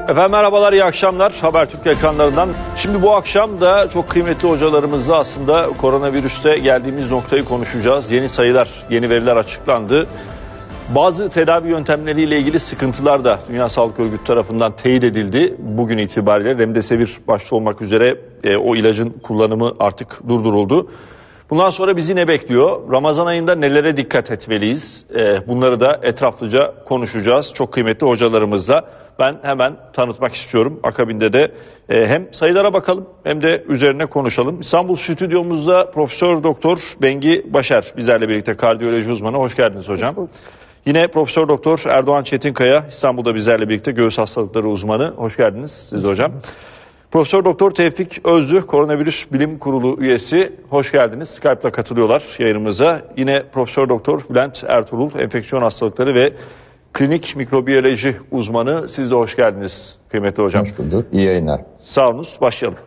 Efendim merhabalar, iyi akşamlar. Habertürk ekranlarından. Şimdi bu akşam da çok kıymetli hocalarımızla aslında koronavirüste geldiğimiz noktayı konuşacağız. Yeni sayılar, yeni veriler açıklandı. Bazı tedavi yöntemleriyle ilgili sıkıntılar da Dünya Sağlık Örgütü tarafından teyit edildi. Bugün itibariyle Remdesivir başta olmak üzere o ilacın kullanımı artık durduruldu. Bundan sonra bizi ne bekliyor? Ramazan ayında nelere dikkat etmeliyiz? Bunları da etraflıca konuşacağız. Çok kıymetli hocalarımızla. Ben hemen tanıtmak istiyorum. Akabinde de hem sayılara bakalım hem de üzerine konuşalım. İstanbul stüdyomuzda Profesör Doktor Bengi Başer bizlerle birlikte, kardiyoloji uzmanı. Hoş geldiniz hocam. Yine Profesör Doktor Erdoğan Çetinkaya İstanbul'da bizlerle birlikte, göğüs hastalıkları uzmanı. Hoş geldiniz siz de hocam. Profesör Doktor Tevfik Özlü, Koronavirüs Bilim Kurulu üyesi. Hoş geldiniz. Skype'la katılıyorlar yayınımıza. Yine Profesör Doktor Bülent Ertuğrul, enfeksiyon hastalıkları ve klinik mikrobiyoloji uzmanı. Siz de hoş geldiniz kıymetli hocam. Hoş bulduk. İyi yayınlar. Sağ olunuz. Başlayalım.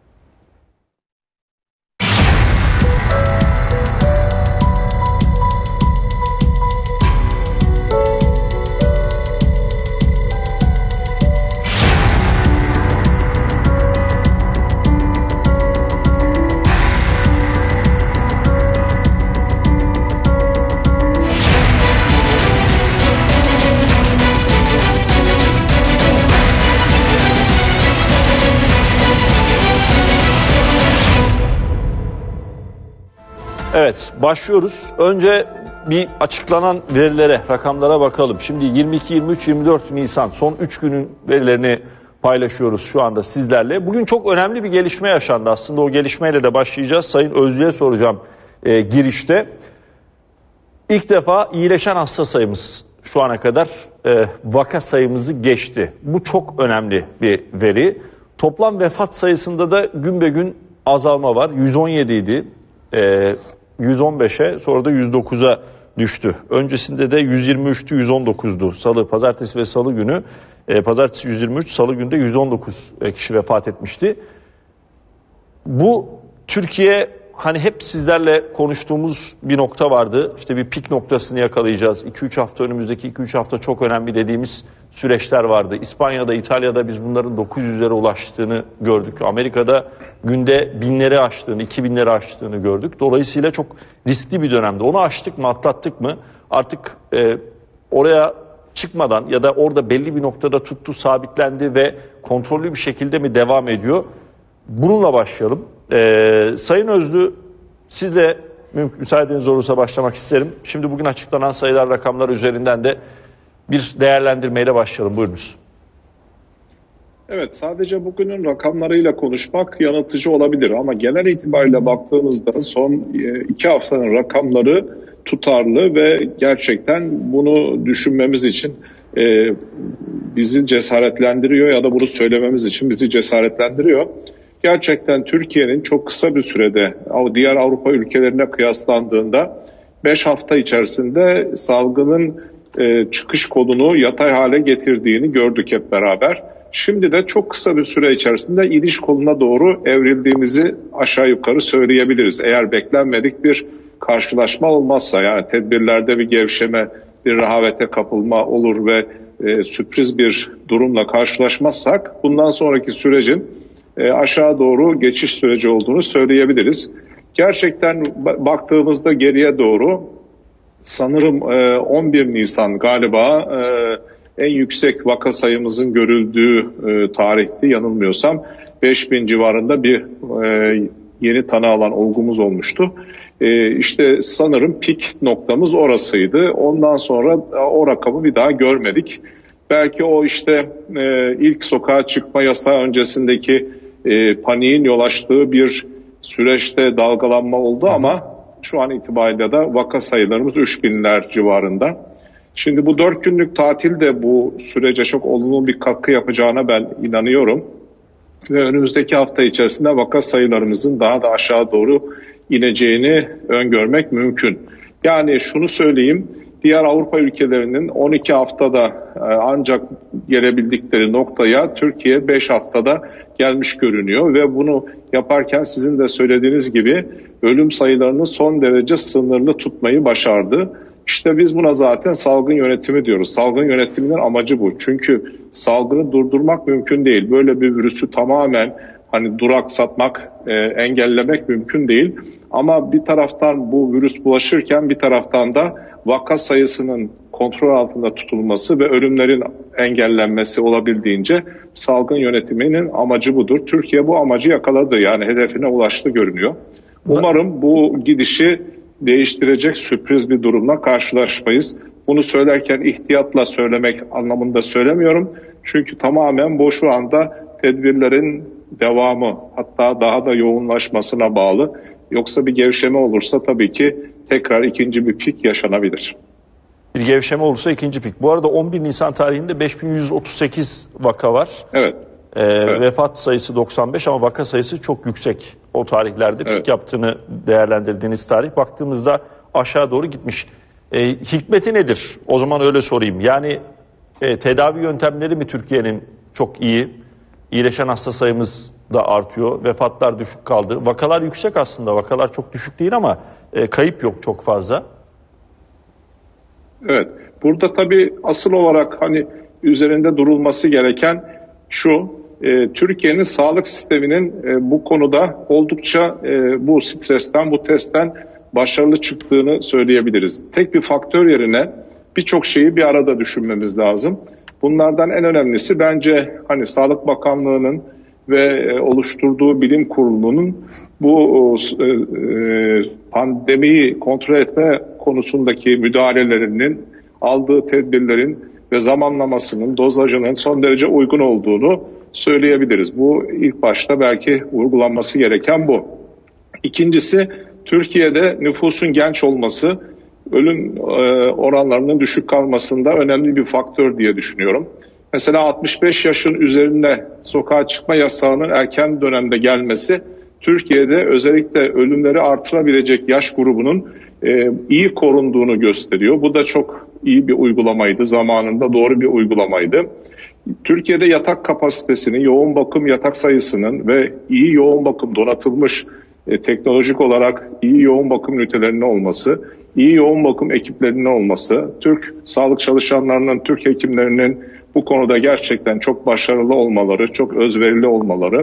Evet, başlıyoruz. Önce bir açıklanan verilere, rakamlara bakalım. Şimdi 22, 23, 24 Nisan son 3 günün verilerini paylaşıyoruz şu anda sizlerle. Bugün çok önemli bir gelişme yaşandı aslında. O gelişmeyle de başlayacağız. Sayın Özlü'ye soracağım girişte. İlk defa iyileşen hasta sayımız şu ana kadar vaka sayımızı geçti. Bu çok önemli bir veri. Toplam vefat sayısında da gün be gün azalma var. 117 idi. 115'e, sonra da 109'a düştü. Öncesinde de 123'tü, 119'du. Salı, pazartesi ve salı günü. Pazartesi 123, salı günde 119 kişi vefat etmişti. Bu Türkiye, hani hep sizlerle konuştuğumuz bir nokta vardı. İşte bir pik noktasını yakalayacağız. 2-3 hafta, önümüzdeki 2-3 hafta çok önemli dediğimiz süreçler vardı. İspanya'da, İtalya'da biz bunların 900'lere ulaştığını gördük. Amerika'da günde 1000'leri aştığını, 2000'leri aştığını gördük. Dolayısıyla çok riskli bir dönemde. Onu aştık mı, atlattık mı? Artık oraya çıkmadan ya da orada belli bir noktada tuttu, sabitlendi ve kontrollü bir şekilde mi devam ediyor? Bununla başlayalım. Sayın Özlü, sizle müsaadeniz olursa başlamak isterim. Şimdi bugün açıklanan sayılar, rakamlar üzerinden de bir değerlendirmeyle başlayalım. Buyurunuz. Evet, sadece bugünün rakamlarıyla konuşmak yanıltıcı olabilir ama genel itibariyle baktığımızda son 2 haftanın rakamları tutarlı ve gerçekten bunu düşünmemiz için bizi cesaretlendiriyor ya da bunu söylememiz için bizi cesaretlendiriyor. Gerçekten Türkiye'nin çok kısa bir sürede diğer Avrupa ülkelerine kıyaslandığında 5 hafta içerisinde salgının çıkış kodunu yatay hale getirdiğini gördük hep beraber. Şimdi de çok kısa bir süre içerisinde iniş koluna doğru evrildiğimizi aşağı yukarı söyleyebiliriz. Eğer beklenmedik bir karşılaşma olmazsa, yani tedbirlerde bir gevşeme, bir rehavete kapılma olur ve sürpriz bir durumla karşılaşmazsak bundan sonraki sürecin aşağı doğru geçiş süreci olduğunu söyleyebiliriz. Gerçekten baktığımızda geriye doğru sanırım 11 Nisan galiba en yüksek vaka sayımızın görüldüğü tarihti yanılmıyorsam. 5000 civarında bir yeni tanı alan olgumuz olmuştu. İşte sanırım pik noktamız orasıydı. Ondan sonra o rakamı bir daha görmedik. Belki o işte ilk sokağa çıkma yasağı öncesindeki paniğin yol açtığı bir süreçte dalgalanma oldu ama şu an itibariyle de vaka sayılarımız 3000'ler civarında. Şimdi bu 4 günlük tatil de bu sürece çok olumlu bir katkı yapacağına ben inanıyorum. Ve önümüzdeki hafta içerisinde vaka sayılarımızın daha da aşağı doğru ineceğini öngörmek mümkün. Yani şunu söyleyeyim, diğer Avrupa ülkelerinin 12 haftada ancak gelebildikleri noktaya Türkiye 5 haftada gelmiş görünüyor ve bunu yaparken sizin de söylediğiniz gibi ölüm sayılarını son derece sınırlı tutmayı başardı. İşte biz buna zaten salgın yönetimi diyoruz. Salgın yönetiminin amacı bu. Çünkü salgını durdurmak mümkün değil. Böyle bir virüsü tamamen duraksatmak, engellemek mümkün değil. Ama bir taraftan bu virüs bulaşırken bir taraftan da vaka sayısının kontrol altında tutulması ve ölümlerin engellenmesi olabildiğince salgın yönetiminin amacı budur. Türkiye bu amacı yakaladı, yani hedefine ulaştı görünüyor. Umarım bu gidişi değiştirecek sürpriz bir durumla karşılaşmayız. Bunu söylerken ihtiyatla söylemek anlamında söylemiyorum. Çünkü tamamen bu şu anda tedbirlerin devamı, hatta daha da yoğunlaşmasına bağlı. Yoksa bir gevşeme olursa tabii ki tekrar ikinci bir pik yaşanabilir. Bir gevşeme olursa ikinci pik. Bu arada 11 Nisan tarihinde 5138 vaka var. Evet. Evet. Vefat sayısı 95 ama vaka sayısı çok yüksek. O tarihlerde pik yaptığını değerlendirdiğiniz tarih baktığımızda aşağı doğru gitmiş. Hikmeti nedir? O zaman öyle sorayım. Yani tedavi yöntemleri mi Türkiye'nin çok iyi? İyileşen hasta sayımız da artıyor. Vefatlar düşük kaldı. Vakalar yüksek aslında. Vakalar çok düşük değil ama kayıp yok çok fazla. Evet. Burada tabii asıl olarak üzerinde durulması gereken şu: Türkiye'nin sağlık sisteminin bu konuda oldukça bu stresten, bu testten başarılı çıktığını söyleyebiliriz. Tek bir faktör yerine birçok şeyi bir arada düşünmemiz lazım. Bunlardan en önemlisi bence Sağlık Bakanlığı'nın ve oluşturduğu bilim kurulunun bu pandemiyi kontrol etme konusundaki müdahalelerinin, aldığı tedbirlerin ve zamanlamasının, dozajının son derece uygun olduğunu söyleyebiliriz. Bu ilk başta belki vurgulanması gereken bu. İkincisi, Türkiye'de nüfusun genç olması, ölüm oranlarının düşük kalmasında önemli bir faktör diye düşünüyorum. Mesela 65 yaşın üzerinde sokağa çıkma yasağının erken dönemde gelmesi, Türkiye'de özellikle ölümleri artırabilecek yaş grubunun iyi korunduğunu gösteriyor. Bu da çok iyi bir uygulamaydı, zamanında doğru bir uygulamaydı. Türkiye'de yatak kapasitesinin, yoğun bakım yatak sayısının ve iyi yoğun bakım donatılmış, teknolojik olarak iyi yoğun bakım ünitelerinin olması, iyi yoğun bakım ekiplerinin olması, Türk sağlık çalışanlarının, Türk hekimlerinin bu konuda gerçekten çok başarılı olmaları, çok özverili olmaları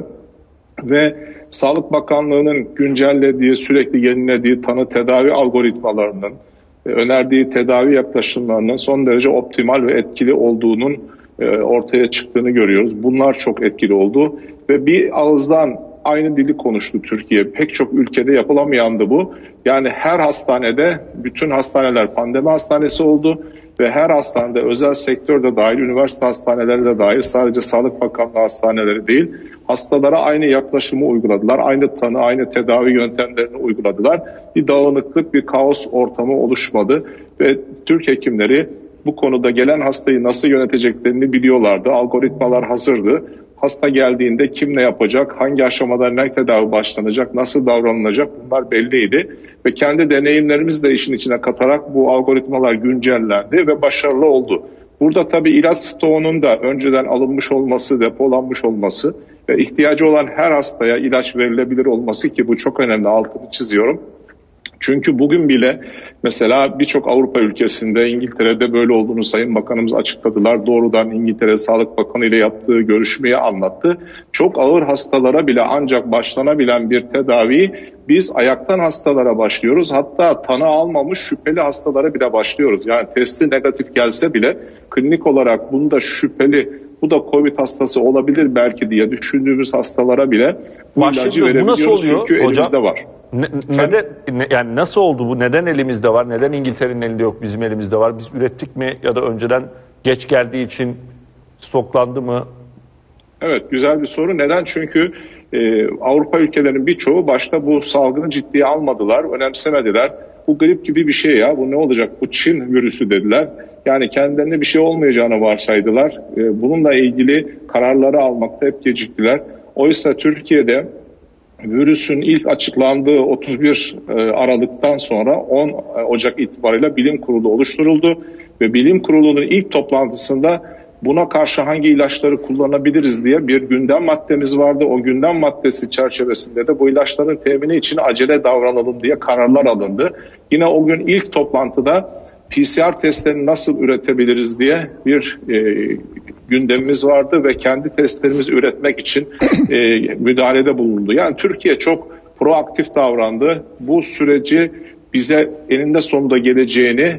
ve Sağlık Bakanlığı'nın güncellediği, sürekli yenilediği tanı tedavi algoritmalarının, önerdiği tedavi yaklaşımlarının son derece optimal ve etkili olduğunun ortaya çıktığını görüyoruz. Bunlar çok etkili oldu ve bir ağızdan aynı dili konuştu Türkiye. Pek çok ülkede yapılamayandı bu. Yani her hastanede, bütün hastaneler pandemi hastanesi oldu ve her hastanede, özel sektörde dahil, üniversite hastaneleri de dahil, sadece Sağlık Bakanlığı hastaneleri değil, hastalara aynı yaklaşımı uyguladılar. Aynı tanı, aynı tedavi yöntemlerini uyguladılar. Bir dağınıklık, bir kaos ortamı oluşmadı ve Türk hekimleri bu konuda gelen hastayı nasıl yöneteceklerini biliyorlardı. Algoritmalar hazırdı. Hasta geldiğinde kim ne yapacak, hangi aşamada ne tedavi başlanacak, nasıl davranılacak, bunlar belliydi. Ve kendi deneyimlerimizi de işin içine katarak bu algoritmalar güncellendi ve başarılı oldu. Burada tabii ilaç stoğunun da önceden alınmış olması, depolanmış olması ve ihtiyacı olan her hastaya ilaç verilebilir olması, ki bu çok önemli, altını çiziyorum. Çünkü bugün bile mesela birçok Avrupa ülkesinde, İngiltere'de böyle olduğunu Sayın Bakanımız açıkladılar. Doğrudan İngiltere Sağlık Bakanı ile yaptığı görüşmeyi anlattı. Çok ağır hastalara bile ancak başlanabilen bir tedaviyi biz ayaktan hastalara başlıyoruz. Hatta tanı almamış şüpheli hastalara bile başlıyoruz. Yani testi negatif gelse bile klinik olarak bunda şüpheli, bu da COVID hastası olabilir belki diye düşündüğümüz hastalara bile bu ilacı verebiliyoruz. Çünkü hocam, elimizde var. Yani nasıl oldu bu? Neden elimizde var? Neden İngiltere'nin elinde yok, bizim elimizde var? Biz ürettik mi ya da önceden geç geldiği için stoklandı mı? Evet, güzel bir soru. Neden? Çünkü Avrupa ülkelerinin birçoğu başta bu salgını ciddiye almadılar, önemsemediler. Bu grip gibi bir şey ya, bu ne olacak? Bu Çin virüsü dediler. Yani kendilerine bir şey olmayacağını varsaydılar. Bununla ilgili kararları almakta hep geciktiler. Oysa Türkiye'de virüsün ilk açıklandığı 31 Aralık'tan sonra 10 Ocak itibariyle bilim kurulu oluşturuldu ve bilim kurulunun ilk toplantısında buna karşı hangi ilaçları kullanabiliriz diye bir gündem maddemiz vardı. O gündem maddesi çerçevesinde de bu ilaçların temini için acele davranalım diye kararlar alındı. Yine o gün ilk toplantıda PCR testlerini nasıl üretebiliriz diye bir gündemimiz vardı ve kendi testlerimizi üretmek için müdahalede bulundu. Yani Türkiye çok proaktif davrandı. Bu süreci bize eninde sonunda geleceğini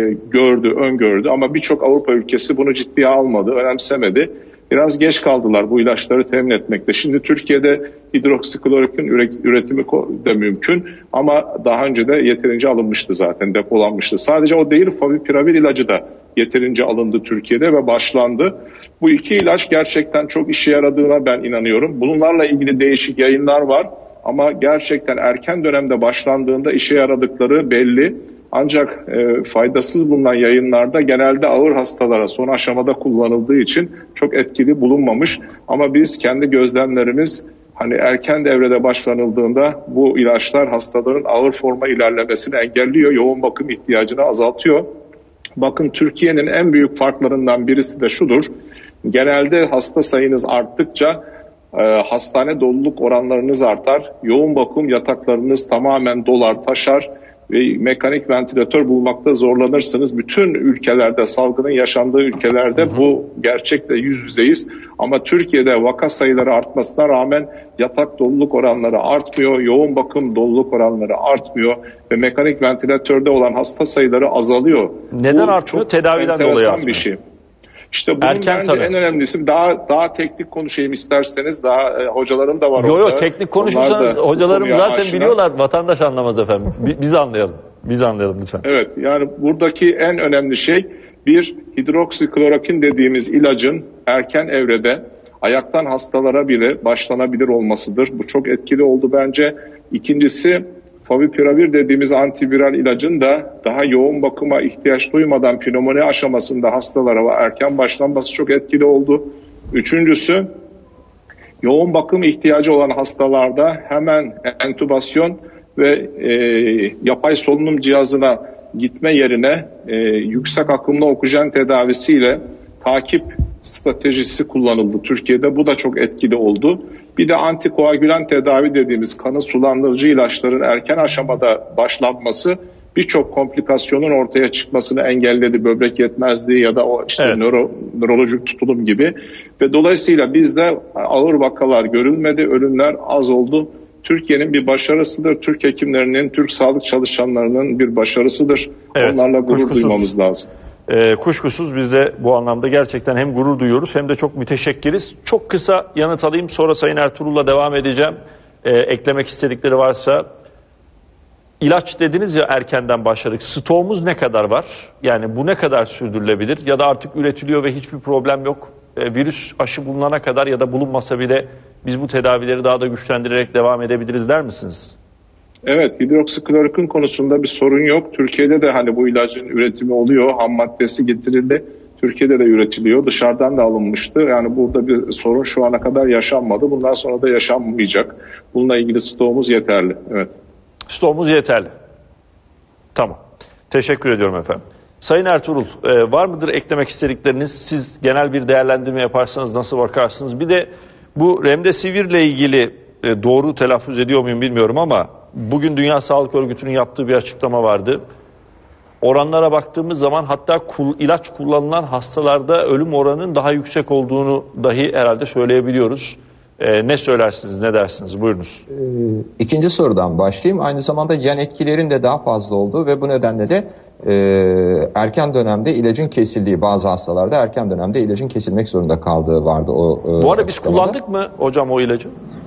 öngördü ama birçok Avrupa ülkesi bunu ciddiye almadı, önemsemedi. Biraz geç kaldılar bu ilaçları temin etmekte. Şimdi Türkiye'de hidroksiklorokin üretimi de mümkün ama daha önce de yeterince alınmıştı zaten, depolanmıştı. Sadece o değil, favipiravir ilacı da yeterince alındı Türkiye'de ve başlandı. Bu iki ilaç gerçekten çok işe yaradığına ben inanıyorum. Bunlarla ilgili değişik yayınlar var ama gerçekten erken dönemde başlandığında işe yaradıkları belli. Ancak faydasız bulunan yayınlarda genelde ağır hastalara son aşamada kullanıldığı için çok etkili bulunmamış. Ama biz kendi gözlemlerimiz hani erken devrede başlanıldığında bu ilaçlar hastaların ağır forma ilerlemesini engelliyor, yoğun bakım ihtiyacını azaltıyor. Bakın Türkiye'nin en büyük farklarından birisi de şudur. Genelde hasta sayınız arttıkça hastane doluluk oranlarınız artar, yoğun bakım yataklarınız tamamen dolar, taşar ve mekanik ventilatör bulmakta zorlanırsınız. Bütün ülkelerde, salgının yaşandığı ülkelerde bu gerçekle yüz yüzeyiz. Ama Türkiye'de vaka sayıları artmasına rağmen yatak doluluk oranları artmıyor, yoğun bakım doluluk oranları artmıyor ve mekanik ventilatörde olan hasta sayıları azalıyor. Neden artmıyor? Tedaviden dolayı artmıyor. Bir şey. İşte bunun bence en önemlisi, daha teknik konuşayım isterseniz, daha hocalarım da var orada. Yok teknik konuşursanız hocalarım zaten aşina. Biliyorlar, vatandaş anlamaz efendim. Biz anlayalım. Biz anlayalım lütfen. Evet, yani buradaki en önemli şey bir hidroksiklorokin dediğimiz ilacın erken evrede ayaktan hastalara bile başlanabilir olmasıdır. Bu çok etkili oldu bence. İkincisi favipiravir dediğimiz antiviral ilacın da daha yoğun bakıma ihtiyaç duymadan pnömoni aşamasında hastalara erken başlanması çok etkili oldu. Üçüncüsü yoğun bakım ihtiyacı olan hastalarda hemen entübasyon ve yapay solunum cihazına gitme yerine yüksek akımlı oksijen tedavisiyle takip stratejisi kullanıldı Türkiye'de. Bu da çok etkili oldu. Bir de antikoagülan tedavi dediğimiz kanı sulandırıcı ilaçların erken aşamada başlanması birçok komplikasyonun ortaya çıkmasını engelledi. Böbrek yetmezliği ya da o işte nörolojik tutulum gibi. Ve dolayısıyla bizde ağır vakalar görülmedi, ölümler az oldu. Türkiye'nin bir başarısıdır. Türk hekimlerinin, Türk sağlık çalışanlarının bir başarısıdır. Evet, onlarla gurur duymamız lazım. Kuşkusuz biz de bu anlamda gerçekten hem gurur duyuyoruz hem de çok müteşekkiriz. Çok kısa yanıt alayım, sonra Sayın Ertuğrul'la devam edeceğim. Eklemek istedikleri varsa. İlaç dediniz ya, erkenden başladık. Stoğumuz ne kadar var? Yani bu ne kadar sürdürülebilir? Ya da artık üretiliyor ve hiçbir problem yok. Virüs aşı bulunana kadar ya da bulunmasa bile biz bu tedavileri daha da güçlendirerek devam edebiliriz der misiniz? Evet, hidroksiklorokin konusunda bir sorun yok. Türkiye'de de hani bu ilacın üretimi oluyor. Ham maddesi getirildi. Türkiye'de de üretiliyor. Dışarıdan da alınmıştı. Yani burada bir sorun şu ana kadar yaşanmadı. Bundan sonra da yaşanmayacak. Bununla ilgili stoğumuz yeterli. Evet. Stoğumuz yeterli. Tamam. Teşekkür ediyorum efendim. Sayın Ertuğrul, var mıdır eklemek istedikleriniz? Siz genel bir değerlendirme yaparsanız nasıl bakarsınız? Bir de bu Remdesivir ile ilgili doğru telaffuz ediyor muyum bilmiyorum ama bugün Dünya Sağlık Örgütü'nün yaptığı bir açıklama vardı. Oranlara baktığımız zaman hatta ilaç kullanılan hastalarda ölüm oranının daha yüksek olduğunu dahi herhalde söyleyebiliyoruz. Ne söylersiniz, ne dersiniz? Buyurunuz. İkinci sorudan başlayayım. Aynı zamanda yan etkilerin de daha fazla olduğu ve bu nedenle de erken dönemde ilacın kesildiği, bazı hastalarda erken dönemde ilacın kesilmek zorunda kaldığı vardı. Bu arada biz kullandık mı hocam o ilacı?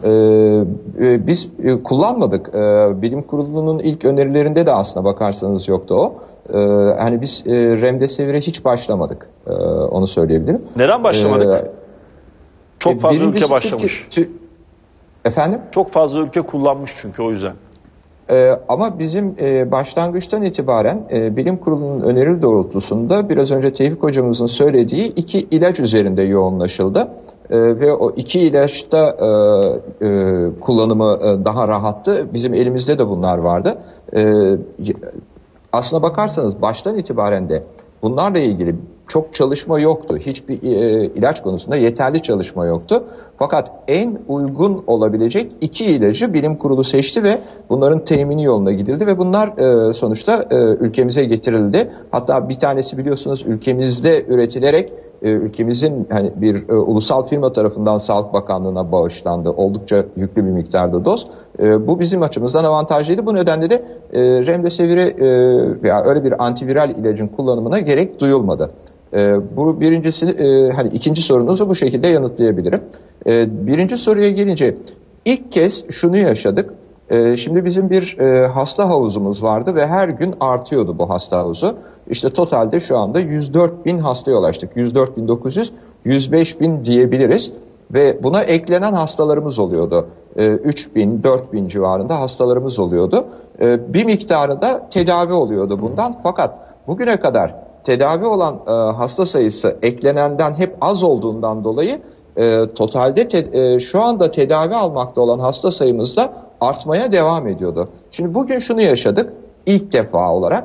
Biz kullanmadık. Bilim Kurulu'nun ilk önerilerinde de aslına bakarsanız yoktu o. Hani biz Remdesivir'e hiç başlamadık. Onu söyleyebilirim. Neden başlamadık? Çok fazla ülke başlamış. Efendim? Çok fazla ülke kullanmış çünkü o yüzden. Ama bizim başlangıçtan itibaren Bilim Kurulu'nun öneri doğrultusunda biraz önce Tevfik hocamızın söylediği 2 ilaç üzerinde yoğunlaşıldı. Ve o 2 ilaçta kullanımı daha rahattı. Bizim elimizde de bunlar vardı. Aslına bakarsanız baştan itibaren de bunlarla ilgili çok çalışma yoktu. Hiçbir ilaç konusunda yeterli çalışma yoktu. Fakat en uygun olabilecek 2 ilacı bilim kurulu seçti ve bunların temini yoluna gidildi ve bunlar sonuçta ülkemize getirildi. Hatta bir tanesi biliyorsunuz ülkemizde üretilerek ülkemizin hani bir ulusal firma tarafından Sağlık Bakanlığı'na bağışlandı. Oldukça yüklü bir miktarda doz. Bu bizim açımızdan avantajlıydı. Bu nedenle de Remdesivir'i veya öyle bir antiviral ilacın kullanımına gerek duyulmadı. Bu birincisi, hani ikinci sorunuzu bu şekilde yanıtlayabilirim. Birinci soruya gelince ilk kez şunu yaşadık. Şimdi bizim bir hasta havuzumuz vardı ve her gün artıyordu bu hasta havuzu. İşte totalde şu anda 104.000 hastaya ulaştık. 104.900, 105.000 diyebiliriz. Ve buna eklenen hastalarımız oluyordu. 3.000, 4.000 civarında hastalarımız oluyordu. Bir miktarı da tedavi oluyordu bundan. Fakat bugüne kadar tedavi olan hasta sayısı eklenenden hep az olduğundan dolayı totalde şu anda tedavi almakta olan hasta sayımız da artmaya devam ediyordu. Şimdi bugün şunu yaşadık ilk defa olarak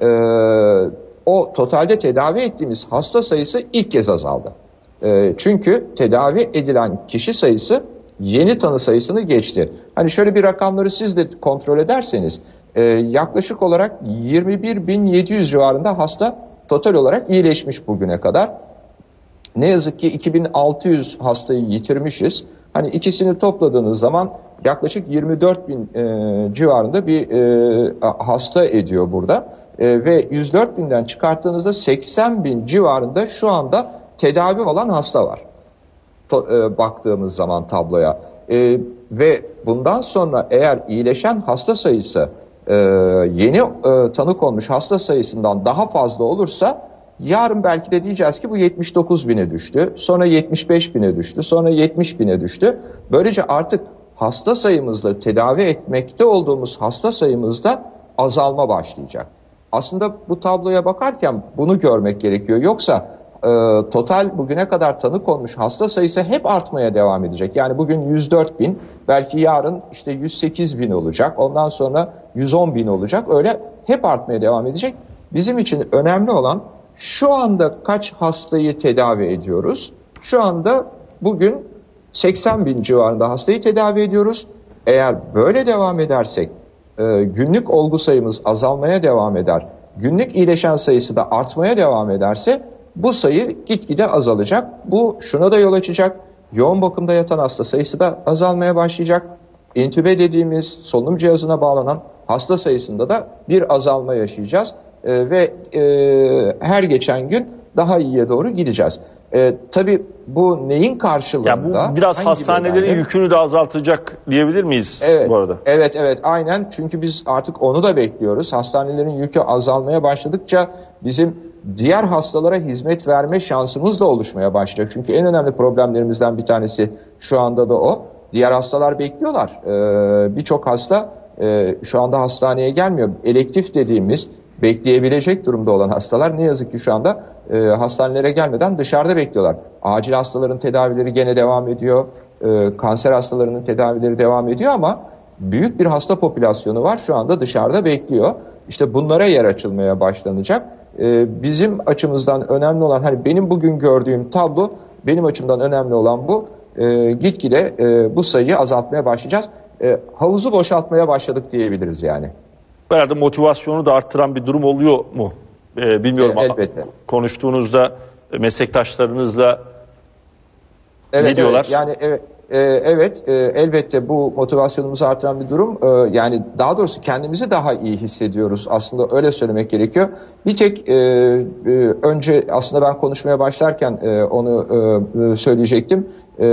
o totalde tedavi ettiğimiz hasta sayısı ilk kez azaldı. Çünkü tedavi edilen kişi sayısı yeni tanı sayısını geçti. Hani şöyle bir rakamları siz de kontrol ederseniz yaklaşık olarak 21.700 civarında hasta total olarak iyileşmiş bugüne kadar. Ne yazık ki 2600 hastayı yitirmişiz. Hani ikisini topladığınız zaman yaklaşık 24.000 civarında bir hasta ediyor burada. Ve 104.000'den çıkarttığınızda 80.000 civarında şu anda tedavi olan hasta var. Baktığımız zaman tabloya. Ve bundan sonra eğer iyileşen hasta sayısı yeni tanı konmuş hasta sayısından daha fazla olursa yarın belki de diyeceğiz ki bu 79.000'e düştü. Sonra 75.000'e düştü. Sonra 70.000'e düştü. Böylece artık hasta sayımızda tedavi etmekte olduğumuz hasta sayımızda azalma başlayacak. Aslında bu tabloya bakarken bunu görmek gerekiyor. Yoksa total bugüne kadar tanı konmuş hasta sayısı hep artmaya devam edecek. Yani bugün 104.000, belki yarın işte 108.000 olacak. Ondan sonra 110.000 olacak. Öyle hep artmaya devam edecek. Bizim için önemli olan şu anda kaç hastayı tedavi ediyoruz? Şu anda bugün 80.000 civarında hastayı tedavi ediyoruz. Eğer böyle devam edersek günlük olgu sayımız azalmaya devam eder. Günlük iyileşen sayısı da artmaya devam ederse bu sayı gitgide azalacak. Bu şuna da yol açacak. Yoğun bakımda yatan hasta sayısı da azalmaya başlayacak. İntübe dediğimiz solunum cihazına bağlanan hasta sayısında da bir azalma yaşayacağız. Ve her geçen gün daha iyiye doğru gideceğiz. Tabii bu neyin karşılığında? Ya bu biraz hastanelerin yükünü de azaltacak diyebilir miyiz bu arada? Evet aynen, çünkü biz artık onu da bekliyoruz. Hastanelerin yükü azalmaya başladıkça bizim diğer hastalara hizmet verme şansımız da oluşmaya başlayacak. Çünkü en önemli problemlerimizden bir tanesi şu anda da o. Diğer hastalar bekliyorlar. Birçok hasta şu anda hastaneye gelmiyor. Elektif dediğimiz bekleyebilecek durumda olan hastalar ne yazık ki şu anda hastanelere gelmeden dışarıda bekliyorlar. Acil hastaların tedavileri gene devam ediyor. Kanser hastalarının tedavileri devam ediyor ama büyük bir hasta popülasyonu var şu anda dışarıda bekliyor. İşte bunlara yer açılmaya başlanacak. Bizim açımızdan önemli olan, hani benim bugün gördüğüm tablo, benim açımdan önemli olan bu. Gitgide bu sayıyı azaltmaya başlayacağız. Havuzu boşaltmaya başladık diyebiliriz yani. Herhalde motivasyonu da arttıran bir durum oluyor mu? Bilmiyorum ama elbette. Konuştuğunuzda meslektaşlarınızla ne diyorlar? Yani elbette bu motivasyonumuzu artıran bir durum. Yani daha doğrusu kendimizi daha iyi hissediyoruz. Aslında öyle söylemek gerekiyor. Bir tek önce aslında ben konuşmaya başlarken onu söyleyecektim.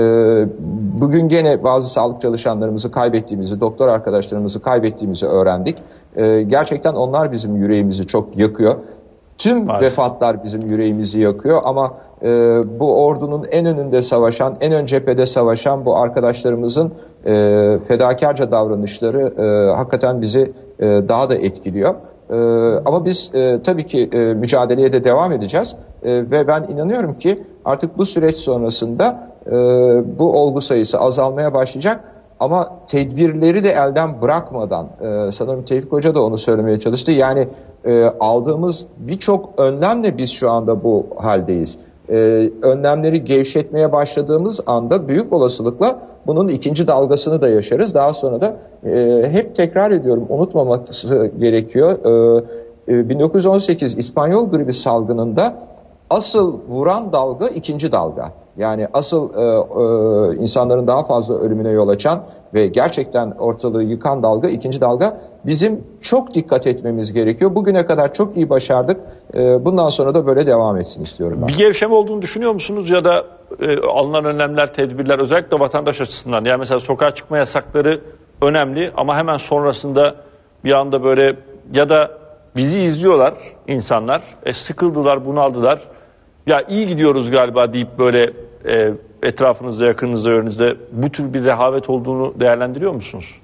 Bugün gene bazı sağlık çalışanlarımızı kaybettiğimizi, doktor arkadaşlarımızı kaybettiğimizi öğrendik. Gerçekten onlar bizim yüreğimizi çok yakıyor. Tüm vefatlar bizim yüreğimizi yakıyor ama bu ordunun en önünde savaşan, en ön cephede savaşan bu arkadaşlarımızın fedakarca davranışları hakikaten bizi daha da etkiliyor. Ama biz tabii ki mücadeleye de devam edeceğiz ve ben inanıyorum ki artık bu süreç sonrasında bu olgu sayısı azalmaya başlayacak. Ama tedbirleri de elden bırakmadan, sanırım Tevfik Hoca da onu söylemeye çalıştı. Yani Aldığımız birçok önlemle biz şu anda bu haldeyiz. Önlemleri gevşetmeye başladığımız anda büyük olasılıkla bunun ikinci dalgasını da yaşarız. Daha sonra da hep tekrar ediyorum, unutmaması gerekiyor. 1918 İspanyol gribi salgınında asıl vuran dalga ikinci dalga. Yani asıl insanların daha fazla ölümüne yol açan ve gerçekten ortalığı yıkan dalga ikinci dalga. Bizim çok dikkat etmemiz gerekiyor. Bugüne kadar çok iyi başardık. Bundan sonra da böyle devam etsin istiyorum ben. Bir gevşeme olduğunu düşünüyor musunuz ya da alınan önlemler, tedbirler özellikle vatandaş açısından? Yani mesela sokağa çıkma yasakları önemli ama hemen sonrasında bir anda böyle ya da bizi izliyorlar insanlar, sıkıldılar, bunaldılar. Ya iyi gidiyoruz galiba deyip böyle etrafınızda, yakınınızda, önünüzde bu tür bir rehavet olduğunu değerlendiriyor musunuz?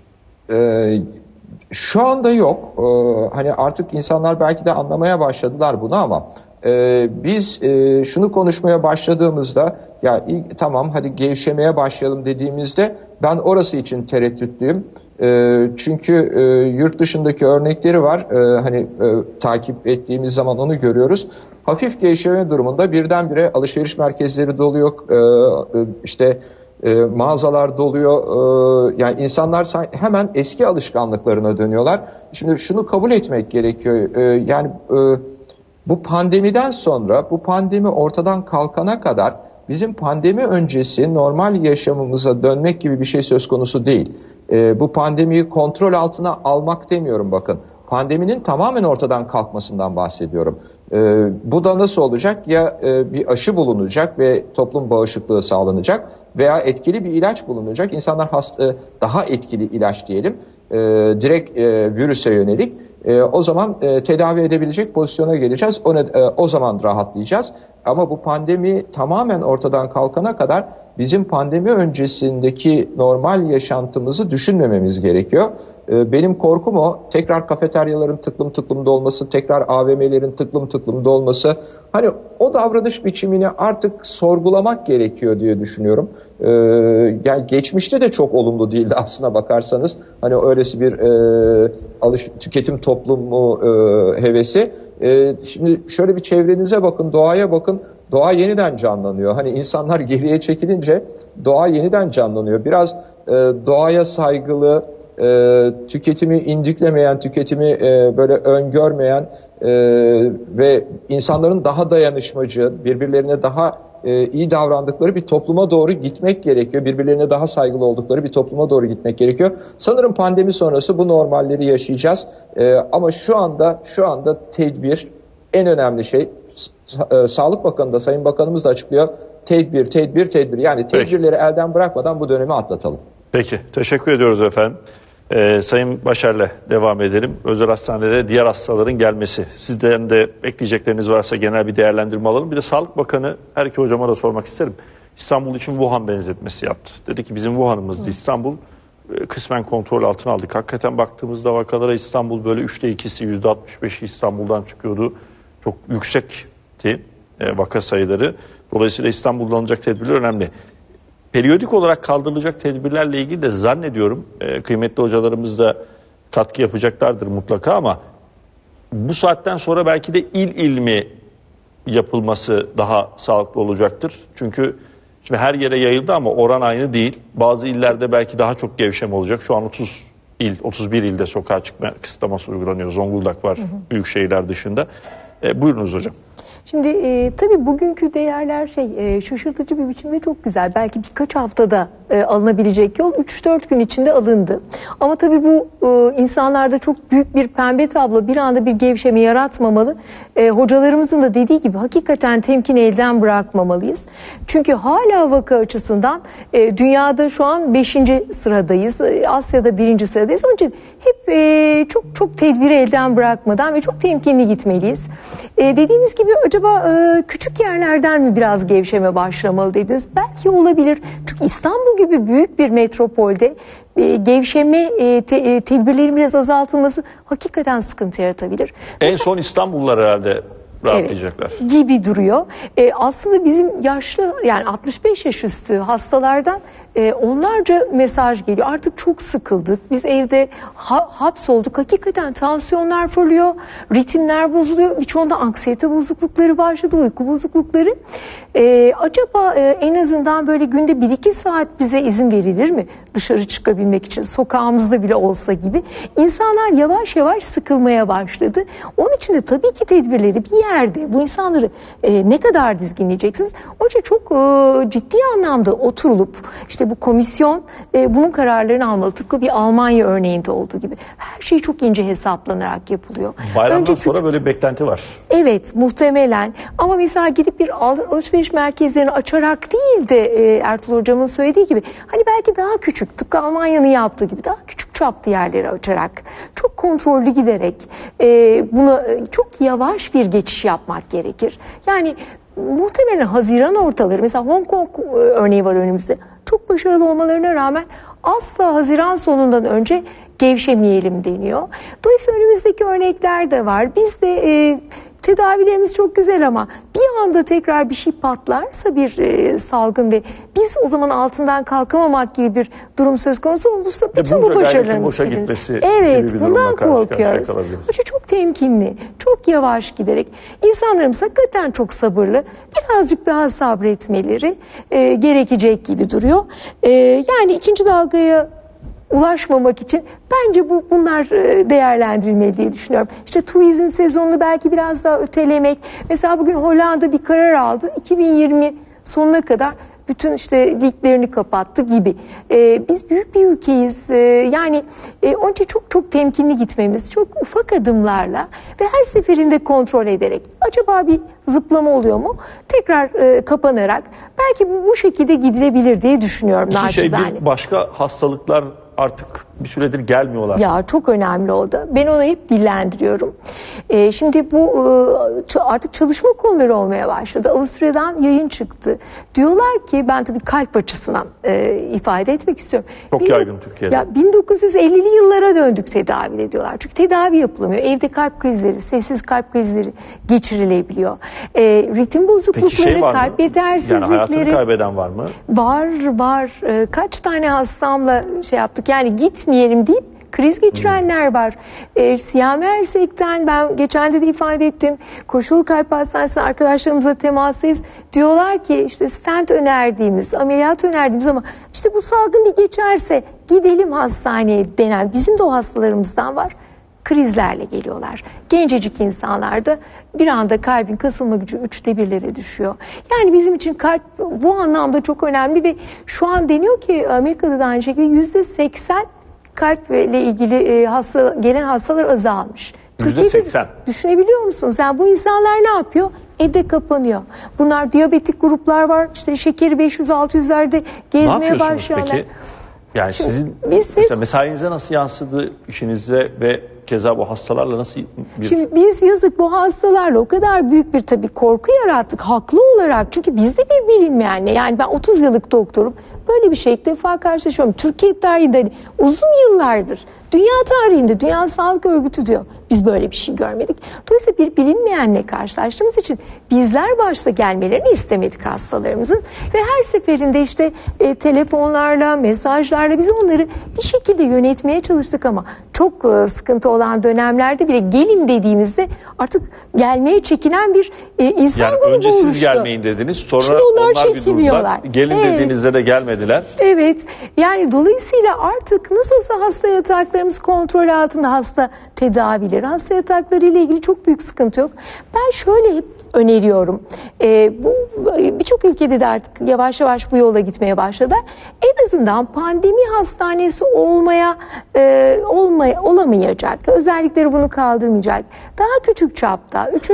Şu anda yok. Hani artık insanlar belki de anlamaya başladılar bunu ama biz şunu konuşmaya başladığımızda ya tamam hadi gevşemeye başlayalım dediğimizde ben orası için tereddütlüyüm. Çünkü yurt dışındaki örnekleri var. Hani takip ettiğimiz zaman onu görüyoruz. Hafif gevşeme durumunda birdenbire alışveriş merkezleri doluyor. İşte mağazalar doluyor. Yani insanlar hemen eski alışkanlıklarına dönüyorlar. Şimdi şunu kabul etmek gerekiyor. Yani bu pandemiden sonra, bu pandemi ortadan kalkana kadar bizim pandemi öncesi normal yaşamımıza dönmek gibi bir şey söz konusu değil. Bu pandemiyi kontrol altına almak demiyorum bakın. Pandeminin tamamen ortadan kalkmasından bahsediyorum. Bu da nasıl olacak? Ya bir aşı bulunacak ve toplum bağışıklığı sağlanacak veya etkili bir ilaç bulunacak. İnsanlar daha etkili ilaç diyelim, direkt virüse yönelik. O zaman tedavi edebilecek pozisyona geleceğiz. O zaman rahatlayacağız. Ama bu pandemi tamamen ortadan kalkana kadar bizim pandemi öncesindeki normal yaşantımızı düşünmememiz gerekiyor. Benim korkum o. Tekrar kafeteryaların tıklım tıklım dolması, tekrar AVM'lerin tıklım tıklım dolması. Hani o davranış biçimini artık sorgulamak gerekiyor diye düşünüyorum. Yani geçmişte de çok olumlu değildi aslına bakarsanız. Hani öylesi bir tüketim toplumu hevesi. Şimdi şöyle bir çevrenize bakın, doğaya bakın. Doğa yeniden canlanıyor. Hani insanlar geriye çekilince doğa yeniden canlanıyor. Biraz doğaya saygılı, tüketimi indiklemeyen, tüketimi böyle öngörmeyen ve insanların daha dayanışmacı, birbirlerine daha iyi davrandıkları bir topluma doğru gitmek gerekiyor. Birbirlerine daha saygılı oldukları bir topluma doğru gitmek gerekiyor. Sanırım pandemi sonrası bu normalleri yaşayacağız. Ama şu anda tedbir en önemli şey. Sağlık Bakanı da, Sayın Bakanımız da açıklıyor. Tedbir. Yani tedbirleri elden bırakmadan bu dönemi atlatalım. Peki, teşekkür ediyoruz efendim. Sayın Başar'la devam edelim. Özel hastanede diğer hastaların gelmesi. Sizden de ekleyecekleriniz varsa genel bir değerlendirme alalım. Bir de Sağlık Bakanı her iki hocama da sormak isterim. İstanbul için Wuhan benzetmesi yaptı. Dedi ki bizim Wuhan'ımızdı İstanbul. Kısmen kontrol altına aldık. Hakikaten baktığımızda vakalara İstanbul böyle 3'te 2'si, %65'i İstanbul'dan çıkıyordu. Çok yüksekti vaka sayıları. Dolayısıyla İstanbul'da alınacak tedbirler önemli. Periyodik olarak kaldırılacak tedbirlerle ilgili de zannediyorum kıymetli hocalarımız da katkı yapacaklardır mutlaka ama bu saatten sonra belki de il mi yapılması daha sağlıklı olacaktır. Çünkü şimdi her yere yayıldı ama oran aynı değil. Bazı illerde belki daha çok gevşeme olacak. Şu an 31 ilde sokağa çıkma kısıtlaması uygulanıyor. Zonguldak var büyük şehirler dışında. Buyurunuz hocam. Şimdi tabii bugünkü değerler şaşırtıcı bir biçimde çok güzel. Belki birkaç haftada alınabilecek yol 3-4 gün içinde alındı. Ama tabii bu insanlarda çok büyük bir pembe tablo, bir anda bir gevşeme yaratmamalı. Hocalarımızın da dediği gibi hakikaten temkini elden bırakmamalıyız. Çünkü hala vaka açısından dünyada şu an 5. sıradayız. Asya'da 1. sıradayız. Onun için hep çok tedbiri elden bırakmadan ve çok temkinli gitmeliyiz. Dediğiniz gibi acaba küçük yerlerden mi biraz gevşeme başlamalı dediniz? Belki olabilir. Çünkü İstanbul gibi büyük bir metropolde gevşeme tedbirlerin biraz azaltılması hakikaten sıkıntı yaratabilir. En son İstanbullular herhalde rahatlayacaklar. Evet, gibi duruyor. Aslında bizim yaşlı, yani 65 yaş üstü hastalardan onlarca mesaj geliyor. Artık çok sıkıldık. Biz evde hapsolduk. Hakikaten tansiyonlar fırlıyor, ritimler bozuluyor. Birçoğunda anksiyete bozuklukları başladı, uyku bozuklukları. Acaba en azından böyle günde 1-2 saat bize izin verilir mi? Dışarı çıkabilmek için, sokağımızda bile olsa gibi. İnsanlar yavaş yavaş sıkılmaya başladı. Onun için de tabii ki tedbirleri bir yerde, bu insanları ne kadar dizginleyeceksiniz? Onun için çok ciddi anlamda oturulup, işte bu komisyon bunun kararlarını almalı. Tıpkı bir Almanya örneğinde olduğu gibi. Her şey çok ince hesaplanarak yapılıyor. Bayramdan sonra böyle bir beklenti var. Evet, muhtemelen. Ama mesela gidip bir alışveriş merkezlerini açarak değil de Ertuğrul Hocam'ın söylediği gibi, hani belki daha küçük, tıpkı Almanya'nın yaptığı gibi daha küçük çaplı yerleri açarak, çok kontrollü giderek buna çok yavaş bir geçiş yapmak gerekir. Yani muhtemelen Haziran ortaları, mesela Hong Kong örneği var önümüzde. Çok başarılı olmalarına rağmen asla Haziran sonundan önce gevşemeyelim deniyor. Dolayısıyla önümüzdeki örnekler de var. Biz de tedavilerimiz çok güzel ama bir anda tekrar bir şey patlarsa, bir salgın ve biz o zaman altından kalkamamak gibi bir durum söz konusu olursa bütün bu başarılarımız silinir. Evet, bundan korkuyoruz. Hoca çok temkinli, çok yavaş giderek, insanlarımız hakikaten çok sabırlı, birazcık daha sabretmeleri gerekecek gibi duruyor. Yani ikinci dalgaya ulaşmamak için bence bunlar değerlendirilmeli diye düşünüyorum. İşte turizm sezonunu belki biraz daha ötelemek. Mesela bugün Hollanda bir karar aldı. 2020 sonuna kadar bütün işte liglerini kapattı gibi. Biz büyük bir ülkeyiz. Yani onun için çok çok temkinli gitmemiz, çok ufak adımlarla ve her seferinde kontrol ederek, acaba bir zıplama oluyor mu? Tekrar kapanarak belki bu şekilde gidilebilir diye düşünüyorum. Bir başka hastalıklar artık bir süredir gelmiyorlar. Ya çok önemli o da. Ben onu hep dillendiriyorum. Şimdi bu artık çalışma konuları olmaya başladı. Avusturya'dan yayın çıktı. Diyorlar ki, ben tabii kalp açısından ifade etmek istiyorum. Çok yaygın Türkiye'de. Ya 1950'li yıllara döndük tedavi ediyorlar. Çünkü tedavi yapılamıyor. Evde kalp krizleri, sessiz kalp krizleri geçirilebiliyor. Ritim bozuklukları, kalp yetersizlikleri. Yani hayatını kaybeden var mı? Var. Kaç tane hastamla şey yaptık. Yani gitmeyelim deyip kriz geçirenler var. Siyami Ersek'ten ben geçen de ifade ettim. Koşulu Kalp Hastanesi'ne arkadaşlarımızla temastayız. Diyorlar ki işte stent önerdiğimiz, ameliyat önerdiğimiz ama işte bu salgın bir geçerse gidelim hastaneye denen, bizim de o hastalarımızdan var. Krizlerle geliyorlar. Gencecik insanlarda bir anda kalbin kasılma gücü 1/3'e düşüyor. Yani bizim için kalp bu anlamda çok önemli ve şu an deniyor ki Amerika'da da aynı şekilde %80 kalple ilgili gelen hastalar azalmış. %80. Düşünebiliyor musunuz? Yani bu insanlar ne yapıyor? Evde kapanıyor. Bunlar diyabetik gruplar var. İşte şekeri 500-600'lerde gezmeye başlayanlar. Peki? Yani sizin mesela mesainize nasıl yansıdı, işinize ve keza bu hastalarla nasıl bir... Şimdi biz yazık bu hastalarla o kadar büyük bir tabii korku yarattık haklı olarak. Çünkü bizde bir bilinmeyenle, yani ben 30 yıllık doktorum, böyle bir şey ilk defa karşılaşıyorum. Türkiye tarihinde uzun yıllardır, dünya tarihinde Dünya Sağlık Örgütü diyor, biz böyle bir şey görmedik. Dolayısıyla bir bilinmeyenle karşılaştığımız için bizler başta gelmelerini istemedik hastalarımızın ve her seferinde işte telefonlarla, mesajlarla biz onları bir şekilde yönetmeye çalıştık ama çok sıkıntı olan dönemlerde bile gelin dediğimizde artık gelmeye çekinen bir insan grubu oluştu. Yani önce siz gelmeyin dediniz, sonra onlar bir durdular. Gelin dediğinizde de gelmediler. Evet. Yani dolayısıyla artık nasılsa hasta yataklarımız kontrol altında, hasta tedavileri, hasta yatakları ile ilgili çok büyük sıkıntı yok. Ben şöyle hep öneriyorum. Bu birçok ülkede de artık yavaş yavaş bu yola gitmeye başladılar. En azından pandemi hastanesi olamayacak. Özellikleri bunu kaldırmayacak. Daha küçük çapta 3.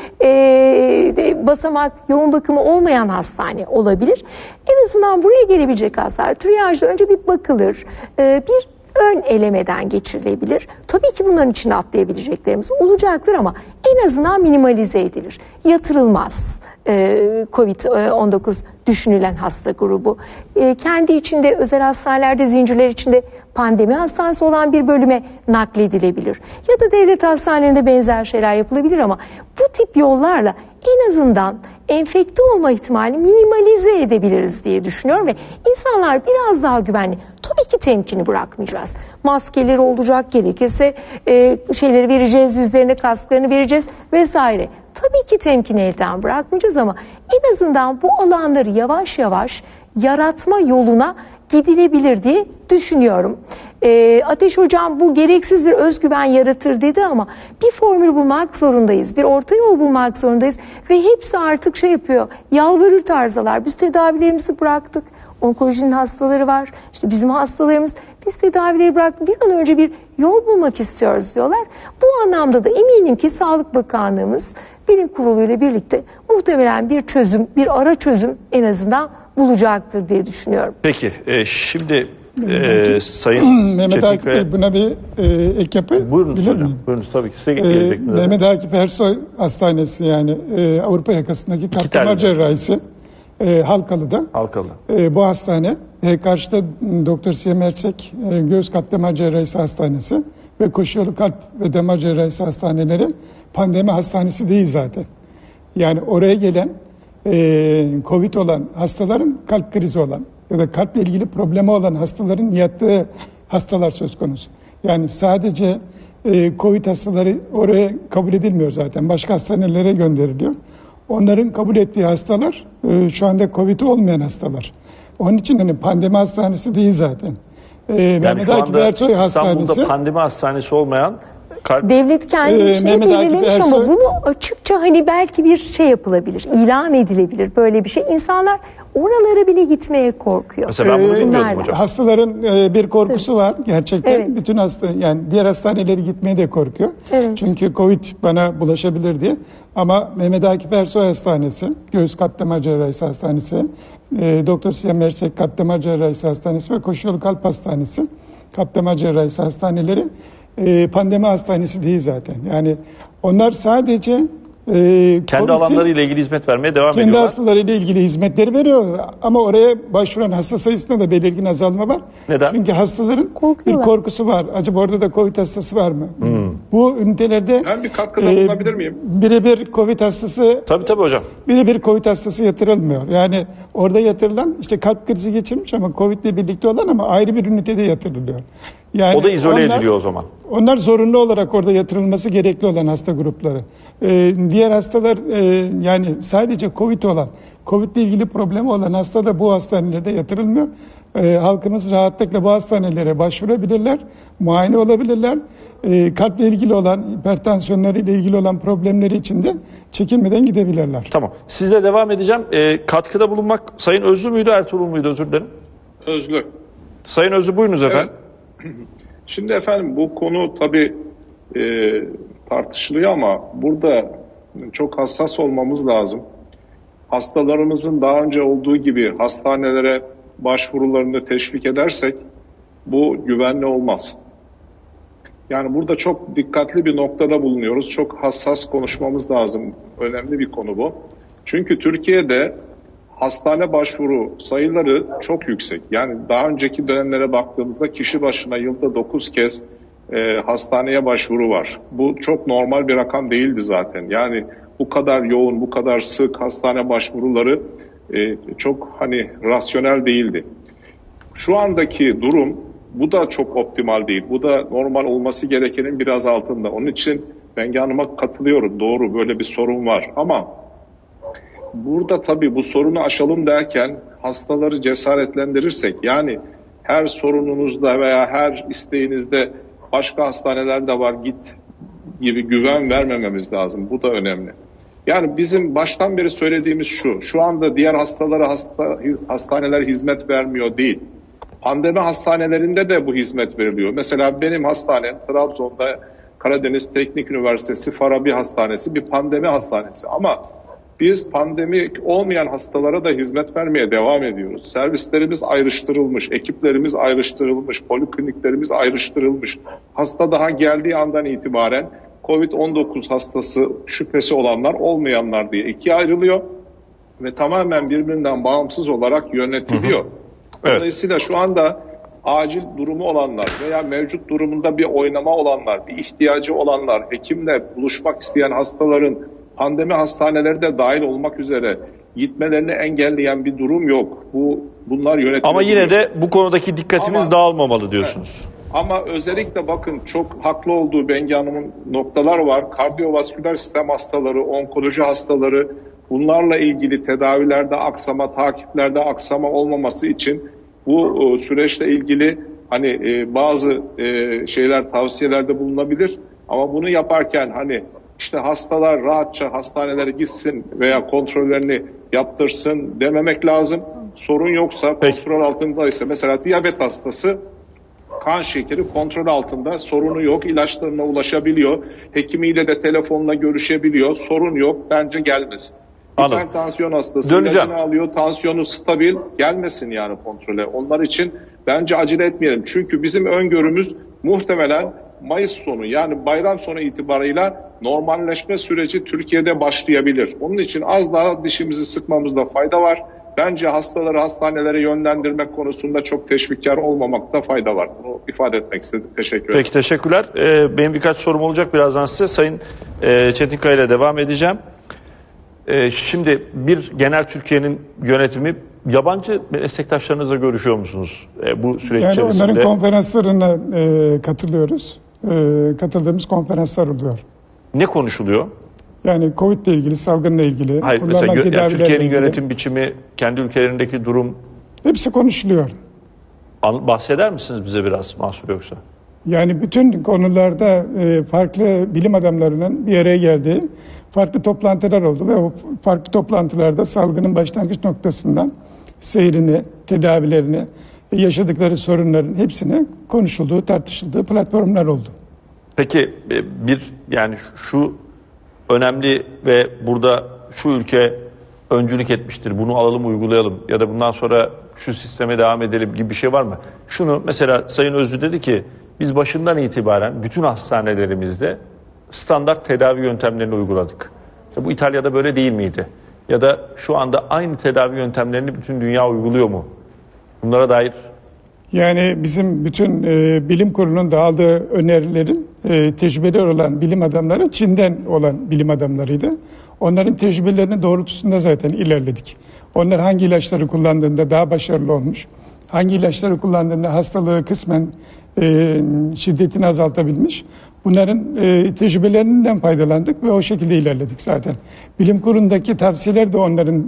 basamak yoğun bakımı olmayan hastane olabilir. En azından buraya gelebilecek hastalar triyajda önce bir bakılır. Bir ön elemeden geçirilebilir. Tabii ki bunların içine atlayabileceklerimiz olacaktır ama en azından minimalize edilir. Yatırılmaz. Covid-19 düşünülen hasta grubu. Kendi içinde özel hastanelerde, zincirler içinde pandemi hastanesi olan bir bölüme nakledilebilir. Ya da devlet hastanelerinde benzer şeyler yapılabilir ama bu tip yollarla en azından enfekte olma ihtimalini minimalize edebiliriz diye düşünüyorum ve insanlar biraz daha güvenli. Tabii ki temkini bırakmayacağız. Maskeleri olacak, gerekirse şeyleri vereceğiz, yüzlerine kasklarını vereceğiz vesaire. Tabii ki temkini elden bırakmayacağız ama en azından bu alanları yavaş yavaş yaratma yoluna gidilebilir diye düşünüyorum. Ateş Hocam bu gereksiz bir özgüven yaratır dedi ama bir formül bulmak zorundayız. Bir orta yol bulmak zorundayız. Ve hepsi artık şey yapıyor. Yalvarır tarzdalar. Biz tedavilerimizi bıraktık. Onkolojinin hastaları var. İşte bizim hastalarımız. Biz tedavileri bıraktık. Bir an önce bir yol bulmak istiyoruz diyorlar. Bu anlamda da eminim ki Sağlık Bakanlığımız Bilim Kurulu ile birlikte muhtemelen bir çözüm, bir ara çözüm en azından bulacaktır diye düşünüyorum. Peki şimdi Sayın Mehmet Akif Bey, Bey buna bir ek yapabilir buyurunuz hocam. miyim? Buyurunuz tabii ki size gelecek. Mehmet Akif Ersoy Hastanesi yani Avrupa yakasındaki kalp damar cerrahisi Halkalı'da. Halkalı. Bu hastane karşıda Doktor Siyem Erçek Göğüs Kalp Damar Cerrahisi Hastanesi ve Koşuyolu Kalp ve Damar Cerrahisi Hastaneleri pandemi hastanesi değil zaten. Yani oraya gelen Covid olan hastaların kalp krizi olan ya da kalple ilgili problemi olan hastaların yattığı hastalar söz konusu. Yani sadece Covid hastaları oraya kabul edilmiyor zaten. Başka hastanelere gönderiliyor. Onların kabul ettiği hastalar şu anda Covid olmayan hastalar. Onun için hani pandemi hastanesi değil zaten. Yani şu anda İstanbul'da pandemi hastanesi olmayan devlet kendi içinde belirlemiş ama bunu açıkça hani belki bir şey yapılabilir, ilan edilebilir böyle bir şey. İnsanlar oralara bile gitmeye korkuyor. Mesela ben bunu bilmiyordum hocam. Hastaların bir korkusu var gerçekten. Evet. Bütün yani diğer hastanelere gitmeye de korkuyor. Evet. Çünkü Covid bana bulaşabilir diye. Ama Mehmet Akif Ersoy Hastanesi, Göğüs Kalp Damar Cerrahisi Hastanesi, Doktor Siyem Erçek Kalp Damar Cerrahisi Hastanesi ve Koşuyolu Kalp Hastanesi, Kalp Damar Cerrahisi Hastaneleri pandemi hastanesi değil zaten. Yani onlar sadece kendi alanlarıyla ilgili hizmet vermeye devam ediyorlar. Kendi hastalarıyla ilgili hizmetleri veriyor ama oraya başvuran hasta sayısında da belirgin azalma var. Neden? Çünkü hastaların bir korkusu var. Acaba orada da Covid hastası var mı? Bu ünitelerde ben bir katkıda bulunabilir miyim? Birebir Covid hastası Tabii hocam. Birebir Covid hastası yatırılmıyor. Yani orada yatırılan işte kalp krizi geçirmiş ama Covid ile birlikte olan ama ayrı bir ünitede yatırılıyor. Yani o da izole ediliyor o zaman. Onlar zorunlu olarak orada yatırılması gerekli olan hasta grupları. Diğer hastalar yani sadece Covid olan, Covid ile ilgili problemi olan hasta da bu hastanelerde yatırılmıyor. Halkımız rahatlıkla bu hastanelere başvurabilirler, muayene olabilirler. Kalple ilgili olan, hipertansiyonlarıyla ilgili olan problemleri için de çekinmeden gidebilirler. Tamam. Sizle devam edeceğim. Katkıda bulunmak Sayın Özlü müydü, Ertuğrul muydu? Özür dilerim. Özlü. Sayın Özlü buyurunuz efendim. Evet. Şimdi efendim bu konu tabii tartışılıyor ama burada çok hassas olmamız lazım. Hastalarımızın daha önce olduğu gibi hastanelere başvurularını teşvik edersek bu güvenli olmaz. Yani burada çok dikkatli bir noktada bulunuyoruz. Çok hassas konuşmamız lazım. Önemli bir konu bu. Çünkü Türkiye'de hastane başvuru sayıları çok yüksek. Yani daha önceki dönemlere baktığımızda kişi başına yılda 9 kez hastaneye başvuru var. Bu çok normal bir rakam değildi zaten. Yani bu kadar yoğun, bu kadar sık hastane başvuruları çok hani rasyonel değildi. Şu andaki durum bu da çok optimal değil. Bu da normal olması gerekenin biraz altında. Onun için Bengi Hanım'a katılıyorum. Doğru, böyle bir sorun var. Ama burada tabii bu sorunu aşalım derken hastaları cesaretlendirirsek, yani her sorununuzda veya her isteğinizde başka hastaneler de var git gibi güven vermememiz lazım. Bu da önemli. Yani bizim baştan beri söylediğimiz şu anda diğer hastalara hastaneler hizmet vermiyor değil. Pandemi hastanelerinde de bu hizmet veriliyor. Mesela benim hastanem Trabzon'da Karadeniz Teknik Üniversitesi Farabi Hastanesi bir pandemi hastanesi. Ama biz pandemi olmayan hastalara da hizmet vermeye devam ediyoruz. Servislerimiz ayrıştırılmış, ekiplerimiz ayrıştırılmış, polikliniklerimiz ayrıştırılmış. Hasta daha geldiği andan itibaren COVID-19 hastası şüphesi olanlar, olmayanlar diye ikiye ayrılıyor. ve tamamen birbirinden bağımsız olarak yönetiliyor. Evet. Dolayısıyla şu anda acil durumu olanlar veya mevcut durumunda bir oynama olanlar, bir ihtiyacı olanlar, hekimle buluşmak isteyen hastaların pandemi hastaneleri de dahil olmak üzere gitmelerini engelleyen bir durum yok. Bunlar yönetilebiliyor. Ama yine de bu konudaki dikkatimiz dağılmamalı diyorsunuz. Evet. Ama özellikle bakın çok haklı olduğu Bengi Hanım'ın noktalar var. Kardiyovasküler sistem hastaları, onkoloji hastaları, bunlarla ilgili tedavilerde aksama, takiplerde aksama olmaması için bu süreçle ilgili hani bazı tavsiyelerde bulunabilir. Ama bunu yaparken hani işte hastalar rahatça hastanelere gitsin veya kontrollerini yaptırsın dememek lazım. Sorun yoksa, kontrol altındaysa, mesela diyabet hastası kan şekeri kontrol altında, sorunu yok, ilaçlarına ulaşabiliyor, hekimiyle de telefonla görüşebiliyor, sorun yok, bence gelmesin. Hipertansiyon hastası ilacını alıyor, tansiyonu stabil, gelmesin yani kontrole. Onlar için bence acele etmeyelim. Çünkü bizim öngörümüz muhtemelen Mayıs sonu, yani bayram sonu itibarıyla normalleşme süreci Türkiye'de başlayabilir. Onun için az daha dişimizi sıkmamızda fayda var. Bence hastaları hastanelere yönlendirmek konusunda çok teşvikkar olmamakta fayda var. Bunu ifade etmek istedim. Teşekkür ederim. Peki, teşekkürler. Benim birkaç sorum olacak birazdan size. Sayın Çetinkaya ile devam edeceğim. Şimdi bir genel Türkiye'nin yönetimi, yabancı meslektaşlarınızla görüşüyor musunuz bu süreç yani içerisinde? Onların konferanslarına katılıyoruz. Katıldığımız konferanslar oluyor. Ne konuşuluyor? Yani Covid ile ilgili, salgınla ilgili. Hayır, mesela Türkiye'nin yönetim biçimi, kendi ülkelerindeki durum. Hepsi konuşuluyor. Bahseder misiniz bize biraz, mahsur yoksa? Yani bütün konularda farklı bilim adamlarının bir araya geldiği farklı toplantılar oldu ve o farklı toplantılarda salgının başlangıç noktasından seyrini, tedavilerini, yaşadıkları sorunların hepsini konuşulduğu, tartışıldığı platformlar oldu. Peki yani şu önemli ve burada şu ülke öncülük etmiştir, bunu alalım uygulayalım ya da bundan sonra şu sisteme devam edelim gibi bir şey var mı? Şunu mesela Sayın Özlü dedi ki biz başından itibaren bütün hastanelerimizde standart tedavi yöntemlerini uyguladık. İşte bu İtalya'da böyle değil miydi? Ya da şu anda aynı tedavi yöntemlerini bütün dünya uyguluyor mu? Bunlara dair. Yani bizim bütün bilim kurulunun dağıldığı önerilerin tecrübeli olan bilim adamları Çin'den olan bilim adamlarıydı. Onların tecrübelerinin doğrultusunda zaten ilerledik. Onlar hangi ilaçları kullandığında daha başarılı olmuş, hangi ilaçları kullandığında hastalığı kısmen şiddetini azaltabilmiş. Bunların tecrübelerinden faydalandık ve o şekilde ilerledik zaten. Bilim kurulundaki tavsiyeler de onların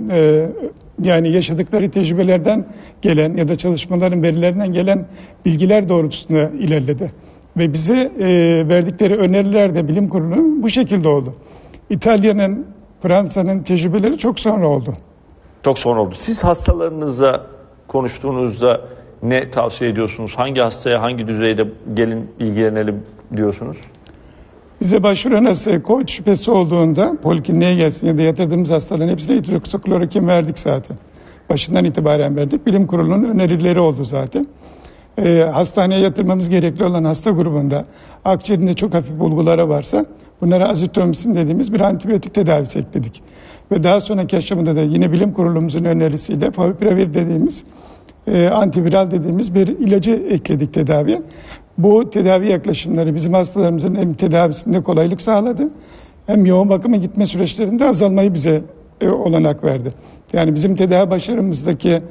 yani yaşadıkları tecrübelerden gelen ya da çalışmaların verilerinden gelen bilgiler doğrultusunda ilerledi. Ve bize verdikleri öneriler de bilim kurulunun bu şekilde oldu. İtalya'nın, Fransa'nın tecrübeleri çok sonra oldu. Çok sonra oldu. Siz hastalarınızla konuştuğunuzda ne tavsiye ediyorsunuz? Hangi hastaya hangi düzeyde gelin ilgilenelim diyorsunuz? Bize başvuran hastaya COVID şüphesi olduğunda polikliniğe gelsin ya da yatırdığımız hastaların hepsine hidroksiklorokin verdik zaten. Başından itibaren verdik. Bilim kurulunun önerileri oldu zaten. Hastaneye yatırmamız gerekli olan hasta grubunda akciğerinde çok hafif bulguları varsa bunlara azitromisin dediğimiz bir antibiyotik tedavisi ekledik. Ve daha sonraki aşamada da yine bilim kurulumuzun önerisiyle favipiravir dediğimiz antiviral dediğimiz bir ilacı ekledik tedaviye. Bu tedavi yaklaşımları bizim hastalarımızın hem tedavisinde kolaylık sağladı hem yoğun bakıma gitme süreçlerinde azalmayı bize olanak verdi. Yani bizim tedavi başarımızdaki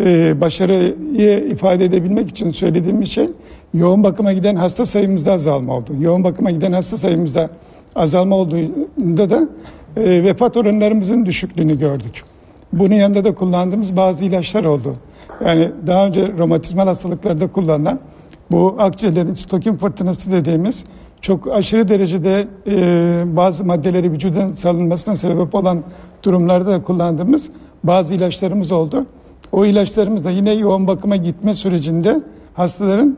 başarıyı ifade edebilmek için söylediğimiz şey yoğun bakıma giden hasta sayımızda azalma oldu. Yoğun bakıma giden hasta sayımızda azalma olduğunda da vefat oranlarımızın düşüklüğünü gördük. Bunun yanında da kullandığımız bazı ilaçlar oldu. Yani daha önce romatizmal hastalıklarda kullanılan bu akciğerlerin sitokin fırtınası dediğimiz çok aşırı derecede bazı maddeleri vücudun salınmasına sebep olan durumlarda da kullandığımız bazı ilaçlarımız oldu. O ilaçlarımız da yine yoğun bakıma gitme sürecinde hastaların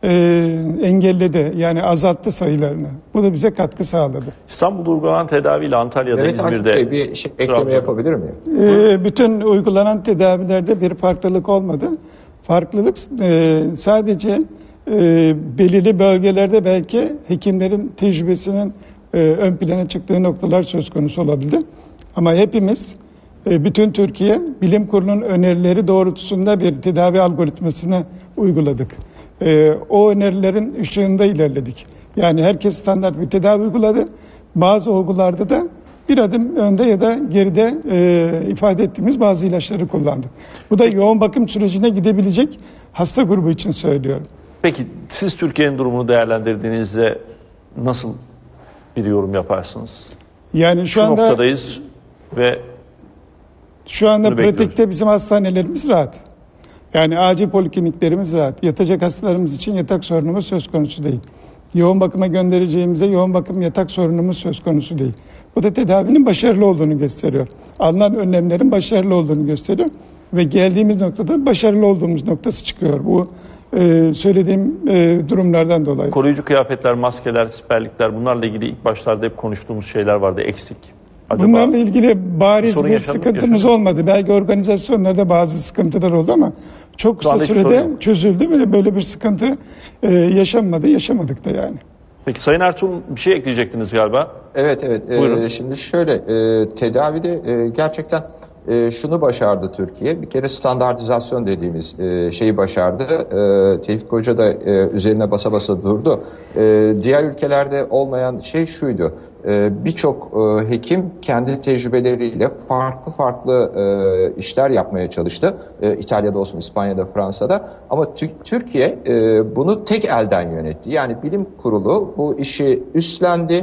engelledi. Yani azalttı sayılarını. Bu da bize katkı sağladı. İstanbul'da uygulanan tedaviyle Antalya'da, evet, İzmir'de... bir ekleme yapabilir miyim? Bütün uygulanan tedavilerde bir farklılık olmadı. Farklılık sadece belirli bölgelerde belki hekimlerin tecrübesinin ön plana çıktığı noktalar söz konusu olabildi. Ama hepimiz bütün Türkiye Bilim Kurulu'nun önerileri doğrultusunda bir tedavi algoritmasını uyguladık. O önerilerin ışığında ilerledik. Yani herkes standart bir tedavi uyguladı. Bazı olgularda da bir adım önde ya da geride ifade ettiğimiz bazı ilaçları kullandık. Bu da yoğun bakım sürecine gidebilecek hasta grubu için söylüyorum. Peki siz Türkiye'nin durumunu değerlendirdiğinizde nasıl bir yorum yaparsınız? Yani şu anda noktadayız ve pratikte bizim hastanelerimiz rahat. Yani acil polikliniklerimiz rahat. Yatacak hastalarımız için yatak sorunumuz söz konusu değil. Yoğun bakıma göndereceğimize yoğun bakım yatak sorunumuz söz konusu değil. Bu da tedavinin başarılı olduğunu gösteriyor. Alınan önlemlerin başarılı olduğunu gösteriyor. Ve geldiğimiz noktada başarılı olduğumuz noktası çıkıyor. Bu söylediğim durumlardan dolayı. Koruyucu kıyafetler, maskeler, siperlikler, bunlarla ilgili ilk başlarda hep konuştuğumuz şeyler vardı, eksik. Acaba bunlarla ilgili bariz bir sıkıntımız olmadı. Belki organizasyonlarda bazı sıkıntılar oldu ama çok kısa sürede çözüldü ve böyle bir sıkıntı yaşamadık da yani. Peki Sayın Ertuğrul, bir şey ekleyecektiniz galiba. Evet. Şimdi şöyle, tedavide gerçekten şunu başardı Türkiye. Bir kere standartizasyon dediğimiz şeyi başardı. Tevfik Hoca da üzerine basa basa durdu. Diğer ülkelerde olmayan şey şuydu. Birçok hekim kendi tecrübeleriyle farklı işler yapmaya çalıştı. İtalya'da olsun, İspanya'da, Fransa'da. Ama Türkiye bunu tek elden yönetti. Yani bilim kurulu bu işi üstlendi.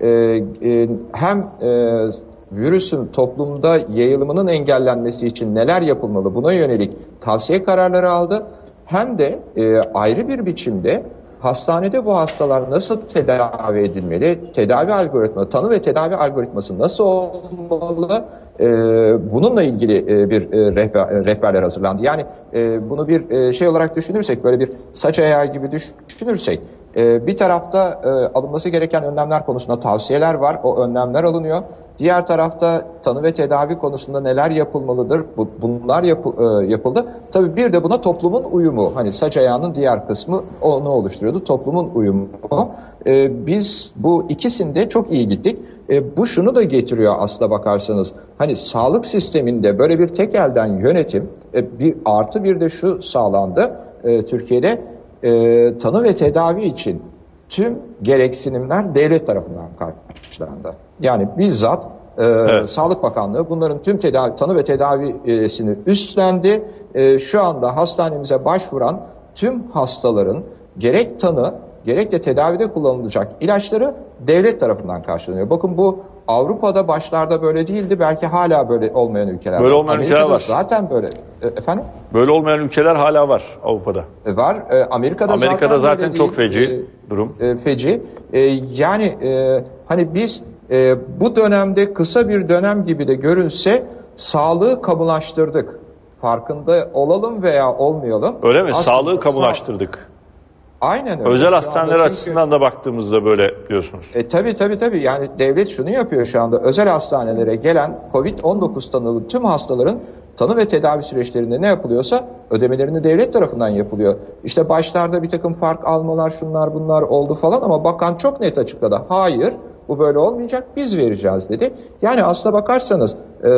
Hem virüsün toplumda yayılımının engellenmesi için neler yapılmalı buna yönelik tavsiye kararları aldı. Hem de ayrı bir biçimde hastanede bu hastalar nasıl tedavi edilmeli, tanı ve tedavi algoritması nasıl olmalı, bununla ilgili bir rehberler hazırlandı. Yani bunu bir şey olarak düşünürsek, böyle bir saç ayağı gibi düşünürsek, bir tarafta alınması gereken önlemler konusunda tavsiyeler var, o önlemler alınıyor. Diğer tarafta tanı ve tedavi konusunda neler yapılmalıdır? Bunlar yapıldı. Tabii bir de buna toplumun uyumu. Hani saç ayağının diğer kısmı onu oluşturuyordu. Toplumun uyumu. Biz bu ikisinde çok iyi gittik. Bu şunu da getiriyor aslına bakarsanız. Hani sağlık sisteminde böyle bir tek elden yönetim bir de şu sağlandı. Türkiye'de tanı ve tedavi için tüm gereksinimler devlet tarafından karşılandı. Yani bizzat Sağlık Bakanlığı bunların tüm tanı ve tedavisini üstlendi. Şu anda hastanemize başvuran tüm hastaların gerek tanı gerek de tedavide kullanılacak ilaçları devlet tarafından karşılanıyor. Bakın bu Avrupa'da başlarda böyle değildi. Belki hala böyle olmayan ülkeler var. Böyle olmayan ülkeler var. Zaten böyle. Efendim? Böyle olmayan ülkeler hala var Avrupa'da. Var. Amerika'da zaten çok feci durum. Feci. Yani hani biz bu dönemde kısa bir dönem gibi de görünse sağlığı kamulaştırdık. Farkında olalım veya olmayalım. Öyle mi? Sağlığı kamulaştırdık. Aynen öyle. Özel hastaneler açısından da baktığımızda böyle diyorsunuz. Tabii. Yani devlet şunu yapıyor şu anda. Özel hastanelere gelen COVID-19 tanılı tüm hastaların tanı ve tedavi süreçlerinde ne yapılıyorsa ödemelerini devlet tarafından yapılıyor. İşte başlarda bir takım fark almalar, şunlar bunlar oldu falan ama bakan çok net açıkladı. Hayır, bu böyle olmayacak, biz vereceğiz dedi. Yani aslına bakarsanız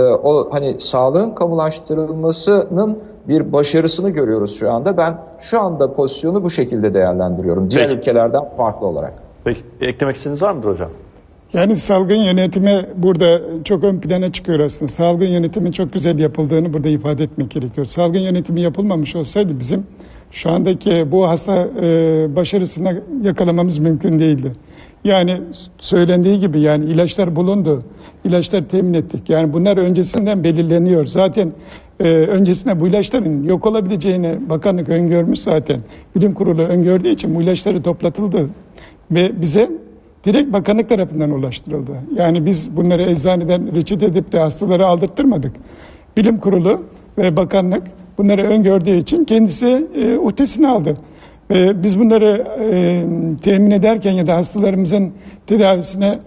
o hani sağlığın kamulaştırılmasının bir başarısını görüyoruz şu anda. Ben şu anda pozisyonu bu şekilde değerlendiriyorum. Diğer ülkelerden farklı olarak. Peki, eklemek istediğiniz var mıdır hocam? Yani salgın yönetimi burada çok ön plana çıkıyor aslında. Salgın yönetimi çok güzel yapıldığını burada ifade etmek gerekiyor. Salgın yönetimi yapılmamış olsaydı bizim şu andaki bu hasta başarısını yakalamamız mümkün değildi. Yani söylendiği gibi yani ilaçlar bulundu, ilaçlar temin ettik. Yani bunlar öncesinden belirleniyor. Zaten öncesinde bu ilaçların yok olabileceğini bakanlık öngörmüş zaten. Bilim kurulu öngördüğü için bu ilaçları toplatıldı ve bize direkt bakanlık tarafından ulaştırıldı. Yani biz bunları eczaneden reçete edip de hastalara aldırtmadık. Bilim kurulu ve bakanlık bunları öngördüğü için kendisi uhdesine aldı. Biz bunları temin ederken ya da hastalarımızın tedavisine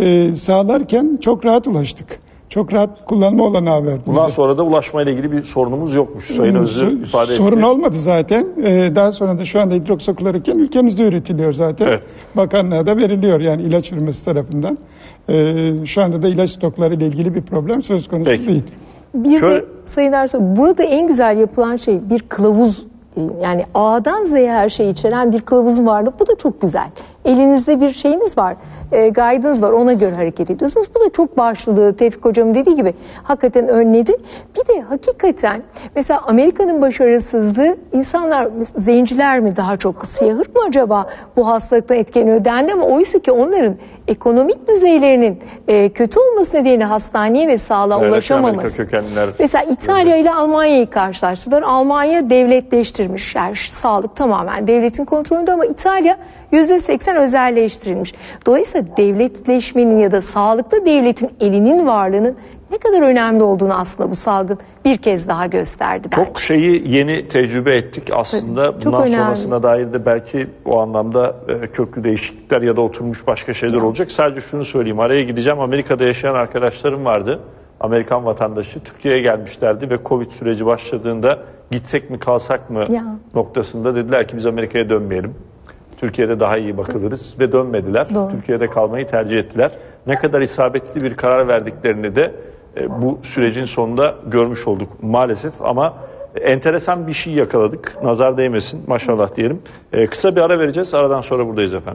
sağlarken çok rahat ulaştık. Çok rahat kullanma olanağı verdi. Bundan sonra da ulaşmayla ilgili bir sorunumuz yokmuş. Sayın Özlü ifade etti. Sorun olmadı zaten. Daha sonra da şu anda hidroksiklorokin ülkemizde üretiliyor zaten. Evet. Bakanlığa da veriliyor yani ilaç firması tarafından. Şu anda da ilaç stokları ile ilgili bir problem söz konusu değil. Bir Şöyle- de Sayın Ersoy, burada en güzel yapılan şey bir kılavuz, yani A'dan Z'ye her şeyi içeren bir kılavuzun varlığı. Bu da çok güzel. Elinizde bir şeyiniz var, guidance var, ona göre hareket ediyorsunuz. Bu da çok başlığı, Tevfik Hocam'ın dediği gibi hakikaten önledi. Bir de hakikaten mesela Amerika'nın başarısızlığı, insanlar, zenciler mi daha çok, siyahır mı acaba bu hastalıktan etkileniyor dendi, ama oysa ki onların ekonomik düzeylerinin kötü olması nedeniyle hastaneye ve sağlığa Amerika ulaşamaması. kökenliler. Mesela İtalya ile Almanya'yı karşılaştırdılar. Almanya devletleştirmiş. Yani sağlık tamamen devletin kontrolünde, ama İtalya %80 özelleştirilmiş. Dolayısıyla devletleşmenin ya da sağlıkta devletin elinin varlığının ne kadar önemli olduğunu aslında bu salgın bir kez daha gösterdi bence. Çok şeyi yeni tecrübe ettik aslında. Tabii, çok bundan önemli. sonrasına dair de belki o anlamda köklü değişiklikler ya da oturmuş başka şeyler olacak. Sadece şunu söyleyeyim, araya gideceğim. Amerika'da yaşayan arkadaşlarım vardı. Amerikan vatandaşı. Türkiye'ye gelmişlerdi ve Covid süreci başladığında gitsek mi kalsak mı noktasında dediler ki biz Amerika'ya dönmeyelim. Türkiye'de daha iyi bakılırız ve dönmediler. Doğru. Türkiye'de kalmayı tercih ettiler. Ne kadar isabetli bir karar verdiklerini de bu sürecin sonunda görmüş olduk maalesef, ama enteresan bir şey yakaladık. Nazar değmesin maşallah diyelim. Kısa bir ara vereceğiz. Aradan sonra buradayız efendim.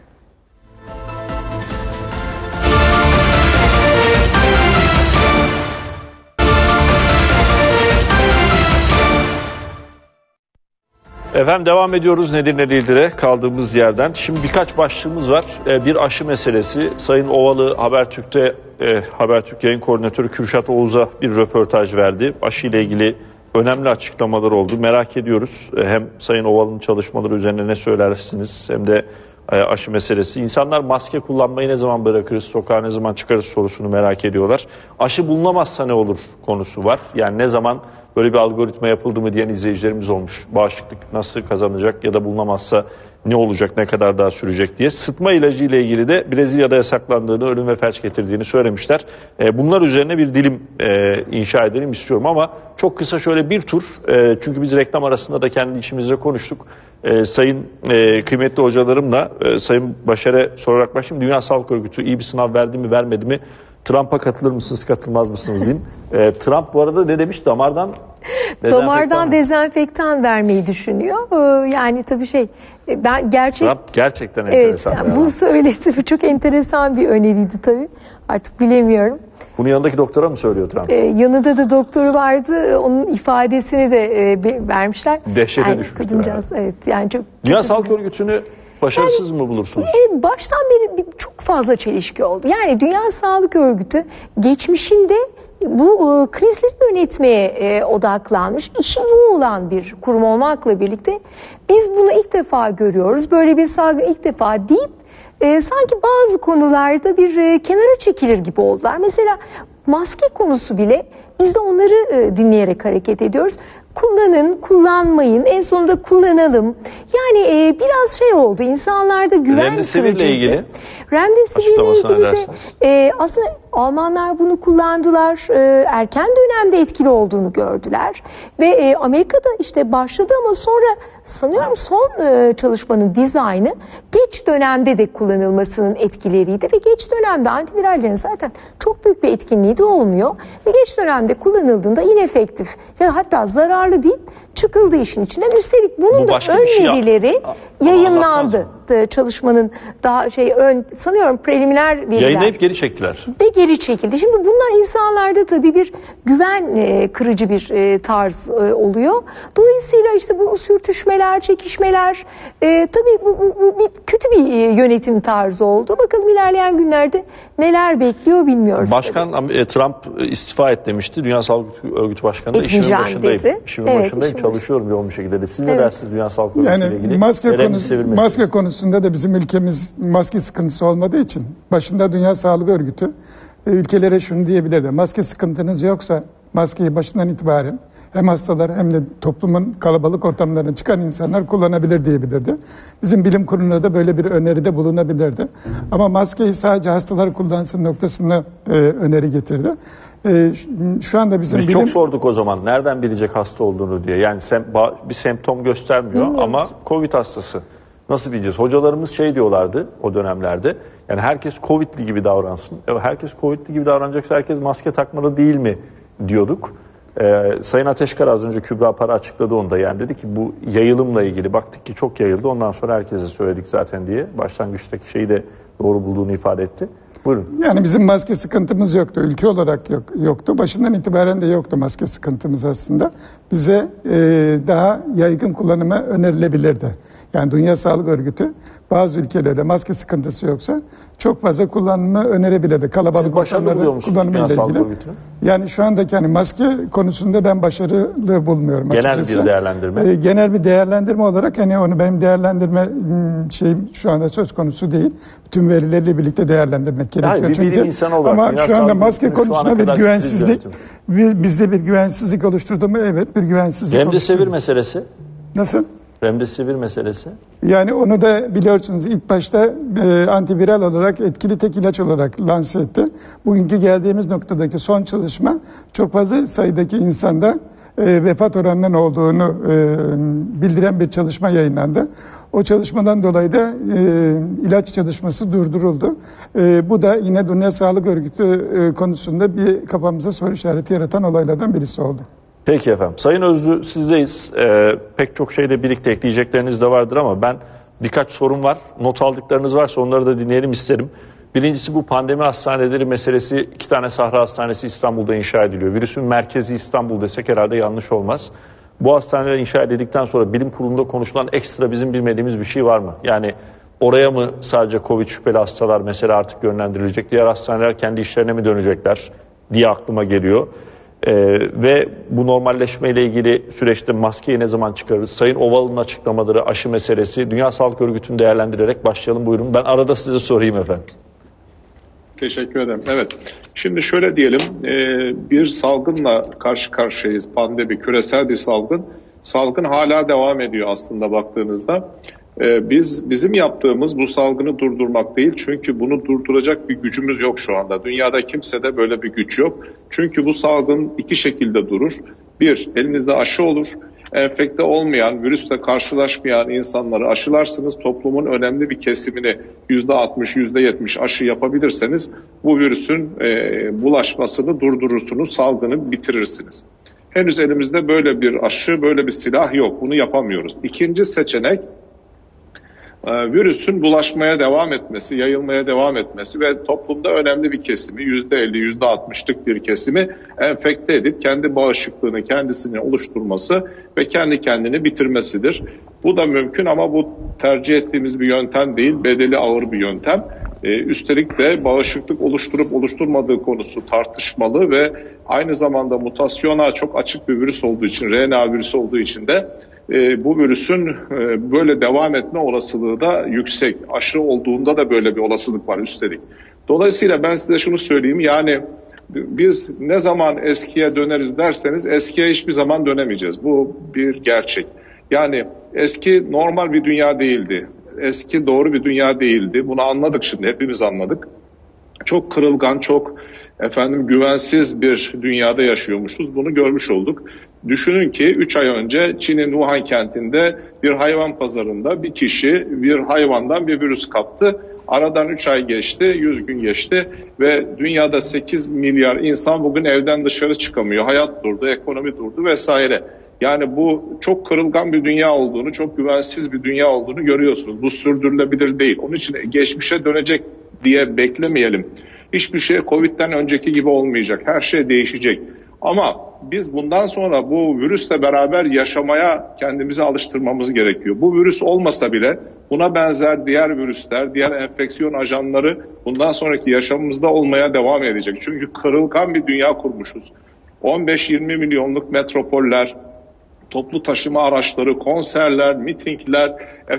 Efendim devam ediyoruz Nedir ne değildir'e kaldığımız yerden. Şimdi birkaç başlığımız var. Bir aşı meselesi. Sayın Ovalı Habertürk'te Habertürk yayın koordinatörü Kürşat Oğuz'a bir röportaj verdi. Aşı ile ilgili önemli açıklamalar oldu. Merak ediyoruz. Hem Sayın Ovalı'nın çalışmaları üzerine ne söylersiniz, hem de aşı meselesi. İnsanlar maske kullanmayı ne zaman bırakırız, sokağa ne zaman çıkarız sorusunu merak ediyorlar. Aşı bulunamazsa ne olur konusu var. Yani ne zaman böyle bir algoritma yapıldı mı diyen izleyicilerimiz olmuş. Bağışıklık nasıl kazanacak ya da bulunamazsa ne olacak, ne kadar daha sürecek diye. Sıtma ilacı ile ilgili de Brezilya'da yasaklandığını, ölüm ve felç getirdiğini söylemişler. Bunlar üzerine bir dilim inşa edelim istiyorum, ama çok kısa şöyle bir tur. Çünkü biz reklam arasında da kendi içimizde konuştuk. Sayın kıymetli hocalarımla Sayın Başar'a sorarak başlayayım. Dünya Sağlık Örgütü iyi bir sınav verdi mi vermedi mi? Trump'a katılır mısınız katılmaz mısınız diyeyim. Trump bu arada ne demiş? Damardan dezenfektan vermeyi düşünüyor. Yani tabii ben Trump gerçekten evet, enteresan. Yani bunu söyledi. Bu çok enteresan bir öneriydi tabii. Artık bilemiyorum. Bunu yanındaki doktora mı söylüyor Trump? Yanında da doktoru vardı. Onun ifadesini de vermişler. Dehşete düşmüştür. Kadıncağız, evet. Yani çok Dünya Sağlık Örgütü'nü başarısız mı bulursunuz? Baştan beri çok fazla çelişki oldu. Yani Dünya Sağlık Örgütü geçmişinde bu krizleri yönetmeye odaklanmış, işi bu olan bir kurum olmakla birlikte biz bunu ilk defa görüyoruz. Böyle bir salgın ilk defa deyip sanki bazı konularda bir kenara çekilir gibi oldular. Mesela maske konusu bile biz de onları dinleyerek hareket ediyoruz. Kullanın, kullanmayın, en sonunda kullanalım. Yani biraz oldu, insanlarda güven Remdesivir'le ilgili. Remdesivir'le ilgili de aslında Almanlar bunu kullandılar. Erken dönemde etkili olduğunu gördüler. Ve Amerika'da başladı, ama sonra sanıyorum son çalışmanın dizaynı geç dönemde de kullanılmasının etkileriydi. Ve geç dönemde antivirallerin zaten çok büyük bir etkinliği de olmuyor. Ve geç dönemde kullanıldığında inefektif ya hatta zararlı deyip çıkıldı işin içinden. Üstelik bunun da ön verileri yayınlandı. Çalışmanın daha sanıyorum preliminer veriler. Yayınlayıp geri çektiler. Ve geri çekildi. Şimdi bunlar insanlarda tabii bir güven kırıcı bir tarz oluyor. Dolayısıyla bu sürtüşmeler, çekişmeler tabii bu bir kötü bir yönetim tarzı oldu. Bakalım ilerleyen günlerde neler bekliyor bilmiyoruz. Başkan Trump istifa et demişti. Dünya Sağlık Örgütü Başkanı da işimin başındayım. Dedi. İşimin başındayım, çalışıyorum yoğun bir şekilde. Siz ne dersiniz Dünya Sağlık Örgütü ile ilgili? Maske konusunda da bizim ülkemiz maske sıkıntısı olmadığı için başında Dünya Sağlık Örgütü ülkelere şunu diyebilirdi. Maske sıkıntınız yoksa maskeyi başından itibaren hem hastalar hem de toplumun kalabalık ortamlarına çıkan insanlar kullanabilir diyebilirdi. Bizim bilim kuruluna da böyle bir öneride bulunabilirdi. Ama maskeyi sadece hastalar kullansın noktasında öneri getirdi. Şu anda biz çok sorduk o zaman. Nereden bilecek hasta olduğunu diye. Yani bir semptom göstermiyor ama Covid hastası. Nasıl bileceğiz? Hocalarımız diyorlardı o dönemlerde. Yani herkes Covid'li gibi davransın. Herkes Covid'li gibi davranacaksa herkes maske takmalı değil mi diyorduk. Sayın Ateşkar az önce Kübra Para açıkladı onda. Yani dedi ki bu yayılımla ilgili baktık ki çok yayıldı. Ondan sonra herkese söyledik zaten diye. Başlangıçtaki şeyi de doğru bulduğunu ifade etti. Buyurun. Yani bizim maske sıkıntımız yoktu. Ülke olarak yoktu. Başından itibaren de yoktu maske sıkıntımız aslında. Bize daha yaygın kullanıma önerilebilirdi. Yani Dünya Sağlık Örgütü bazı ülkelerde maske sıkıntısı yoksa çok fazla kullanımı önerebilirdi. Kalabalık ortamlarda kullanımıyla ilgili. Yani şu andaki hani maske konusunda ben başarılı bulmuyorum açıkçası. Genel bir değerlendirme. Genel bir değerlendirme olarak hani onu benim değerlendirme şeyim şu anda söz konusu değil. Tüm verilerle birlikte değerlendirmek gerekiyor. Hayır, bir bilim insanı olarak. Ama şu anda maske konusunda bir güvensizlik, bizde bir güvensizlik oluşturdu mu? Evet, bir güvensizlik oluşturdu. Remdesivir meselesi? Nasıl? Remdesivir meselesi? Yani onu da biliyorsunuz ilk başta antiviral olarak etkili tek ilaç olarak lanse etti. Bugünkü geldiğimiz noktadaki son çalışma çok fazla sayıdaki insanda vefat oranının olduğunu bildiren bir çalışma yayınlandı. O çalışmadan dolayı da ilaç çalışması durduruldu. Bu da yine Dünya Sağlık Örgütü konusunda bir kafamıza soru işareti yaratan olaylardan birisi oldu. Peki efendim. Sayın Özlü sizdeyiz. Pek çok şeyde birlikte ekleyecekleriniz de vardır ama ben birkaç sorum var. Not aldıklarınız varsa onları da dinleyelim isterim. Birincisi bu pandemi hastaneleri meselesi. 2 tane Sahra Hastanesi İstanbul'da inşa ediliyor. Virüsün merkezi İstanbul desek herhalde yanlış olmaz. Bu hastaneler inşa edildikten sonra bilim kurulunda konuşulan ekstra bizim bilmediğimiz bir şey var mı? Yani oraya mı sadece Covid şüpheli hastalar mesela artık yönlendirilecek? Diğer hastaneler kendi işlerine mi dönecekler diye aklıma geliyor. Ve bu normalleşmeyle ilgili süreçte maskeyi ne zaman çıkarırız? Sayın Ovalı'nın açıklamaları, aşı meselesi, Dünya Sağlık Örgütü'nü değerlendirerek başlayalım, buyurun. Ben arada size sorayım efendim. Teşekkür ederim. Evet. Şimdi şöyle diyelim, bir salgınla karşı karşıyayız. Pandemi, küresel bir salgın. Salgın hala devam ediyor aslında baktığınızda. Bizim yaptığımız bu salgını durdurmak değil. Çünkü bunu durduracak bir gücümüz yok şu anda. Dünyada kimsede böyle bir güç yok. Çünkü bu salgın 2 şekilde durur. 1, elinizde aşı olur. Enfekte olmayan, virüsle karşılaşmayan insanları aşılarsınız. Toplumun önemli bir kesimini %60, %70 aşı yapabilirseniz bu virüsün bulaşmasını durdurursunuz, salgını bitirirsiniz. Henüz elimizde böyle bir aşı, böyle bir silah yok. Bunu yapamıyoruz. İkinci seçenek, virüsün bulaşmaya devam etmesi, yayılmaya devam etmesi ve toplumda önemli bir kesimi, %50, %60'lık bir kesimi enfekte edip kendi bağışıklığını kendisine oluşturması ve kendi kendini bitirmesidir. Bu da mümkün ama bu tercih ettiğimiz bir yöntem değil, bedeli ağır bir yöntem. Üstelik de bağışıklık oluşturup oluşturmadığı konusu tartışmalı ve aynı zamanda mutasyona çok açık bir virüs olduğu için, RNA virüsü olduğu için de bu virüsün böyle devam etme olasılığı da yüksek. Aşı olduğunda da böyle bir olasılık var üstelik. Dolayısıyla ben size şunu söyleyeyim, yani biz ne zaman eskiye döneriz derseniz eskiye hiçbir zaman dönemeyeceğiz. Bu bir gerçek. Yani eski normal bir dünya değildi. Eski doğru bir dünya değildi. Bunu anladık şimdi, hepimiz anladık. Çok kırılgan, çok güvensiz bir dünyada yaşıyormuşuz. Bunu görmüş olduk. Düşünün ki 3 ay önce Çin'in Wuhan kentinde bir hayvan pazarında bir kişi bir hayvandan bir virüs kaptı. Aradan 3 ay geçti, 100 gün geçti ve dünyada 8 milyar insan bugün evden dışarı çıkamıyor. Hayat durdu, ekonomi durdu vesaire. Yani bu çok kırılgan bir dünya olduğunu, çok güvensiz bir dünya olduğunu görüyorsunuz. Bu sürdürülebilir değil. Onun için geçmişe dönecek diye beklemeyelim. Hiçbir şey Covid'den önceki gibi olmayacak. Her şey değişecek. Ama biz bundan sonra bu virüsle beraber yaşamaya kendimizi alıştırmamız gerekiyor. Bu virüs olmasa bile buna benzer diğer virüsler, diğer enfeksiyon ajanları bundan sonraki yaşamımızda olmaya devam edecek. Çünkü kırılgan bir dünya kurmuşuz. 15-20 milyonluk metropoller, toplu taşıma araçları, konserler, mitingler,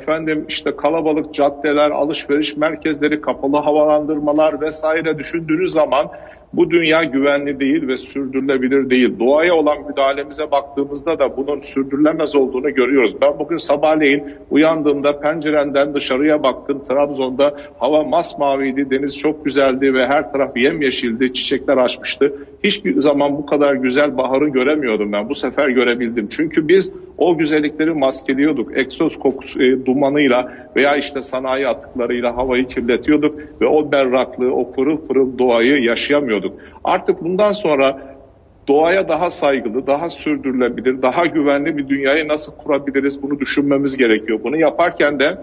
kalabalık caddeler, alışveriş merkezleri, kapalı havalandırmalar vesaire düşündüğünüz zaman bu dünya güvenli değil ve sürdürülebilir değil. Doğaya olan müdahalemize baktığımızda da bunun sürdürülemez olduğunu görüyoruz. Ben bugün sabahleyin uyandığımda pencerenden dışarıya baktım. Trabzon'da hava masmaviydi, deniz çok güzeldi ve her taraf yemyeşildi, çiçekler açmıştı. Hiçbir zaman bu kadar güzel baharı göremiyordum ben. Bu sefer görebildim. Çünkü biz o güzellikleri maskeliyorduk. Egzoz kokusu, dumanıyla veya sanayi atıklarıyla havayı kirletiyorduk ve o berraklığı, o pırıl pırıl doğayı yaşayamıyorduk. Artık bundan sonra doğaya daha saygılı, daha sürdürülebilir, daha güvenli bir dünyayı nasıl kurabiliriz bunu düşünmemiz gerekiyor. Bunu yaparken de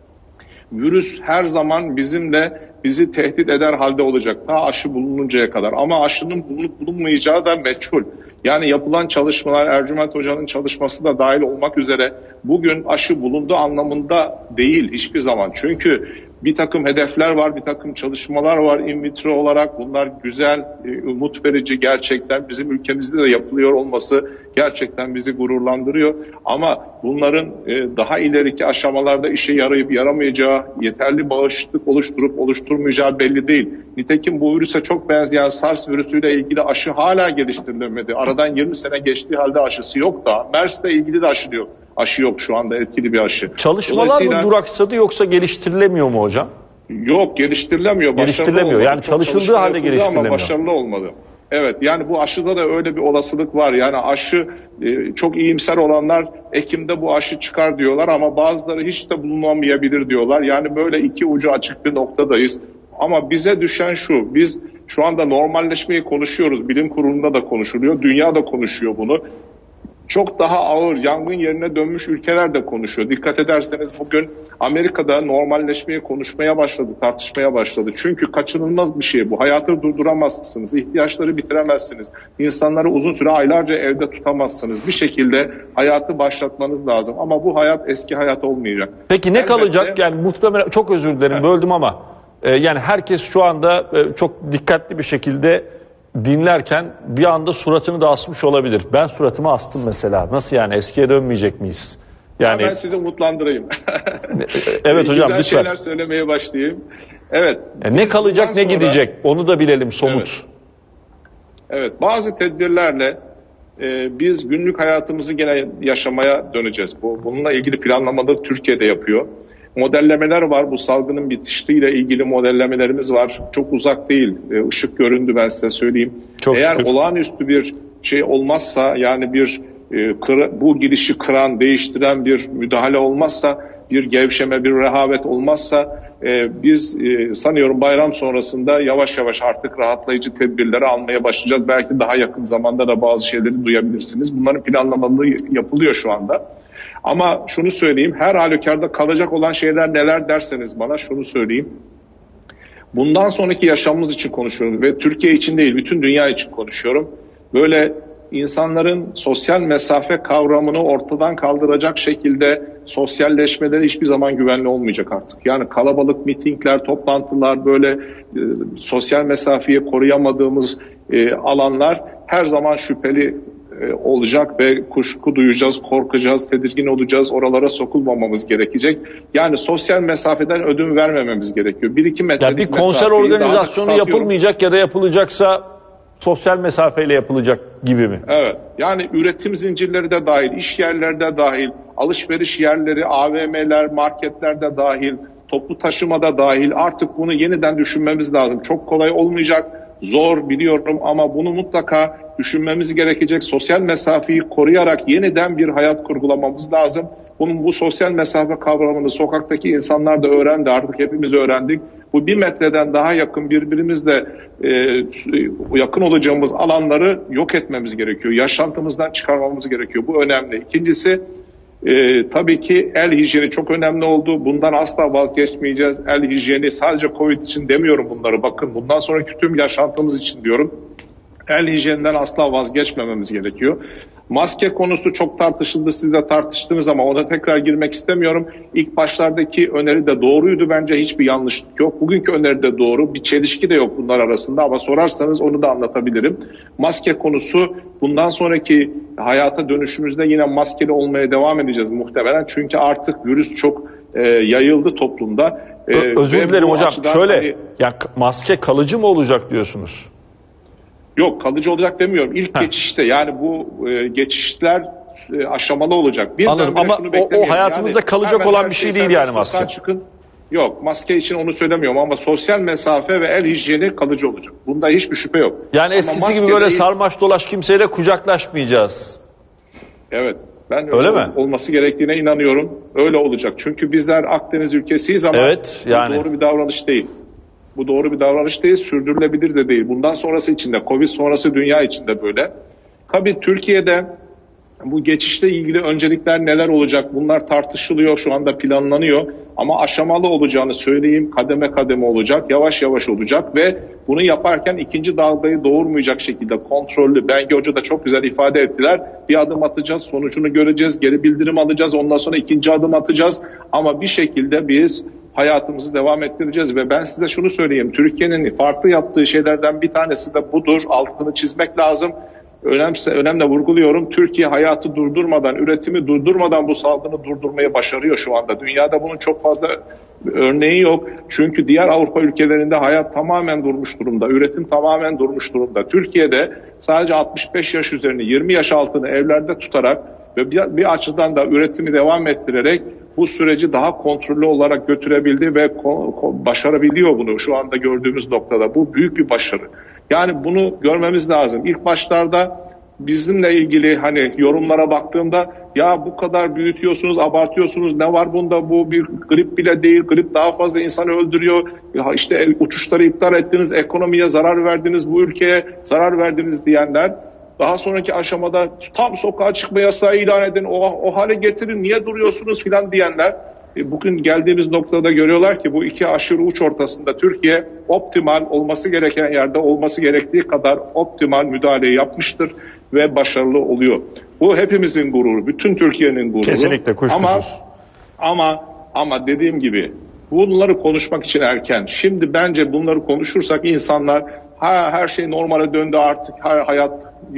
virüs her zaman bizi tehdit eder halde olacak. Ta aşı bulununcaya kadar. Ama aşının bulunup bulunmayacağı da meçhul. Yani yapılan çalışmalar, Ercüment Hoca'nın çalışması da dahil olmak üzere bugün aşı bulundu anlamında değil hiçbir zaman. Çünkü bir takım hedefler var, bir takım çalışmalar var in vitro olarak. Bunlar güzel, umut verici gerçekten. Bizim ülkemizde de yapılıyor olması gerçekten bizi gururlandırıyor. Ama bunların daha ileriki aşamalarda işe yarayıp yaramayacağı, yeterli bağışıklık oluşturup oluşturmayacağı belli değil. Nitekim bu virüse çok benzeyen SARS virüsüyle ilgili aşı hala geliştirilemedi. Aradan 20 sene geçtiği halde aşısı yok da. MERS'le ilgili de aşı yok. Aşı yok şu anda, etkili bir aşı. Çalışmalar mı duraksadı yoksa geliştirilemiyor mu hocam? Yok, geliştirilemiyor. Geliştirilemiyor. Yani çalışıldığı halde geliştirilemiyor. Ama başarılı olmadı. Evet, yani bu aşıda da öyle bir olasılık var. Yani aşı çok iyimser olanlar Ekim'de bu aşı çıkar diyorlar ama bazıları hiç de bulunamayabilir diyorlar. Yani böyle iki ucu açık bir noktadayız. Ama bize düşen şu, biz şu anda normalleşmeyi konuşuyoruz. Bilim kurulunda da konuşuluyor, dünya da konuşuyor bunu. Çok daha ağır, yangın yerine dönmüş ülkeler de konuşuyor. Dikkat ederseniz bugün Amerika'da normalleşmeyi konuşmaya başladı, tartışmaya başladı. Çünkü kaçınılmaz bir şey bu. Hayatı durduramazsınız, ihtiyaçları bitiremezsiniz. İnsanları uzun süre, aylarca evde tutamazsınız. Bir şekilde hayatı başlatmanız lazım. Ama bu hayat eski hayat olmayacak. Peki ne kalacak? Yani muhtemelen, çok özür dilerim böldüm ama yani herkes şu anda çok dikkatli bir şekilde dinlerken bir anda suratını da asmış olabilir. Ben suratımı astım mesela. Nasıl yani, eskiye dönmeyecek miyiz? Yani ben sizi umutlandırayım. Evet hocam, güzel lütfen. şeyler söylemeye başlayayım. Evet. Ne kalacak, ne gidecek? Onu da bilelim, somut. Evet. Evet, bazı tedbirlerle biz günlük hayatımızı gene yaşamaya döneceğiz. Bununla ilgili planlamaları Türkiye'de yapıyor. Modellemeler var. Bu salgının bitişiyle ilgili modellemelerimiz var. Çok uzak değil. Işık göründü, ben size söyleyeyim. Eğer olağanüstü bir şey olmazsa, yani bu girişi kıran, değiştiren bir müdahale olmazsa, bir gevşeme, bir rehavet olmazsa biz sanıyorum bayram sonrasında yavaş yavaş artık rahatlayıcı tedbirleri almaya başlayacağız. Belki daha yakın zamanda da bazı şeyleri duyabilirsiniz. Bunların planlamaları yapılıyor şu anda. Ama şunu söyleyeyim, her halükarda kalacak olan şeyler neler derseniz bana şunu söyleyeyim. Bundan sonraki yaşamımız için konuşuyorum ve Türkiye için değil, bütün dünya için konuşuyorum. Böyle insanların sosyal mesafe kavramını ortadan kaldıracak şekilde sosyalleşmeleri hiçbir zaman güvenli olmayacak artık. Yani kalabalık mitingler, toplantılar, böyle sosyal mesafeyi koruyamadığımız alanlar her zaman şüpheli olacak ve kuşku duyacağız, korkacağız, tedirgin olacağız, oralara sokulmamamız gerekecek. Yani sosyal mesafeden ödün vermememiz gerekiyor. 1-2 metrelik yani bir konser organizasyonu yapılmayacak ya da yapılacaksa sosyal mesafeyle yapılacak gibi mi? Evet. Yani üretim zincirleri de dahil, iş yerleri de dahil, alışveriş yerleri, AVM'ler, marketler de dahil, toplu taşıma da dahil. Artık bunu yeniden düşünmemiz lazım. Çok kolay olmayacak, zor biliyorum ama bunu mutlaka düşünmemiz gerekecek. Sosyal mesafeyi koruyarak yeniden bir hayat kurgulamamız lazım. Bu sosyal mesafe kavramını sokaktaki insanlar da öğrendi, artık hepimiz öğrendik. Bu 1 metreden daha yakın, birbirimizle yakın olacağımız alanları yok etmemiz gerekiyor. Yaşantımızdan çıkarmamız gerekiyor. Bu önemli. İkincisi tabii ki el hijyeni çok önemli oldu. Bundan asla vazgeçmeyeceğiz. El hijyeni sadece Covid için demiyorum bunları. Bakın, bundan sonraki tüm yaşantımız için diyorum. El hijyeninden asla vazgeçmememiz gerekiyor. Maske konusu çok tartışıldı, siz de tartıştınız ama ona tekrar girmek istemiyorum. İlk başlardaki öneri de doğruydu bence, hiçbir yanlışlık yok. Bugünkü öneri de doğru, bir çelişki de yok bunlar arasında ama sorarsanız onu da anlatabilirim. Maske konusu, bundan sonraki hayata dönüşümüzde yine maskeli olmaya devam edeceğiz muhtemelen. Çünkü artık virüs çok yayıldı toplumda. Özür dilerim hocam, şöyle yani maske kalıcı mı olacak diyorsunuz? Yok, kalıcı olacak demiyorum. İlk geçişte, yani bu geçişler aşamalı olacak. Anladım ama o hayatımızda yani kalacak olan bir şey değil yani maske. Yok, maske için onu söylemiyorum ama sosyal mesafe ve el hijyeni kalıcı olacak. Bunda hiçbir şüphe yok. Yani ama eskisi gibi böyle sarmaş dolaş kimseyle kucaklaşmayacağız. Evet. Ben öyle olması gerektiğine inanıyorum. Öyle olacak. Çünkü bizler Akdeniz ülkesiyiz ama yani doğru bir davranış değil. Bu doğru bir davranış değil, sürdürülebilir de değil. Bundan sonrası için de, Covid sonrası dünya için de böyle. Tabii Türkiye'de bu geçişle ilgili öncelikler neler olacak? Bunlar tartışılıyor, şu anda planlanıyor. Ama aşamalı olacağını söyleyeyim, kademe kademe olacak, yavaş yavaş olacak ve bunu yaparken ikinci dalgayı doğurmayacak şekilde kontrollü. Bengi Hoca da çok güzel ifade ettiler. Bir adım atacağız, sonucunu göreceğiz, geri bildirim alacağız, ondan sonra ikinci adım atacağız. Ama bir şekilde biz hayatımızı devam ettireceğiz ve ben size şunu söyleyeyim. Türkiye'nin farklı yaptığı şeylerden bir tanesi de budur. Altını çizmek lazım. Önemli vurguluyorum. Türkiye hayatı durdurmadan, üretimi durdurmadan bu salgını durdurmayı başarıyor şu anda. Dünyada bunun çok fazla örneği yok. Çünkü diğer Avrupa ülkelerinde hayat tamamen durmuş durumda. Üretim tamamen durmuş durumda. Türkiye'de sadece 65 yaş üzerini, 20 yaş altını evlerde tutarak ve bir açıdan da üretimi devam ettirerek bu süreci daha kontrollü olarak götürebildi ve başarabiliyor bunu şu anda gördüğümüz noktada. Bu büyük bir başarı. Yani bunu görmemiz lazım. İlk başlarda bizimle ilgili hani yorumlara baktığımda ya bu kadar büyütüyorsunuz, abartıyorsunuz, ne var bunda, bu bir grip bile değil, grip daha fazla insanı öldürüyor. Ya işte uçuşları iptal ettiniz, ekonomiye zarar verdiniz, bu ülkeye zarar verdiniz diyenler. Daha sonraki aşamada tam sokağa çıkma yasağı ilan edin, o hale getirin, niye duruyorsunuz filan diyenler. Bugün geldiğimiz noktada görüyorlar ki bu iki aşırı uç ortasında Türkiye optimal olması gereken yerde olması gerektiği kadar optimal müdahaleyi yapmıştır ve başarılı oluyor. Bu hepimizin gururu, bütün Türkiye'nin gururu. Kesinlikle kuşkusuz. Ama dediğim gibi bunları konuşmak için erken. Şimdi bence bunları konuşursak insanlar her şey normale döndü artık, hayat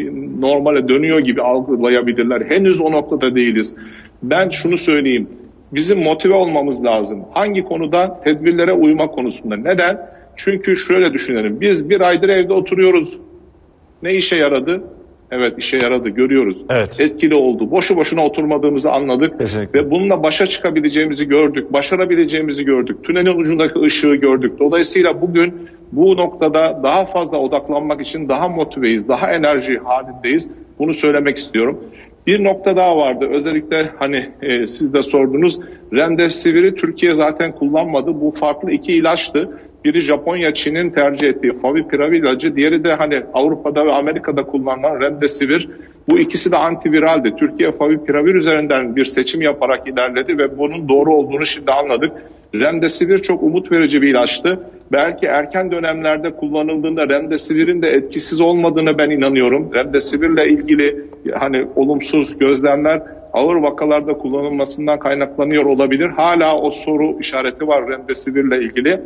normale dönüyor gibi algılayabilirler. Henüz o noktada değiliz. Ben şunu söyleyeyim. Bizim motive olmamız lazım. Hangi konuda? Tedbirlere uyma konusunda. Neden? Çünkü şöyle düşünelim. Biz bir aydır evde oturuyoruz. Ne işe yaradı? Evet, işe yaradı, görüyoruz. Evet. Etkili oldu. Boşu boşuna oturmadığımızı anladık. Kesinlikle. Ve bununla başa çıkabileceğimizi gördük. Başarabileceğimizi gördük. Tünelin ucundaki ışığı gördük. Dolayısıyla bugün bu noktada daha fazla odaklanmak için daha motiveyiz, daha enerji halindeyiz. Bunu söylemek istiyorum. Bir nokta daha vardı. Özellikle hani siz de sordunuz. Remdesivir'i Türkiye zaten kullanmadı. Bu farklı iki ilaçtı. Biri Japonya, Çin'in tercih ettiği Favipiravir ilacı. Diğeri de hani Avrupa'da ve Amerika'da kullanılan Remdesivir. Bu ikisi de antiviraldi. Türkiye Favipiravir üzerinden bir seçim yaparak ilerledi ve bunun doğru olduğunu şimdi anladık. Remdesivir çok umut verici bir ilaçtı. Belki erken dönemlerde kullanıldığında Remdesivir'in de etkisiz olmadığını ben inanıyorum. Remdesivir'le ilgili hani olumsuz gözlemler ağır vakalarda kullanılmasından kaynaklanıyor olabilir. Hala o soru işareti var Remdesivir'le ilgili.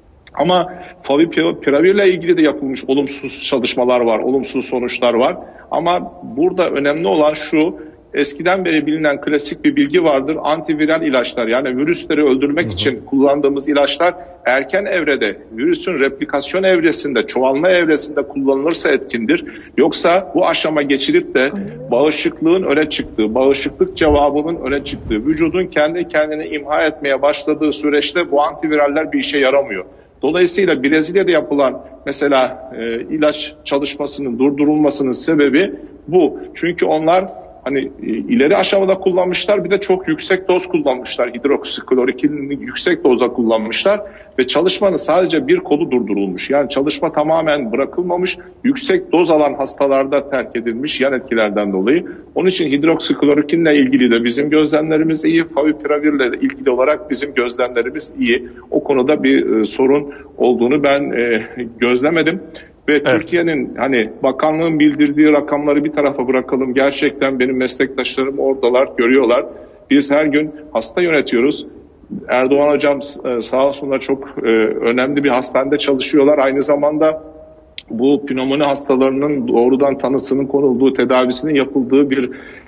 Ama Favipiravir ilgili de yapılmış olumsuz çalışmalar var, olumsuz sonuçlar var. Ama burada önemli olan şu, eskiden beri bilinen klasik bir bilgi vardır. Antiviral ilaçlar, yani virüsleri öldürmek için kullandığımız ilaçlar erken evrede, virüsün replikasyon evresinde, çoğalma evresinde kullanılırsa etkindir. Yoksa bu aşama geçilip de bağışıklığın öne çıktığı, bağışıklık cevabının öne çıktığı, vücudun kendi kendini imha etmeye başladığı süreçte bu antiviraller bir işe yaramıyor. Dolayısıyla Brezilya'da yapılan mesela ilaç çalışmasının durdurulmasının sebebi bu. Çünkü onlar hani ileri aşamada kullanmışlar, bir de çok yüksek doz kullanmışlar. Hidroksiklorokinini yüksek dozda kullanmışlar ve çalışmanın sadece bir kolu durdurulmuş. Yani çalışma tamamen bırakılmamış, yüksek doz alan hastalarda terk edilmiş yan etkilerden dolayı. Onun için hidroksiklorokinle ilgili de bizim gözlemlerimiz iyi, Favipiravir ilgili olarak bizim gözlemlerimiz iyi. O konuda bir sorun olduğunu ben gözlemedim. Ve evet. Türkiye'nin hani bakanlığın bildirdiği rakamları bir tarafa bırakalım. Gerçekten benim meslektaşlarım oradalar, görüyorlar. Biz her gün hasta yönetiyoruz. Erdoğan hocam sağ olsunlar çok önemli bir hastanede çalışıyorlar. Aynı zamanda bu pnömoni hastalarının doğrudan tanısının konulduğu, tedavisinin yapıldığı bir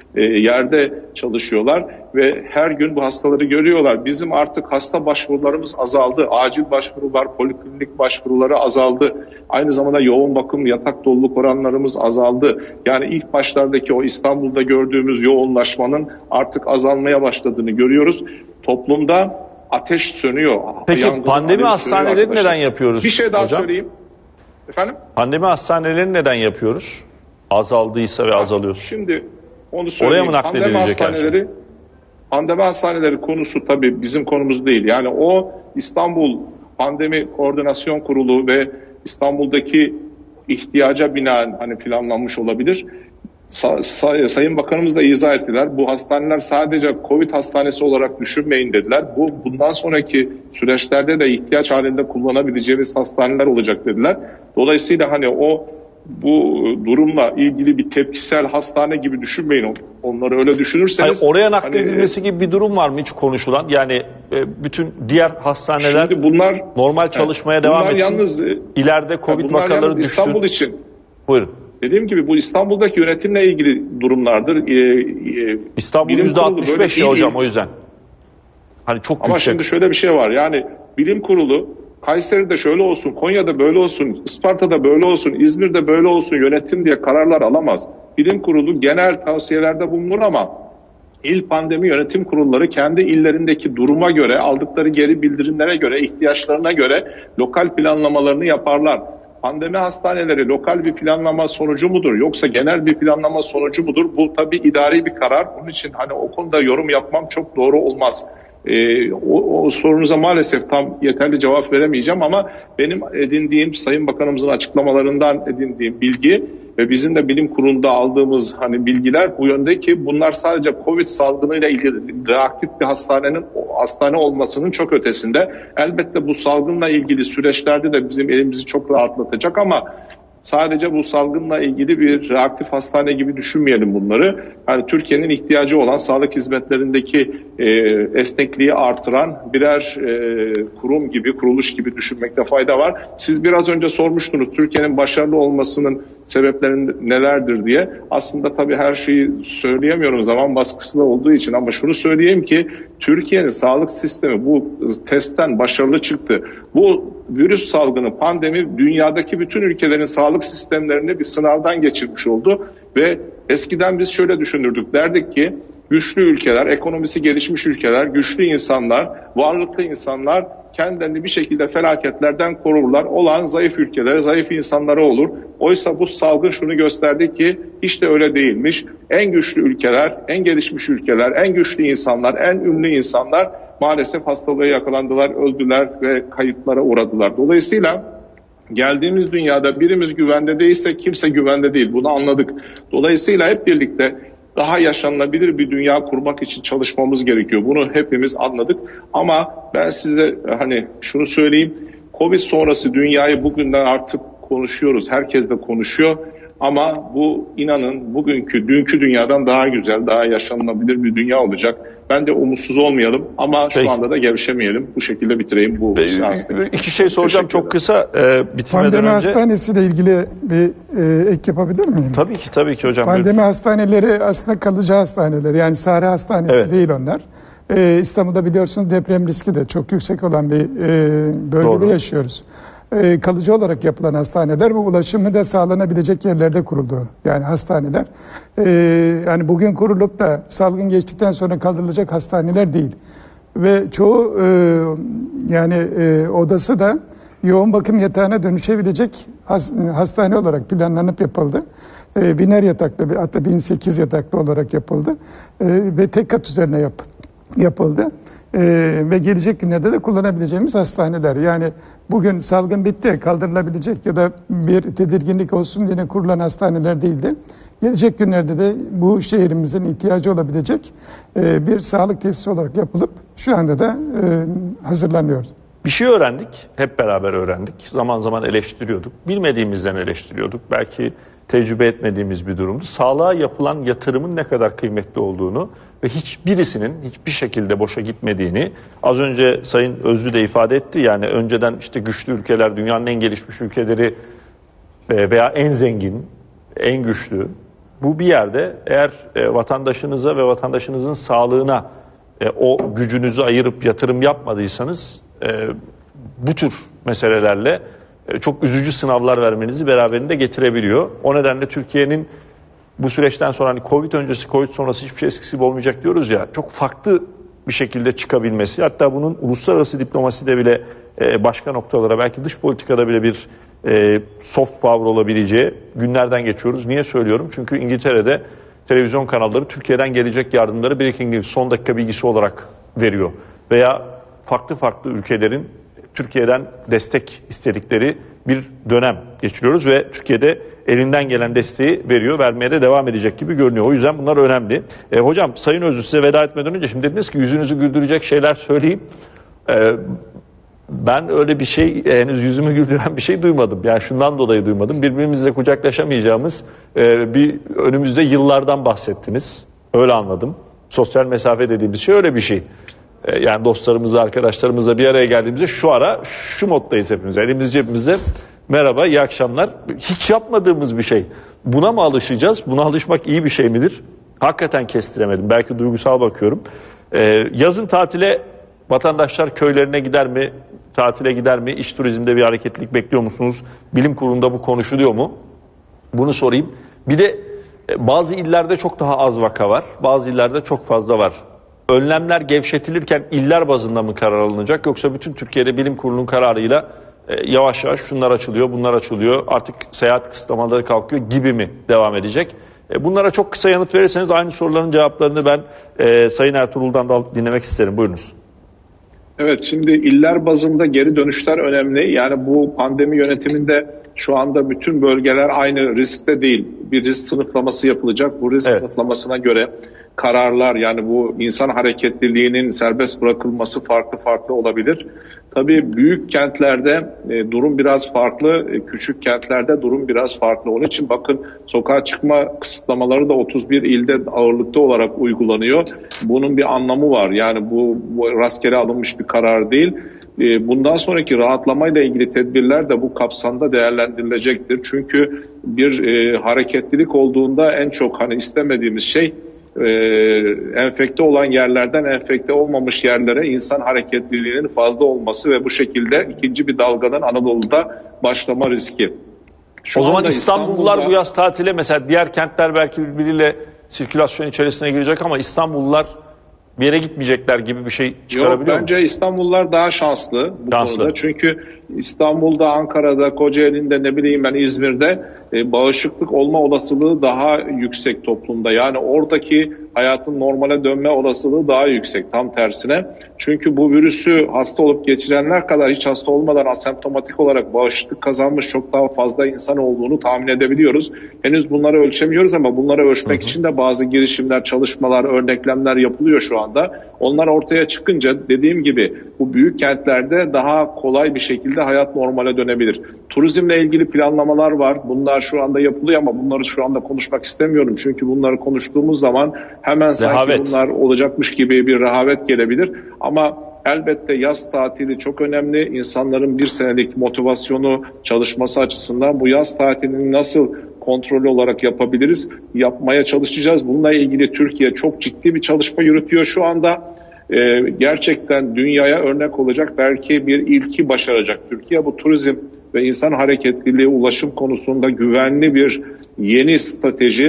yerde çalışıyorlar ve her gün bu hastaları görüyorlar. Bizim artık hasta başvurularımız azaldı. Acil başvurular, poliklinik başvuruları azaldı. Aynı zamanda yoğun bakım, yatak doluluk oranlarımız azaldı. Yani ilk başlardaki o İstanbul'da gördüğümüz yoğunlaşmanın artık azalmaya başladığını görüyoruz. Toplumda ateş sönüyor. Peki pandemi hastaneleri neden yapıyoruz? Bir şey daha hocam söyleyeyim. Efendim? Pandemi hastaneleri neden yapıyoruz? Azaldıysa ve azalıyorsa. Şimdi onu söyleyeyim. Oraya mı nakledilecek her şey? Pandemi hastaneleri konusu tabii bizim konumuz değil. Yani o İstanbul Pandemi Koordinasyon Kurulu ve İstanbul'daki ihtiyaca binaen hani planlanmış olabilir. Sayın Bakanımız da izah ettiler. Bu hastaneler sadece Covid hastanesi olarak düşünmeyin dediler. Bundan sonraki süreçlerde de ihtiyaç halinde kullanabileceğimiz hastaneler olacak dediler. Dolayısıyla hani bu durumla ilgili bir tepkisel hastane gibi düşünmeyin. Onları öyle düşünürseniz. Hayır, oraya nakledilmesi gibi bir durum var mı hiç konuşulan? Yani bütün diğer hastaneler normal çalışmaya devam etsin. Yalnız, ileride Covid vakaları düştü. İstanbul için. Buyurun. Dediğim gibi bu İstanbul'daki yönetimle ilgili durumlardır. İstanbul %65 ya hocam, o yüzden. Hani çok ama yüksek. Şimdi şöyle bir şey var. Yani bilim kurulu Kayseri'de şöyle olsun, Konya'da böyle olsun, Isparta'da böyle olsun, İzmir'de böyle olsun yönetim diye kararlar alamaz. Bilim kurulu genel tavsiyelerde bulunur ama İl pandemi yönetim kurulları kendi illerindeki duruma göre, aldıkları geri bildirimlere göre, ihtiyaçlarına göre lokal planlamalarını yaparlar. Pandemi hastaneleri lokal bir planlama sonucu mudur yoksa genel bir planlama sonucu mudur? Bu tabii idari bir karar. Onun için hani o konuda yorum yapmam çok doğru olmaz. O sorunuza maalesef tam yeterli cevap veremeyeceğim ama benim edindiğim Sayın Bakanımızın açıklamalarından edindiğim bilgi ve bizim de bilim kurulunda aldığımız hani bilgiler bu yönde ki bunlar sadece Covid salgınıyla ilgili reaktif bir hastane olmasının çok ötesinde. Elbette bu salgınla ilgili süreçlerde de bizim elimizi çok rahatlatacak ama sadece bu salgınla ilgili bir reaktif hastane gibi düşünmeyelim bunları. Yani Türkiye'nin ihtiyacı olan sağlık hizmetlerindeki esnekliği artıran birer kurum gibi, kuruluş gibi düşünmekte fayda var. Siz biraz önce sormuştunuz Türkiye'nin başarılı olmasının sebepleri nelerdir diye. Aslında tabii her şeyi söyleyemiyorum zaman baskısı da olduğu için ama şunu söyleyeyim ki Türkiye'nin sağlık sistemi bu testten başarılı çıktı. Bu virüs salgını, pandemi dünyadaki bütün ülkelerin sağlık sistemlerini bir sınavdan geçirmiş oldu ve eskiden biz şöyle düşünürdük, derdik ki güçlü ülkeler, ekonomisi gelişmiş ülkeler, güçlü insanlar, varlıklı insanlar kendilerini bir şekilde felaketlerden korurlar. Olan zayıf ülkelere, zayıf insanlara olur. Oysa bu salgın şunu gösterdi ki hiç de öyle değilmiş. En güçlü ülkeler, en gelişmiş ülkeler, en güçlü insanlar, en ünlü insanlar maalesef hastalığa yakalandılar, öldüler ve kayıplara uğradılar. Dolayısıyla geldiğimiz dünyada birimiz güvende değilse kimse güvende değil. Bunu anladık. Dolayısıyla hep birlikte daha yaşanılabilir bir dünya kurmak için çalışmamız gerekiyor. Bunu hepimiz anladık. Ama ben size hani şunu söyleyeyim. Covid sonrası dünyayı bugünden artık konuşuyoruz. Herkes de konuşuyor. Ama bu inanın dünkü dünyadan daha güzel, daha yaşanılabilir bir dünya olacak. Ben de umutsuz olmayalım ama şu anda da gevşemeyelim. Bu şekilde bitireyim bu seansı. İki şey soracağım çok kısa bitirmeden Pandemi önce. hastanesiyle ilgili bir ek yapabilir miyim? Tabii ki hocam. Pandemi hastaneleri aslında kalıcı hastaneler. Yani Sahra Hastanesi değil onlar. İstanbul'da biliyorsunuz deprem riski de çok yüksek olan bir bölgede yaşıyoruz. Kalıcı olarak yapılan hastaneler ve ulaşımı da sağlanabilecek yerlerde kuruldu. Yani hastaneler. Yani bugün kurulup da salgın geçtikten sonra kaldırılacak hastaneler değil. Ve çoğu odası da yoğun bakım yatağına dönüşebilecek hastane olarak planlanıp yapıldı. 1000'er yataklı hatta 1008 yataklı olarak yapıldı. Ve tek kat üzerine yapıldı. Ve gelecek günlerde de kullanabileceğimiz hastaneler. Yani bugün salgın bitti, kaldırılabilecek ya da bir tedirginlik olsun diye kurulan hastaneler değildi. Gelecek günlerde de bu şehrimizin ihtiyacı olabilecek bir sağlık tesisi olarak yapılıp şu anda da hazırlanıyor. Bir şey öğrendik, hep beraber öğrendik. Zaman zaman eleştiriyorduk, bilmediğimizden eleştiriyorduk. Belki tecrübe etmediğimiz bir durumdu. Sağlığa yapılan yatırımın ne kadar kıymetli olduğunu ve hiçbirisinin hiçbir şekilde boşa gitmediğini az önce Sayın Özlü de ifade etti. Yani önceden işte güçlü ülkeler, dünyanın en gelişmiş ülkeleri veya en zengin, en güçlü. Bu bir yerde eğer vatandaşınıza ve vatandaşınızın sağlığına o gücünüzü ayırıp yatırım yapmadıysanız bu tür meselelerle çok üzücü sınavlar vermenizi beraberinde getirebiliyor. O nedenle Türkiye'nin bu süreçten sonra hani Covid öncesi, Covid sonrası hiçbir şey eskisi gibi olmayacak diyoruz ya, çok farklı bir şekilde çıkabilmesi, hatta bunun uluslararası diplomaside bile başka noktalara, belki dış politikada bile bir soft power olabileceği günlerden geçiyoruz. Niye söylüyorum? Çünkü İngiltere'de televizyon kanalları Türkiye'den gelecek yardımları breaking news, son dakika bilgisi olarak veriyor. Veya farklı ülkelerin Türkiye'den destek istedikleri bir dönem geçiriyoruz ve Türkiye'de elinden gelen desteği veriyor, vermeye de devam edecek gibi görünüyor. O yüzden bunlar önemli. Hocam, Sayın Özlü, size veda etmeden önce şimdi dediniz ki yüzünüzü güldürecek şeyler söyleyeyim. Ben öyle bir şey, henüz yüzümü güldüren bir şey duymadım. Yani şundan dolayı duymadım. Birbirimizle kucaklaşamayacağımız bir önümüzde yıllardan bahsettiniz. Öyle anladım. Sosyal mesafe dediğimiz şey öyle bir şey. Yani dostlarımızla, arkadaşlarımızla bir araya geldiğimizde şu moddayız hepimiz. Elimiz cebimizde, merhaba, iyi akşamlar. Hiç yapmadığımız bir şey. Buna mı alışacağız? Buna alışmak iyi bir şey midir? Hakikaten kestiremedim. Belki duygusal bakıyorum. Yazın tatile vatandaşlar köylerine gider mi? Tatile gider mi? İç turizmde bir hareketlilik bekliyor musunuz? Bilim kurulunda bu konuşuluyor mu? Bunu sorayım. Bir de bazı illerde çok daha az vaka var. Bazı illerde çok fazla var. Önlemler gevşetilirken iller bazında mı karar alınacak? Yoksa bütün Türkiye'de bilim kurulunun kararıyla yavaş yavaş şunlar açılıyor, bunlar açılıyor, artık seyahat kısıtlamaları kalkıyor gibi mi devam edecek? Bunlara çok kısa yanıt verirseniz aynı soruların cevaplarını ben Sayın Ertuğrul'dan da dinlemek isterim. Buyurunuz. Evet, şimdi iller bazında geri dönüşler önemli. Yani bu pandemi yönetiminde şu anda bütün bölgeler aynı riskte değil. Bir risk sınıflaması yapılacak. Bu risk sınıflamasına göre kararlar, yani bu insan hareketliliğinin serbest bırakılması farklı olabilir. Tabii büyük kentlerde durum biraz farklı, küçük kentlerde durum biraz farklı. Onun için bakın, sokağa çıkma kısıtlamaları da 31 ilde ağırlıkta olarak uygulanıyor. Bunun bir anlamı var. Yani bu rastgele alınmış bir karar değil. Bundan sonraki rahatlamayla ilgili tedbirler de bu kapsamda değerlendirilecektir. Çünkü bir hareketlilik olduğunda en çok istemediğimiz şey enfekte olan yerlerden enfekte olmamış yerlere insan hareketliliğinin fazla olması ve bu şekilde ikinci bir dalgadan Anadolu'da başlama riski. O zaman İstanbullular bu yaz tatile, mesela diğer kentler belki birbiriyle sirkülasyon içerisine girecek ama İstanbullular bir yere gitmeyecekler gibi bir şey çıkarabiliyor mu? Bence İstanbullular daha şanslı bu konuda. Çünkü İstanbul'da, Ankara'da, Kocaeli'nde, İzmir'de bağışıklık olma olasılığı daha yüksek toplumda. Yani oradaki hayatın normale dönme olasılığı daha yüksek, tam tersine. Çünkü bu virüsü hasta olup geçirenler kadar hiç hasta olmadan asemptomatik olarak bağışıklık kazanmış çok daha fazla insan olduğunu tahmin edebiliyoruz. Henüz bunları ölçemiyoruz ama bunları ölçmek için de bazı girişimler, çalışmalar, örneklemler yapılıyor şu anda. Onlar ortaya çıkınca dediğim gibi bu büyük kentlerde daha kolay bir şekilde hayat normale dönebilir. Turizmle ilgili planlamalar var. Bunlar şu anda yapılıyor ama bunları şu anda konuşmak istemiyorum. Çünkü bunları konuştuğumuz zaman hemen sanki bunlar olacakmış gibi bir rehavet gelebilir. Ama elbette yaz tatili çok önemli. İnsanların bir senelik motivasyonu, çalışması açısından bu yaz tatilini nasıl kontrollü olarak yapabiliriz? Yapmaya çalışacağız. Bununla ilgili Türkiye çok ciddi bir çalışma yürütüyor şu anda. Gerçekten dünyaya örnek olacak, belki bir ilki başaracak. Türkiye bu turizm ve insan hareketliliği, ulaşım konusunda güvenli bir yeni strateji.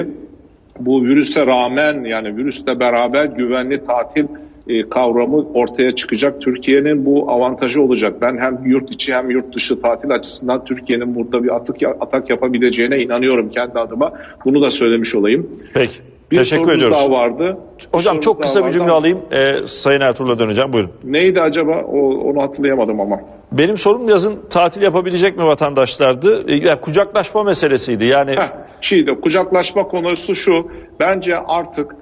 Bu virüse rağmen, yani virüsle beraber güvenli tatil kavramı ortaya çıkacak. Türkiye'nin bu avantajı olacak. Ben hem yurt içi hem yurt dışı tatil açısından Türkiye'nin burada bir atak yapabileceğine inanıyorum kendi adıma. Bunu da söylemiş olayım. Peki. Bir teşekkür ediyoruz. Daha vardı. Hocam çok kısa bir cümle alayım. Sayın Ertuğrul'a döneceğim. Buyurun. Neydi acaba? Onu hatırlayamadım ama. Benim sorum yazın tatil yapabilecek mi vatandaşlardı? Yani kucaklaşma meselesiydi. Yani kucaklaşma konusu şu. Bence artık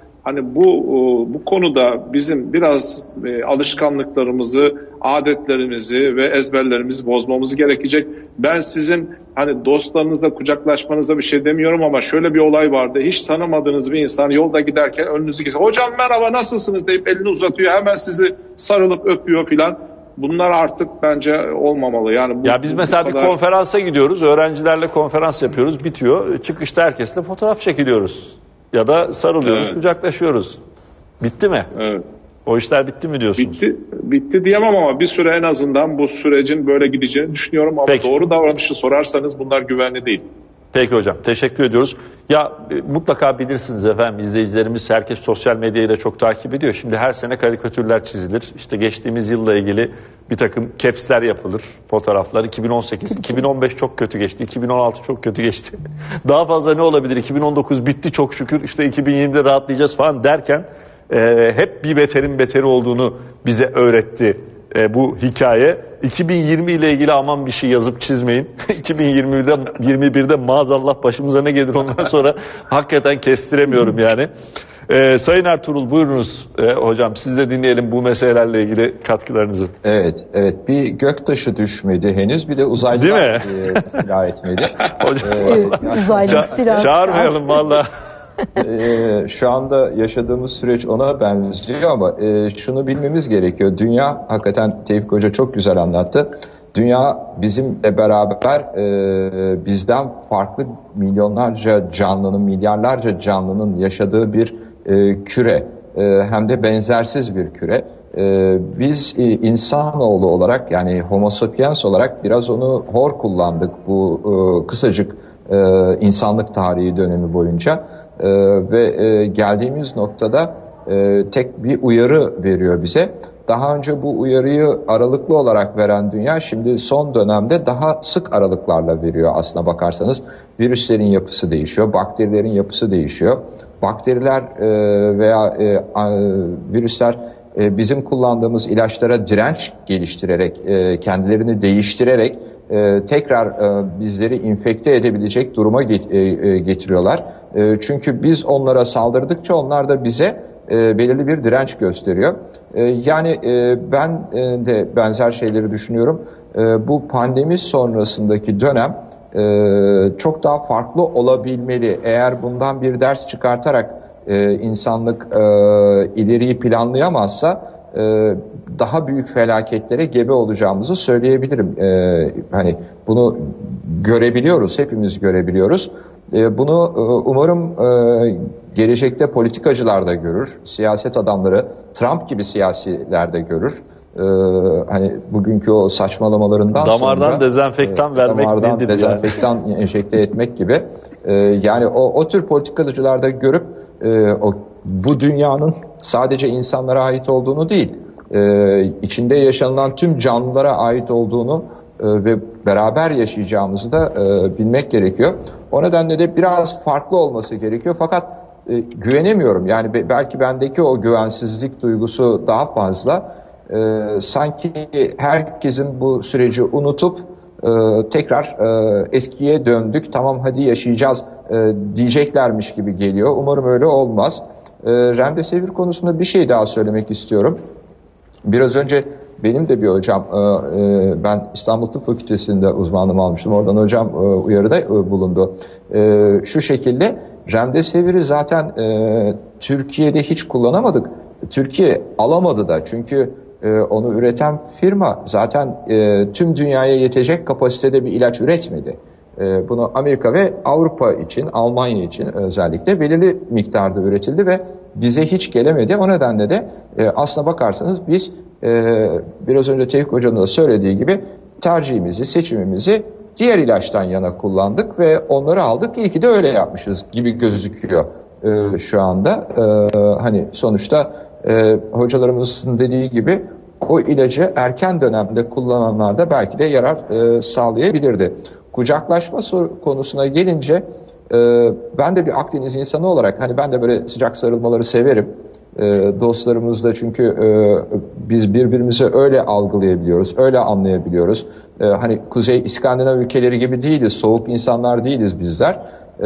bu konuda bizim biraz alışkanlıklarımızı, adetlerimizi ve ezberlerimizi bozmamız gerekecek. Ben sizin dostlarınızla kucaklaşmanıza bir şey demiyorum ama şöyle bir olay vardı. Hiç tanımadığınız bir insan yolda giderken önünüzü kesiyor. Hocam merhaba, nasılsınız deyip elini uzatıyor. Hemen sizi sarılıp öpüyor filan. Bunlar artık bence olmamalı. Yani biz mesela bir konferansa gidiyoruz. Öğrencilerle konferans yapıyoruz. Bitiyor. Çıkışta herkesle fotoğraf çekiliyoruz. Ya da sarılıyoruz, kucaklaşıyoruz. Bitti mi? Evet. O işler bitti mi diyorsunuz? Bitti diyemem ama bir süre en azından bu sürecin böyle gideceğini düşünüyorum. Ama doğru davranışı sorarsanız bunlar güvenli değil. Peki hocam, teşekkür ediyoruz. Mutlaka bilirsiniz efendim, izleyicilerimiz, herkes sosyal medyayı da çok takip ediyor. Şimdi her sene karikatürler çizilir. İşte geçtiğimiz yılla ilgili bir takım caps'ler yapılır, fotoğraflar. 2018, 2015 çok kötü geçti, 2016 çok kötü geçti. Daha fazla ne olabilir? 2019 bitti çok şükür, işte 2020'de rahatlayacağız falan derken hep bir beterin beteri olduğunu bize öğretti bu hikaye. 2020 ile ilgili aman bir şey yazıp çizmeyin. 2021'de maazallah başımıza ne gelir ondan sonra hakikaten kestiremiyorum yani. Sayın Ertuğrul buyurunuz hocam, siz de dinleyelim bu meselelerle ilgili katkılarınızı. Evet, bir göktaşı düşmedi henüz, bir de uzaylılar istila etmedi. Uzaylı istila. Çağırmayalım valla. Şu anda yaşadığımız süreç ona benziyor ama şunu bilmemiz gerekiyor. Dünya, hakikaten Tevfik Hoca çok güzel anlattı. Dünya bizimle beraber bizden farklı milyonlarca canlının, milyarlarca canlının yaşadığı bir küre. Hem de benzersiz bir küre. Biz insanoğlu olarak, yani Homo sapiens olarak biraz onu hor kullandık bu kısacık insanlık tarihi dönemi boyunca. Ve geldiğimiz noktada tek bir uyarı veriyor bize. Daha önce bu uyarıyı aralıklı olarak veren dünya şimdi son dönemde daha sık aralıklarla veriyor aslına bakarsanız. Virüslerin yapısı değişiyor, bakterilerin yapısı değişiyor. Bakteriler veya virüsler bizim kullandığımız ilaçlara direnç geliştirerek, kendilerini değiştirerek tekrar bizleri infekte edebilecek duruma getiriyorlar. Çünkü biz onlara saldırdıkça onlar da bize belirli bir direnç gösteriyor. Yani ben de benzer şeyleri düşünüyorum. Bu pandemi sonrasındaki dönem çok daha farklı olabilmeli. Eğer bundan bir ders çıkartarak insanlık ileriyi planlayamazsa daha büyük felaketlere gebe olacağımızı söyleyebilirim. Hani bunu görebiliyoruz, hepimiz görebiliyoruz. Bunu umarım gelecekte politikacılar da görür, siyaset adamları, Trump gibi siyasiler de görür. Hani bugünkü o saçmalamalarından damardan sonra dezenfektan vermek damardan nedir dezenfektan yani? Enjekte etmek gibi. Yani o tür politikacılar da görüp bu dünyanın sadece insanlara ait olduğunu değil, içinde yaşanılan tüm canlılara ait olduğunu ve beraber yaşayacağımızı da bilmek gerekiyor. O nedenle de biraz farklı olması gerekiyor. Fakat güvenemiyorum. Yani belki bendeki o güvensizlik duygusu daha fazla. Sanki herkesin bu süreci unutup tekrar eskiye döndük, tamam hadi yaşayacağız diyeceklermiş gibi geliyor. Umarım öyle olmaz. Remdesivir konusunda bir şey daha söylemek istiyorum. Biraz önce benim de bir hocam, ben İstanbul Tıp Fakültesi'nde uzmanlığımı almıştım. Oradan hocam uyarıda bulundu. Şu şekilde Remdesivir'i zaten Türkiye'de hiç kullanamadık. Türkiye alamadı da, çünkü onu üreten firma zaten tüm dünyaya yetecek kapasitede bir ilaç üretmedi. Bunu Amerika ve Avrupa için, Almanya için özellikle belirli miktarda üretildi ve bize hiç gelemedi. O nedenle de aslına bakarsanız biz biraz önce Tevfik Hoca'nın da söylediği gibi tercihimizi, seçimimizi diğer ilaçtan yana kullandık ve onları aldık. İyi ki de öyle yapmışız gibi gözüküyor şu anda. Hani sonuçta hocalarımızın dediği gibi o ilacı erken dönemde kullananlar da belki de yarar sağlayabilirdi. Kucaklaşma konusuna gelince ben de bir Akdeniz insanı olarak hani ben de böyle sıcak sarılmaları severim. Dostlarımızla, çünkü biz birbirimizi öyle algılayabiliyoruz, öyle anlayabiliyoruz. Hani Kuzey İskandinav ülkeleri gibi değiliz, soğuk insanlar değiliz bizler.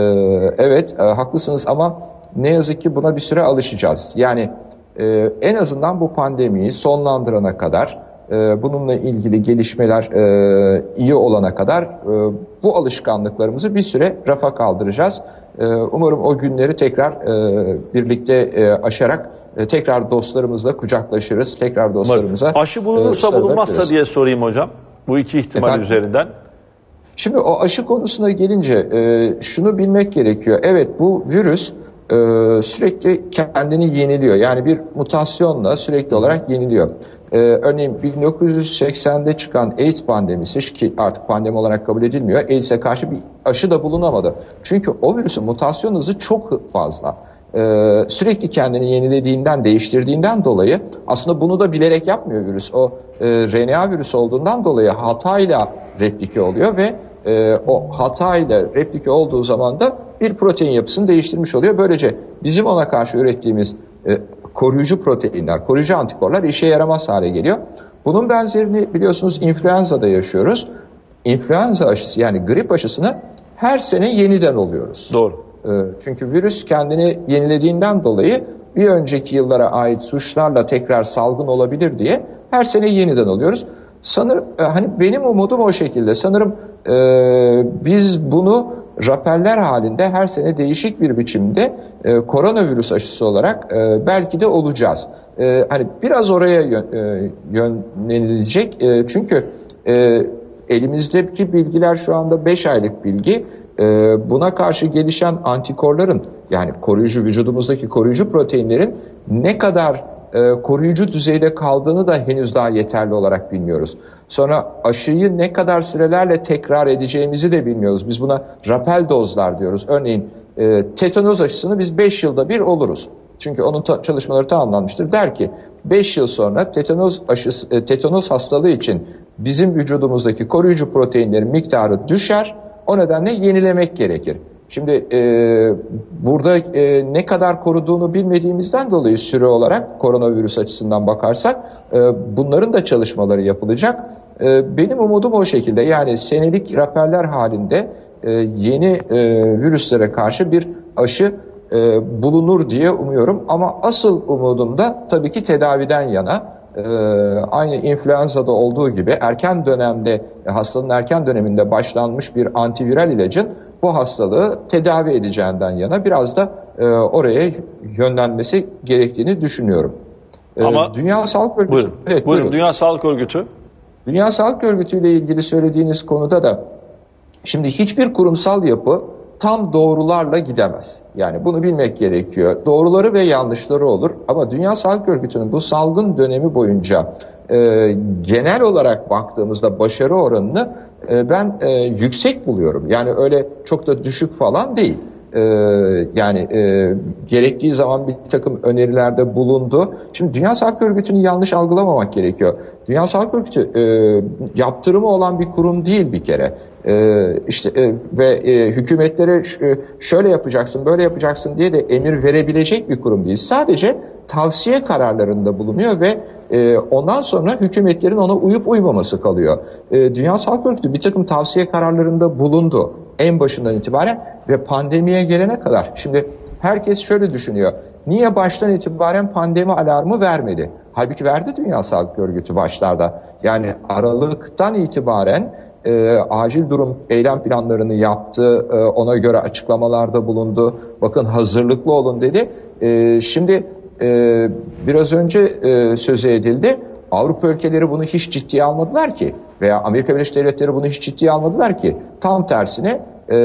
Evet, haklısınız ama ne yazık ki buna bir süre alışacağız. Yani en azından bu pandemiyi sonlandırana kadar, bununla ilgili gelişmeler iyi olana kadar bu alışkanlıklarımızı bir süre rafa kaldıracağız. Umarım o günleri tekrar birlikte aşarak tekrar dostlarımızla kucaklaşırız. Tekrar dostlarımıza. Aşı bulunursa bulunmazsa diye sorayım hocam. Bu iki ihtimal üzerinden. Şimdi o aşı konusuna gelince şunu bilmek gerekiyor. Evet, bu virüs sürekli kendini yeniliyor. Yani bir mutasyonla sürekli olarak yeniliyor. Örneğin 1980'de çıkan AIDS pandemisi, ki artık pandemi olarak kabul edilmiyor, AIDS'e karşı bir aşı da bulunamadı. Çünkü o virüsün mutasyon hızı çok fazla. Sürekli kendini yenilediğinden, değiştirdiğinden dolayı aslında bunu da bilerek yapmıyor virüs. O RNA virüsü olduğundan dolayı hatayla replike oluyor ve o hatayla replike olduğu zaman da bir protein yapısını değiştirmiş oluyor. Böylece bizim ona karşı ürettiğimiz koruyucu proteinler, koruyucu antikorlar işe yaramaz hale geliyor. Bunun benzerini biliyorsunuz influenza'da yaşıyoruz. İnfluenza aşısı yani grip aşısını her sene yeniden oluyoruz. Doğru. Çünkü virüs kendini yenilediğinden dolayı bir önceki yıllara ait suçlarla tekrar salgın olabilir diye her sene yeniden oluyoruz. Sanırım hani benim umudum o şekilde. Sanırım biz bunu rapeller halinde her sene değişik bir biçimde koronavirüs aşısı olarak belki de olacağız. Hani biraz oraya yönlenilecek. Çünkü elimizdeki bilgiler şu anda 5 aylık bilgi. Buna karşı gelişen antikorların yani vücudumuzdaki koruyucu proteinlerin ne kadar koruyucu düzeyde kaldığını da henüz daha yeterli olarak bilmiyoruz. Sonra aşıyı ne kadar sürelerle tekrar edeceğimizi de bilmiyoruz. Biz buna rapel dozlar diyoruz. Örneğin tetanoz aşısını biz 5 yılda bir oluruz. Çünkü onun çalışmaları tamamlanmıştır. Der ki 5 yıl sonra tetanoz hastalığı için bizim vücudumuzdaki koruyucu proteinlerin miktarı düşer. O nedenle yenilemek gerekir. Şimdi burada ne kadar koruduğunu bilmediğimizden dolayı süre olarak koronavirüs açısından bakarsak bunların da çalışmaları yapılacak. Benim umudum o şekilde. Yani senelik rapeller halinde yeni virüslere karşı bir aşı bulunur diye umuyorum. Ama asıl umudum da tabii ki tedaviden yana. Aynı influenza'da olduğu gibi erken dönemde hastalığın erken döneminde başlanmış bir antiviral ilacın bu hastalığı tedavi edeceğinden yana biraz da oraya yönlenmesi gerektiğini düşünüyorum. Ama Dünya Sağlık Örgütü. Buyurun. Evet, Buyurun. Dünya Sağlık Örgütü. Dünya Sağlık Örgütü ile ilgili söylediğiniz konuda da şimdi hiçbir kurumsal yapı tam doğrularla gidemez. Yani bunu bilmek gerekiyor. Doğruları ve yanlışları olur ama Dünya Sağlık Örgütü'nün bu salgın dönemi boyunca genel olarak baktığımızda başarı oranını ben yüksek buluyorum. Yani öyle çok da düşük falan değil. Gerektiği zaman bir takım önerilerde bulundu. Şimdi Dünya Sağlık Örgütü'nü yanlış algılamamak gerekiyor. Dünya Sağlık Örgütü yaptırımı olan bir kurum değil bir kere. Hükümetlere şöyle yapacaksın, böyle yapacaksın diye de emir verebilecek bir kurum değil. Sadece tavsiye kararlarında bulunuyor ve ondan sonra hükümetlerin ona uyup uymaması kalıyor. Dünya Sağlık Örgütü bir takım tavsiye kararlarında bulundu en başından itibaren ve pandemiye gelene kadar. Şimdi herkes şöyle düşünüyor. Niye baştan itibaren pandemi alarmı vermedi? Halbuki verdi Dünya Sağlık Örgütü başlarda. Yani Aralık'tan itibaren acil durum eylem planlarını yaptı, ona göre açıklamalarda bulundu. Bakın hazırlıklı olun dedi. Şimdi biraz önce sözü edildi. Avrupa ülkeleri bunu hiç ciddiye almadılar ki veya Amerika Birleşik Devletleri bunu hiç ciddiye almadılar ki. Tam tersine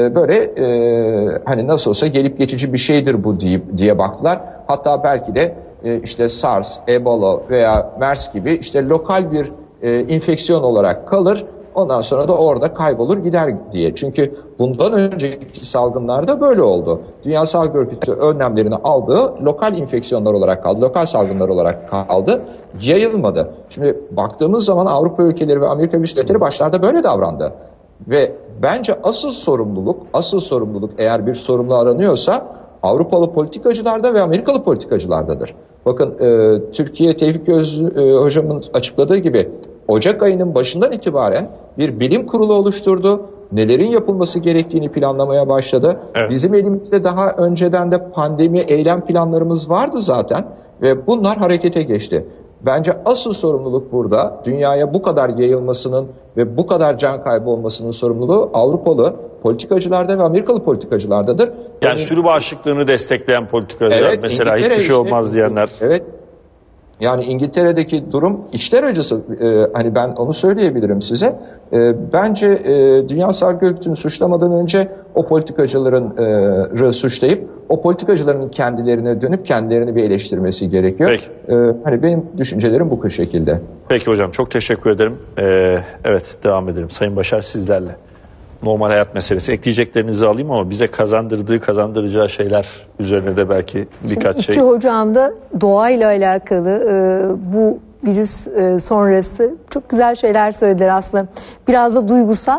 hani nasıl olsa gelip geçici bir şeydir bu diye baktılar. Hatta belki de işte SARS, Ebola veya MERS gibi işte lokal bir enfeksiyon olarak kalır. Ondan sonra da orada kaybolur gider diye. Çünkü bundan önceki salgınlarda böyle oldu. Dünya Sağlık Örgütü önlemlerini aldığı lokal enfeksiyonlar olarak kaldı. Lokal salgınlar olarak kaldı. Yayılmadı. Şimdi baktığımız zaman Avrupa ülkeleri ve Amerika Birleşik Devletleri başlarda böyle davrandı. Ve bence asıl sorumluluk eğer bir sorumlu aranıyorsa Avrupalı politikacılarda ve Amerikalı politikacılardadır. Bakın Türkiye Tevfik hocamın açıkladığı gibi Ocak ayının başından itibaren bir bilim kurulu oluşturdu. Nelerin yapılması gerektiğini planlamaya başladı. Evet. Bizim elimizde daha önceden de pandemi eylem planlarımız vardı zaten ve bunlar harekete geçti. Bence asıl sorumluluk burada dünyaya bu kadar yayılmasının ve bu kadar can kaybı olmasının sorumluluğu Avrupalı politikacılarda ve Amerikalı politikacılardadır. Yani sürü bağışıklığını destekleyen politikacılar, evet, mesela hiçbir şey olmaz diyenler. Evet. Yani İngiltere'deki durum içler acısı. Hani ben onu söyleyebilirim size. Bence Dünya Sağlık Örgütü'nü suçlamadan önce o politikacıların suçlayıp o politikacıların kendilerine dönüp kendilerini bir eleştirmesi gerekiyor. Peki. Hani benim düşüncelerim bu şekilde. Peki hocam, çok teşekkür ederim. Evet, devam edelim. Sayın Başar, sizlerle. Normal hayat meselesi. Ekleyeceklerinizi alayım ama bize kazandıracağı şeyler üzerine de belki birkaç şey. İki hocam da doğayla alakalı bu virüs sonrası çok güzel şeyler söylediler aslında. Biraz da duygusal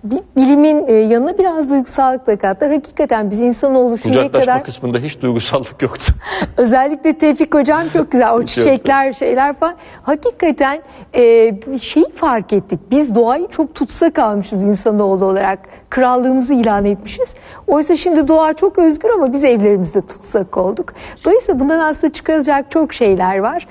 bilimin yanına biraz duygusallık da kattılar. Hakikaten biz insanoğlu şimdiye Kucaklaşma kadar kısmında hiç duygusallık yoktu. özellikle Tevfik Hocam çok güzel o çiçekler şeyler falan. Hakikaten bir şeyi fark ettik. Biz doğayı çok tutsak almışız insanoğlu olarak. Krallığımızı ilan etmişiz. Oysa şimdi doğa çok özgür ama biz evlerimizde tutsak olduk. Dolayısıyla bundan aslında çıkarılacak çok şeyler var.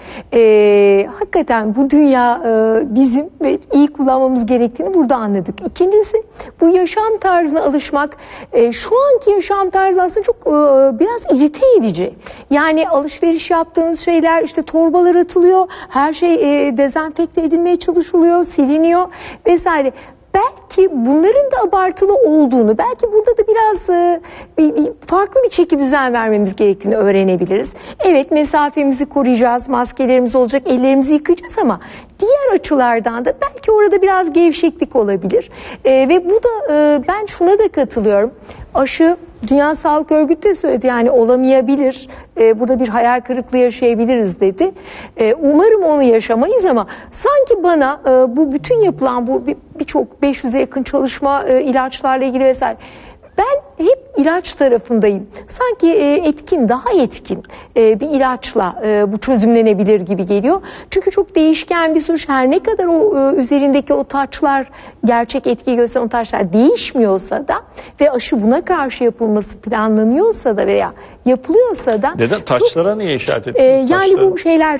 Hakikaten bu dünya bizim ve iyi kullanmamız gerektiğini burada anladık. İkincisi bu yaşam tarzına alışmak. Şu anki yaşam tarzı aslında çok biraz irite edici. Yani alışveriş yaptığınız şeyler işte torbalar atılıyor. Her şey dezenfekte edilmeye çalışılıyor, siliniyor vesaire. Belki bunların da abartılı olduğunu, belki burada da biraz farklı bir çeki düzen vermemiz gerektiğini öğrenebiliriz. Evet, mesafemizi koruyacağız, maskelerimiz olacak, ellerimizi yıkayacağız ama diğer açılardan da belki orada biraz gevşeklik olabilir. Ve bu da ben şuna da katılıyorum. Aşı, Dünya Sağlık Örgütü de söyledi, yani olamayabilir, burada bir hayal kırıklığı yaşayabiliriz dedi. Umarım onu yaşamayız ama sanki bana bu bütün yapılan bu birçok 500'e yakın çalışma ilaçlarla ilgili vesaire, ben hep ilaç tarafındayım. Sanki etkin, daha etkin bir ilaçla bu çözümlenebilir gibi geliyor. Çünkü çok değişken bir süreç. Her ne kadar o üzerindeki o taçlar, gerçek etkiyi gösteren o taçlar değişmiyorsa da ve aşı buna karşı yapılması planlanıyorsa da veya yapılıyorsa da... Neden? Taçlara niye işaret ettiniz? Yani bu şeyler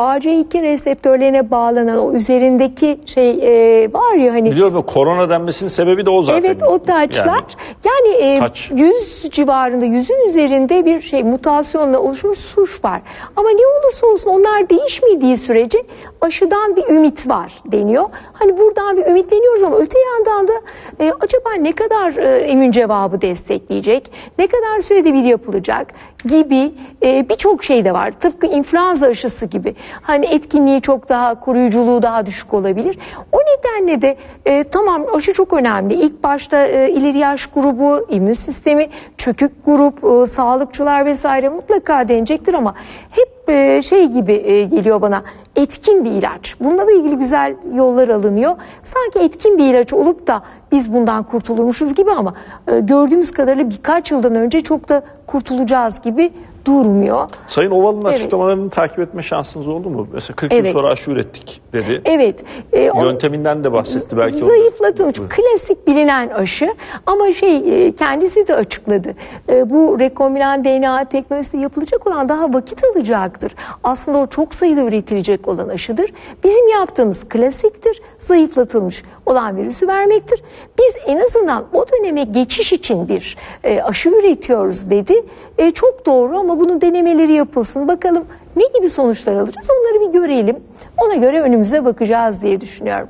AC2 reseptörlerine bağlanan o üzerindeki şey var ya hani... Biliyorum, korona denmesinin sebebi de o zaten. Evet, o taçlar. Yani taç. 100 civarında, 100'ün üzerinde bir şey mutasyonla oluşmuş suç var. Ama ne olursa olsun onlar değişmediği sürece aşıdan bir ümit var deniyor. Hani buradan bir ümitleniyoruz ama öte yandan da acaba ne kadar immün cevabı destekleyecek, ne kadar sürede bir yapılacak gibi birçok şey de var. Tıpkı influenza aşısı gibi. Hani etkinliği çok daha, koruyuculuğu daha düşük olabilir. O nedenle de tamam, aşı çok önemli. İlk başta ileri yaş grubu, immün sistemi, çökük grup, sağlıkçılar vesaire mutlaka denecektir ama hep şey gibi geliyor bana, etkin bir ilaç. Bununla ilgili güzel yollar alınıyor. Sanki etkin bir ilaç olup da biz bundan kurtulurmuşuz gibi ama gördüğümüz kadarıyla birkaç yıldan önce çok da kurtulacağız gibi durmuyor. Sayın Ovalı'nın Evet. açıklamalarını takip etme şansınız oldu mu? Mesela 40 Evet. yıl sonra aşı ürettik dedi. Evet. Yönteminden de bahsetti belki. Zayıflatılmış, klasik bilinen aşı ama kendisi de açıkladı. Bu rekombinant DNA teknolojisi yapılacak olan daha vakit alacaktır. Aslında o çok sayıda üretilecek olan aşıdır. Bizim yaptığımız klasiktir, zayıflatılmış olan virüsü vermektir. Biz en azından o döneme geçiş için bir aşı üretiyoruz dedi. Çok doğru ama bunun denemeleri yapılsın. Bakalım ne gibi sonuçlar alacağız, onları bir görelim. Ona göre önümüze bakacağız diye düşünüyorum.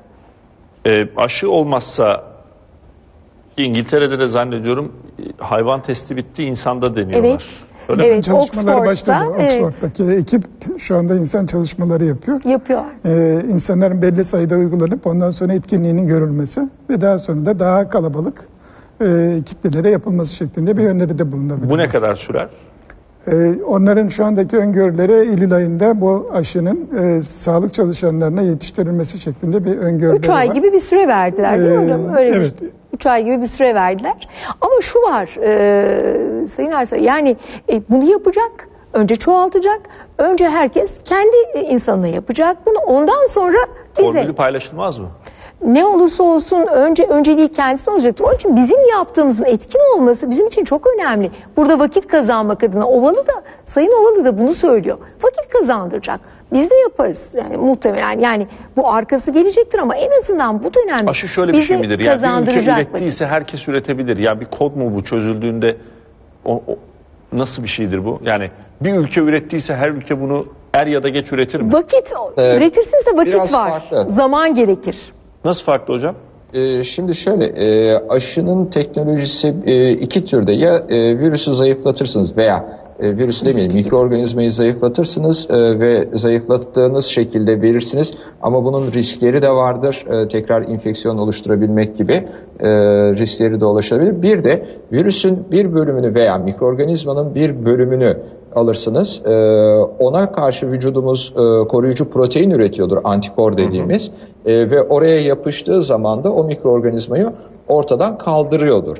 Aşı olmazsa İngiltere'de de zannediyorum hayvan testi bitti, insanda deniyorlar. Evet. Öyle Evet. mi? Çalışmalar başladı. evet. Oxford'daki ekip şu anda insan çalışmaları yapıyor. Yapıyor. İnsanların belli sayıda uygulanıp ondan sonra etkinliğinin görülmesi ve daha sonra da daha kalabalık kitlelere yapılması şeklinde bir öneride bulunabilir. Bu ne kadar sürer? Onların şu andaki öngörüleri Eylül ayında bu aşının sağlık çalışanlarına yetiştirilmesi şeklinde bir öngörüleri 3 ay var. gibi bir süre verdiler değil mi hocam? Öyle evet. 3 ay gibi bir süre verdiler. Ama şu var Sayın Ersoy, yani bunu yapacak, önce çoğaltacak, önce herkes kendi insanına yapacak bunu, ondan sonra bize. Formülü paylaşılmaz mı? Ne olursa olsun önceliği kendisi olacaktır. Onun için bizim yaptığımızın etkin olması bizim için çok önemli. Burada vakit kazanmak adına Sayın Ovalı da bunu söylüyor. Vakit kazandıracak. Biz de yaparız yani, muhtemelen. Yani bu arkası gelecektir ama en azından bu dönemde Aşı şöyle bir şey midir? Yani bir ülke ürettiyse herkes üretebilir. Yani bir kod mu bu çözüldüğünde nasıl bir şeydir bu? Yani bir ülke ürettiyse her ülke bunu er ya da geç üretir mi? Üretirsiniz de vakit var. Farklı. Zaman gerekir. Nasıl farklı hocam? Şimdi şöyle, aşının teknolojisi iki türde. Ya virüsü zayıflatırsınız veya virüsü demeyelim, mikroorganizmayı zayıflatırsınız ve zayıflattığınız şekilde verirsiniz. Ama bunun riskleri de vardır. Tekrar infeksiyon oluşturabilmek gibi riskleri de ulaşabilir. Bir de virüsün bir bölümünü veya mikroorganizmanın bir bölümünü alırsınız. Ona karşı vücudumuz koruyucu protein üretiyordur, antikor dediğimiz. Ve oraya yapıştığı zaman da o mikroorganizmayı ortadan kaldırıyordur.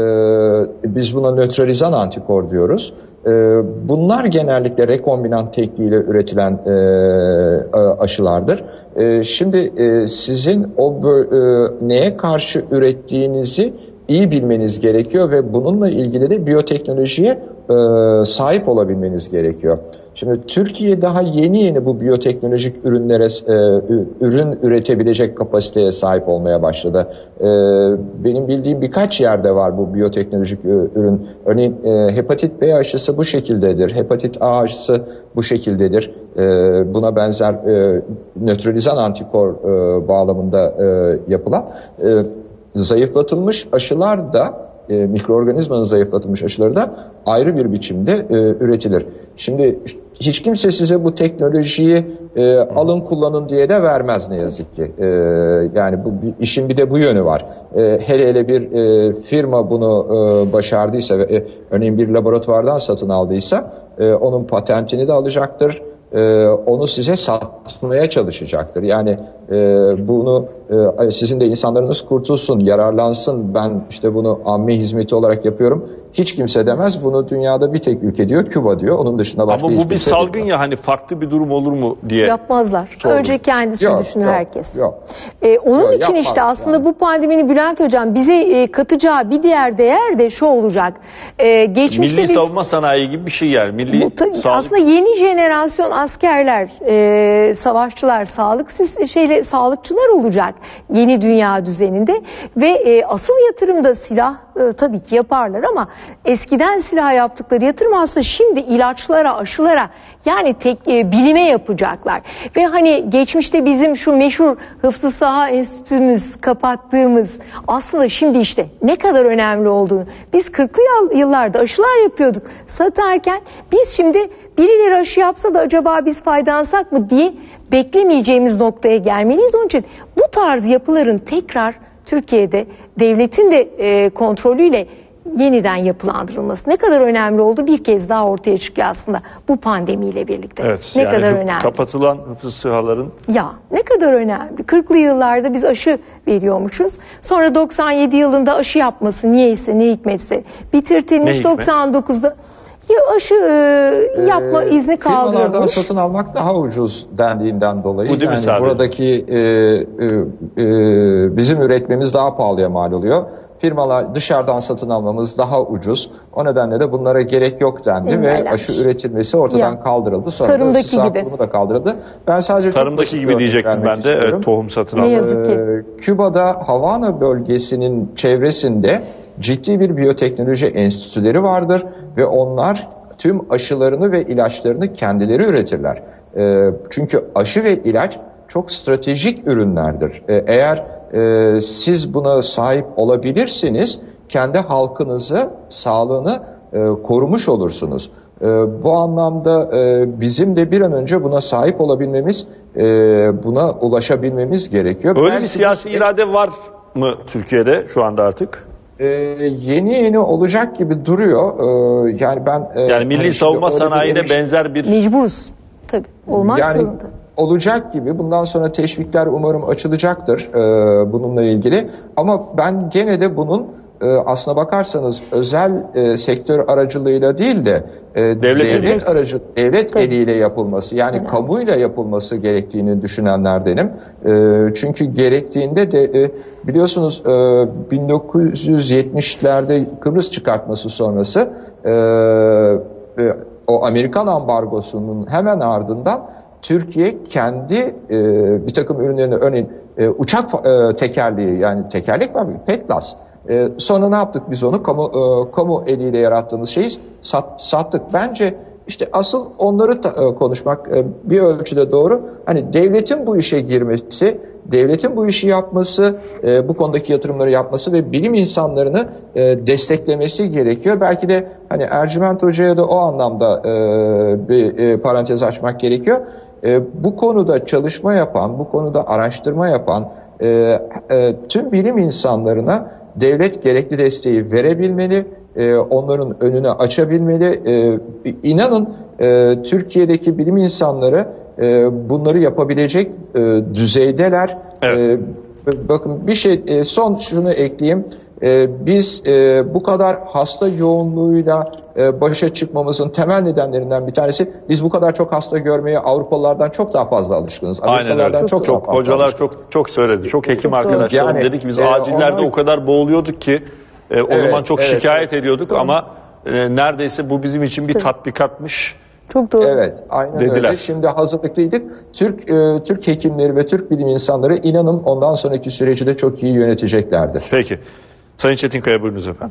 Biz buna nötralizan antikor diyoruz. Bunlar genellikle rekombinant tekniğiyle üretilen aşılardır. Şimdi sizin neye karşı ürettiğinizi iyi bilmeniz gerekiyor ve bununla ilgili de biyoteknolojiye sahip olabilmeniz gerekiyor. Şimdi Türkiye daha yeni bu biyoteknolojik ürünlere ürün üretebilecek kapasiteye sahip olmaya başladı. Benim bildiğim birkaç yerde var bu biyoteknolojik ürün. Örneğin hepatit B aşısı bu şekildedir. Hepatit A aşısı bu şekildedir. Buna benzer nötralizan antikor bağlamında yapılan zayıflatılmış aşılar da mikroorganizmanın zayıflatılmış aşıları da ayrı bir biçimde üretilir. Şimdi hiç kimse size bu teknolojiyi alın kullanın diye de vermez ne yazık ki. Yani bu işin bir de bu yönü var. Hele bir firma bunu başardıysa ve örneğin bir laboratuvardan satın aldıysa onun patentini de alacaktır. Onu size satmaya çalışacaktır. Yani bunu sizin de insanlarınız kurtulsun, yararlansın, ben işte bunu amme hizmeti olarak yapıyorum. Hiç kimse demez. Bunu dünyada bir tek ülke diyor, Küba diyor. Onun dışında başka ama bu hiçbir bir şey salgın değil. ya, hani farklı bir durum olur mu diye. Yapmazlar. Sorun. Önce kendisi düşünür herkes. Yok. Onun için işte aslında yani. bu pandeminin Bülent Hocam bize katacağı bir diğer değer de şu olacak. Geçmişte Milli savunma sanayi gibi bir şey yani. Milli sağlık. Aslında yeni jenerasyon askerler, savaşçılar, sağlıkçılar olacak yeni dünya düzeninde ve asıl yatırım da silah tabii ki yaparlar ama eskiden silah yaptıkları yatırım aslında şimdi ilaçlara, aşılara, yani bilime yapacaklar. Ve hani geçmişte bizim şu meşhur Hıfzı Saha Enstitümüz kapattığımız aslında şimdi işte ne kadar önemli olduğunu, biz 40'lı yıllarda aşılar yapıyorduk satarken, biz şimdi birileri aşı yapsa da acaba biz faydalansak mı diye beklemeyeceğimiz noktaya gelmeliyiz. Onun için bu tarz yapıların tekrar Türkiye'de devletin de kontrolüyle yeniden yapılandırılması ne kadar önemli oldu bir kez daha ortaya çıkıyor aslında bu pandemiyle birlikte. Evet, ne yani kadar önemli. Kapatılan hıfzı sahaların. Ya ne kadar önemli. 40'lı yıllarda biz aşı veriyormuşuz. Sonra 97 yılında aşı yapması niyeyse, ne hikmetse bitirtilmiş. 99'da aşı yapma izni kaldırılmış. Firmalardan satın almak daha ucuz dendiğinden dolayı. Bu değil mi yani sadece? buradaki bizim üretmemiz daha pahalıya mal oluyor. Firmalar dışarıdan satın almamız daha ucuz. O nedenle de bunlara gerek yok dendi ve aşı üretilmesi ortadan kaldırıldı. Sonra tarımdaki gibi. Bunu da kaldırıldı. Ben sadece tarımdaki gibi diyecektim ben de. Evet, tohum satın almak. Ne yazık ki. Küba'da Havana bölgesinin çevresinde ciddi bir biyoteknoloji enstitüleri vardır ve onlar tüm aşılarını ve ilaçlarını kendileri üretirler. Çünkü aşı ve ilaç çok stratejik ürünlerdir. Eğer siz buna sahip olabilirsiniz, kendi halkınızı, sağlığını korumuş olursunuz. Bu anlamda bizim de bir an önce buna sahip olabilmemiz, buna ulaşabilmemiz gerekiyor. Öyle Belki bir siyasi irade var mı Türkiye'de şu anda artık? Yeni olacak gibi duruyor. Yani ben yani milli savunma sanayine benzer bir mecburuz. Tabii. Olmak zorunda. Olacak gibi. Bundan sonra teşvikler umarım açılacaktır bununla ilgili. Ama ben gene de bunun aslına bakarsanız özel sektör aracılığıyla değil de devlet eliyle yapılması, yani kamuyla yapılması gerektiğini düşünenlerdenim. Çünkü gerektiğinde de biliyorsunuz 1970'lerde Kıbrıs çıkartması sonrası o Amerikan ambargosunun hemen ardından Türkiye kendi bir takım ürünlerini, örneğin uçak tekerleği, yani tekerlek var mı? Petlas. Sonra ne yaptık biz onu? Kamu eliyle yarattığımız şeyi sattık. Bence işte asıl onları konuşmak bir ölçüde doğru. Hani devletin bu işe girmesi, devletin bu işi yapması, bu konudaki yatırımları yapması ve bilim insanlarını desteklemesi gerekiyor. Belki de hani Ercüment Hoca'ya da o anlamda bir parantez açmak gerekiyor. Bu konuda çalışma yapan, bu konuda araştırma yapan tüm bilim insanlarına devlet gerekli desteği verebilmeli, onların önünü açabilmeli. İnanın Türkiye'deki bilim insanları bunları yapabilecek düzeydeler. Evet. Bakın bir şey, son şunu ekleyeyim. Biz bu kadar hasta yoğunluğuyla başa çıkmamızın temel nedenlerinden bir tanesi, biz bu kadar çok hasta görmeye Avrupalılardan çok daha fazla alışkınız. Aynen öyle. Çok hocalar çok söyledi. Çok hekim arkadaşlarım yani, dedi ki biz acillerde o kadar boğuluyorduk ki o zaman çok şikayet ediyorduk ama neredeyse bu bizim için bir tatbikatmış. Çok doğru. Evet, aynen dediler. öyle. Şimdi hazırlıklıydık. Türk hekimleri ve Türk bilim insanları, inanın, ondan sonraki süreci de çok iyi yöneteceklerdir. Peki. Sayın Çetinkaya, buyurunuz efendim.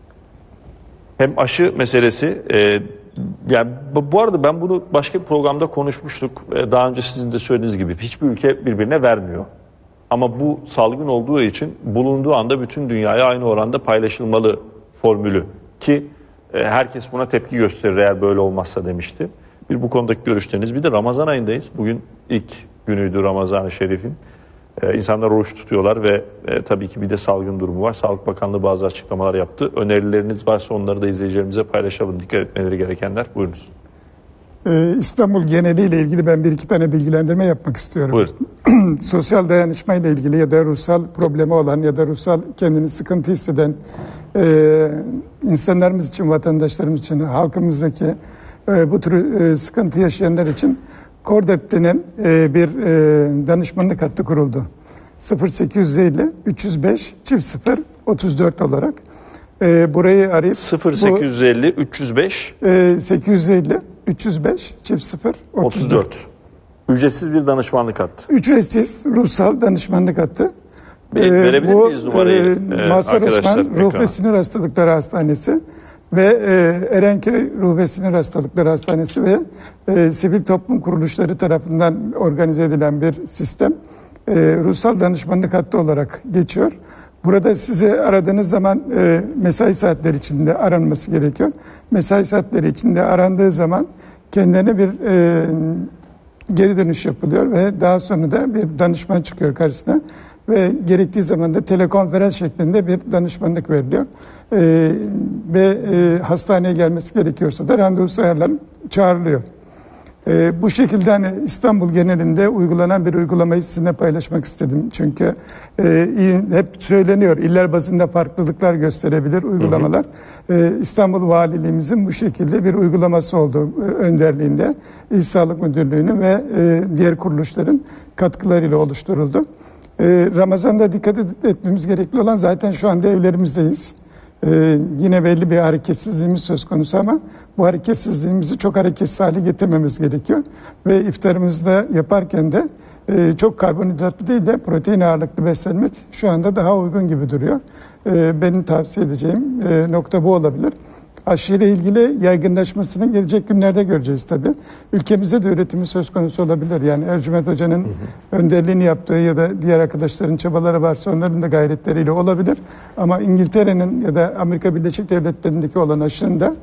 Hem aşı meselesi, yani bu arada ben bunu başka bir programda konuşmuştuk. Daha önce sizin de söylediğiniz gibi hiçbir ülke birbirine vermiyor. Ama bu salgın olduğu için bulunduğu anda bütün dünyaya aynı oranda paylaşılmalı formülü ki herkes buna tepki gösterir eğer böyle olmazsa demişti. Bir bu konudaki görüşleriniz. Bir de Ramazan ayındayız. Bugün ilk günüydü Ramazan-ı Şerif'in. İnsanlar oruç tutuyorlar ve tabii ki bir de salgın durumu var. Sağlık Bakanlığı bazı açıklamalar yaptı. Önerileriniz varsa onları da izleyicilerimize paylaşalım. Dikkat etmeleri gerekenler. Buyurunuz. İstanbul geneliyle ilgili ben bir iki tane bilgilendirme yapmak istiyorum. Buyurun. Sosyal dayanışmayla ilgili ya da ruhsal problemi olan ya da ruhsal kendini sıkıntı hisseden insanlarımız için, vatandaşlarımız için, halkımızdaki bu tür sıkıntı yaşayanlar için KORDEP denen bir danışmanlık hattı kuruldu. 0850 305 0 34 olarak burayı arayıp 0850 305 850 305 0 34. Ücretsiz bir danışmanlık hattı. Ücretsiz ruhsal danışmanlık hattı. Verebilir miyiz numarayı? Mazhar Osman Ruh ekrana. ve Sinir Hastalıkları Hastanesi ve Erenköy Ruh ve Sinir Hastalıkları Hastanesi ve sivil toplum kuruluşları tarafından organize edilen bir sistem. Ruhsal danışmanlık hattı olarak geçiyor. Burada sizi aradığınız zaman mesai saatleri içinde aranması gerekiyor. Mesai saatleri içinde arandığı zaman kendilerine bir geri dönüş yapılıyor ve daha sonra da bir danışman çıkıyor karşısına ve gerektiği zaman da telekonferans şeklinde bir danışmanlık veriliyor. Ve hastaneye gelmesi gerekiyorsa da randevusu ayarlanıp çağrılıyor. Bu şekilde hani İstanbul genelinde uygulanan bir uygulamayı sizinle paylaşmak istedim. Çünkü hep söyleniyor, iller bazında farklılıklar gösterebilir uygulamalar. İstanbul Valiliğimizin bu şekilde bir uygulaması oldu önderliğinde. İl Sağlık Müdürlüğü'nün ve diğer kuruluşların katkılarıyla oluşturuldu. Ramazan'da dikkat etmemiz gerekli olan, zaten şu anda evlerimizdeyiz. Yine belli bir hareketsizliğimiz söz konusu ama bu hareketsizliğimizi çok hareketsiz hale getirmemiz gerekiyor. Ve iftarımızda yaparken de çok karbonhidratlı değil de protein ağırlıklı beslenmek şu anda daha uygun gibi duruyor. Benim tavsiye edeceğim nokta bu olabilir. Aşıyla ilgili yaygınlaşmasını gelecek günlerde göreceğiz tabii. Ülkemizde de üretimi söz konusu olabilir. Yani Ercüment Hoca'nın önderliğini yaptığı ya da diğer arkadaşların çabaları varsa onların da gayretleriyle olabilir. Ama İngiltere'nin ya da Amerika Birleşik Devletleri'ndeki olan aşının da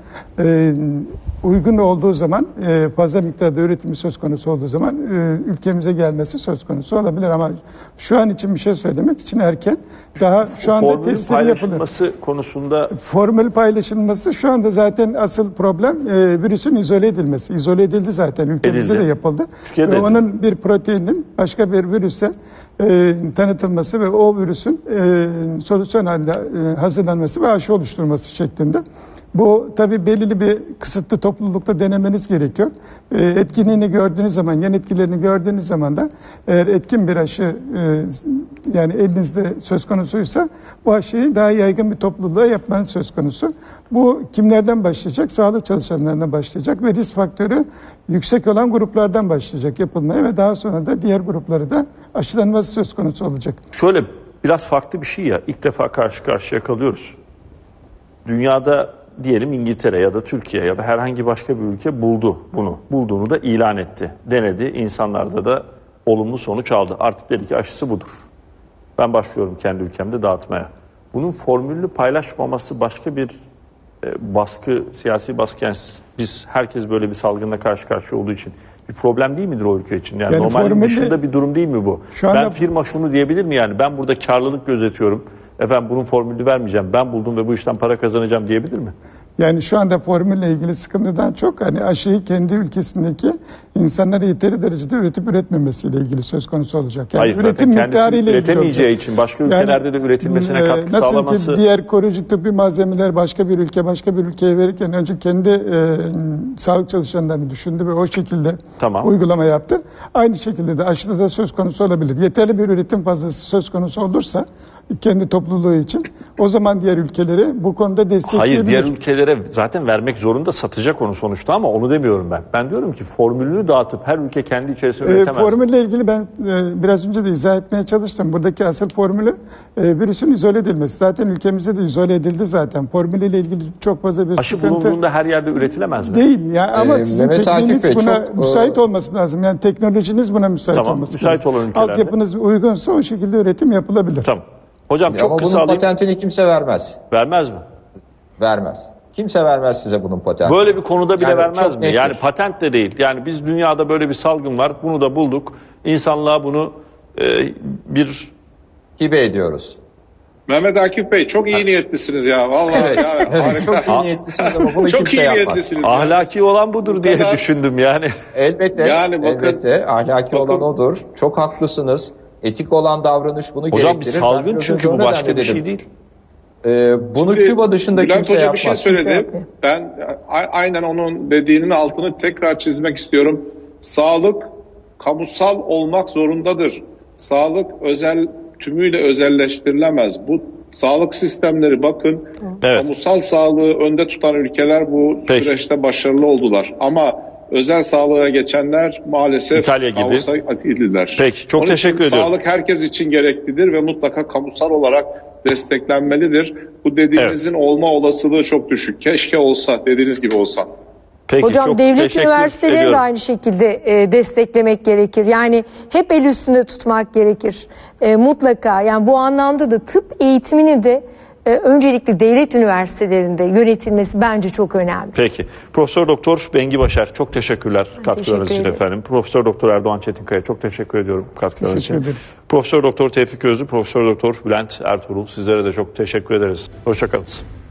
uygun olduğu zaman, fazla miktarda üretimi söz konusu olduğu zaman ülkemize gelmesi söz konusu olabilir. Ama şu an için bir şey söylemek için erken. Daha şu anda testleri yapılır. Konusunda formül paylaşılması şu anda zaten asıl problem virüsün izole edilmesi. İzole edildi zaten. Ülkemizde de yapıldı. Ve onun bir proteinin başka bir virüse tanıtılması ve o virüsün solüsyon halinde hazırlanması ve aşı oluşturması şeklinde. Bu tabii belirli bir kısıtlı toplulukta denemeniz gerekiyor. Etkinliğini gördüğünüz zaman, yan etkilerini gördüğünüz zaman da eğer etkin bir aşı yani elinizde söz konusuysa bu aşıyı daha yaygın bir topluluğa yapmanız söz konusu. Bu kimlerden başlayacak? Sağlık çalışanlarından başlayacak ve risk faktörü yüksek olan gruplardan başlayacak yapılmaya ve daha sonra da diğer grupları da aşılanması söz konusu olacak. Şöyle biraz farklı bir şey ya, ilk defa karşı karşıya kalıyoruz. Dünyada diyelim İngiltere ya da Türkiye ya da herhangi başka bir ülke buldu bunu. Bulduğunu da ilan etti. Denedi. İnsanlarda da olumlu sonuç aldı. Artık dedi ki aşısı budur. Ben başlıyorum kendi ülkemde dağıtmaya. Bunun formülünü paylaşmaması başka bir baskı, siyasi baskı. Yani biz herkes böyle bir salgınla karşı karşıya olduğu için bir problem değil midir o ülke için? Yani normalin dışında bir durum değil mi bu? Ben firma şunu diyebilir mi yani? Ben burada karlılık gözetiyorum. Efendim bunun formülünü vermeyeceğim. Ben buldum ve bu işten para kazanacağım diyebilir mi? Yani şu anda formülle ilgili sıkıntıdan çok hani aşıyı kendi ülkesindeki insanlara yeteri derecede üretip üretmemesiyle ilgili söz konusu olacak. Yani Hayır, zaten kendisi üretemeyeceği için başka ülkelerde de üretilmesine katkı sağlaması. Nasıl ki diğer koruyucu tıbbi malzemeler başka bir ülkeye verirken önce kendi sağlık çalışanlarını düşündü ve o şekilde uygulama yaptı. Aynı şekilde de aşıda da söz konusu olabilir. Yeterli bir üretim fazlası söz konusu olursa kendi topluluğu için o zaman diğer ülkeleri bu konuda destekleyebilir. Hayır, diğer ülkelere zaten vermek zorunda, satacak onu sonuçta, ama onu demiyorum ben. Ben diyorum ki formülünü dağıtıp her ülke kendi içerisinde üretemez. Formülle ilgili ben biraz önce de izah etmeye çalıştım. Buradaki asıl formülü virüsün izole edilmesi. Zaten ülkemizde de izole edildi zaten. Formülle ilgili çok fazla bir aşı bulunduğunda her yerde üretilemez mi? Değil ya, ama sizin tekniğiniz buna müsait olması lazım. Yani teknolojiniz buna müsait olması lazım. Müsait olan ülkelerde. Altyapınız uygunsa o şekilde üretim yapılabilir. Tamam. Hocam çok kısa bunun alayım. patentini kimse vermez. Vermez mi? Vermez. Kimse vermez size bunun patentini. Böyle bir konuda bile Yani vermez mi? nettir. Yani patent de değil. Yani biz dünyada böyle bir salgın var. Bunu da bulduk. İnsanlığa bunu bir hibe ediyoruz. Mehmet Akif Bey çok iyi niyetlisiniz ya. Vallahi Evet. ya, harika. Çok iyi niyetlisiniz ama bunu Çok kimse iyi yapmaz. niyetlisiniz. ahlaki olan budur diye düşündüm yani. Elbette. Yani bakın- elbette ahlaki olan odur. Çok haklısınız. Etik olan davranış bunu Hocam bir gerektirir. salgın Ben çünkü bu biraz başka önce bir şey dedim. değil. Bunu Şimdi Küba dışında Bülent kimse Hoca yapmaz. bir şey Kimse söyledi. yapmıyor. Ben aynen onun dediğinin altını tekrar çizmek istiyorum. Sağlık kamusal olmak zorundadır. Sağlık tümüyle özelleştirilemez. Bu sağlık sistemleri bakın, Evet. kamusal sağlığı önde tutan ülkeler bu Peki. süreçte başarılı oldular. Ama özel sağlığa geçenler maalesef İtalya gibi. kamusa edildiler. Peki, çok Onun için teşekkür ediyorum. Sağlık herkes için gereklidir ve mutlaka kamusal olarak desteklenmelidir. Bu dediğinizin olma olasılığı çok düşük. Keşke olsa, dediğiniz gibi olsa. Peki, Hocam çok devlet teşekkür üniversitelerini ediyorum. de aynı şekilde desteklemek gerekir. Yani hep el üstünde tutmak gerekir. Mutlaka yani bu anlamda da tıp eğitimini de öncelikle devlet üniversitelerinde yönetilmesi bence çok önemli. Peki. Profesör Doktor Bengi Başar, çok teşekkürler katkılarınız için ederim. efendim. Profesör Doktor Erdoğan Çetinkaya, çok teşekkür ediyorum katkılarınız Teşekkür için. ederiz. Profesör Doktor Tevfik Özlü, Profesör Doktor Bülent Ertuğrul, sizlere de çok teşekkür ederiz. Hoşça kalın.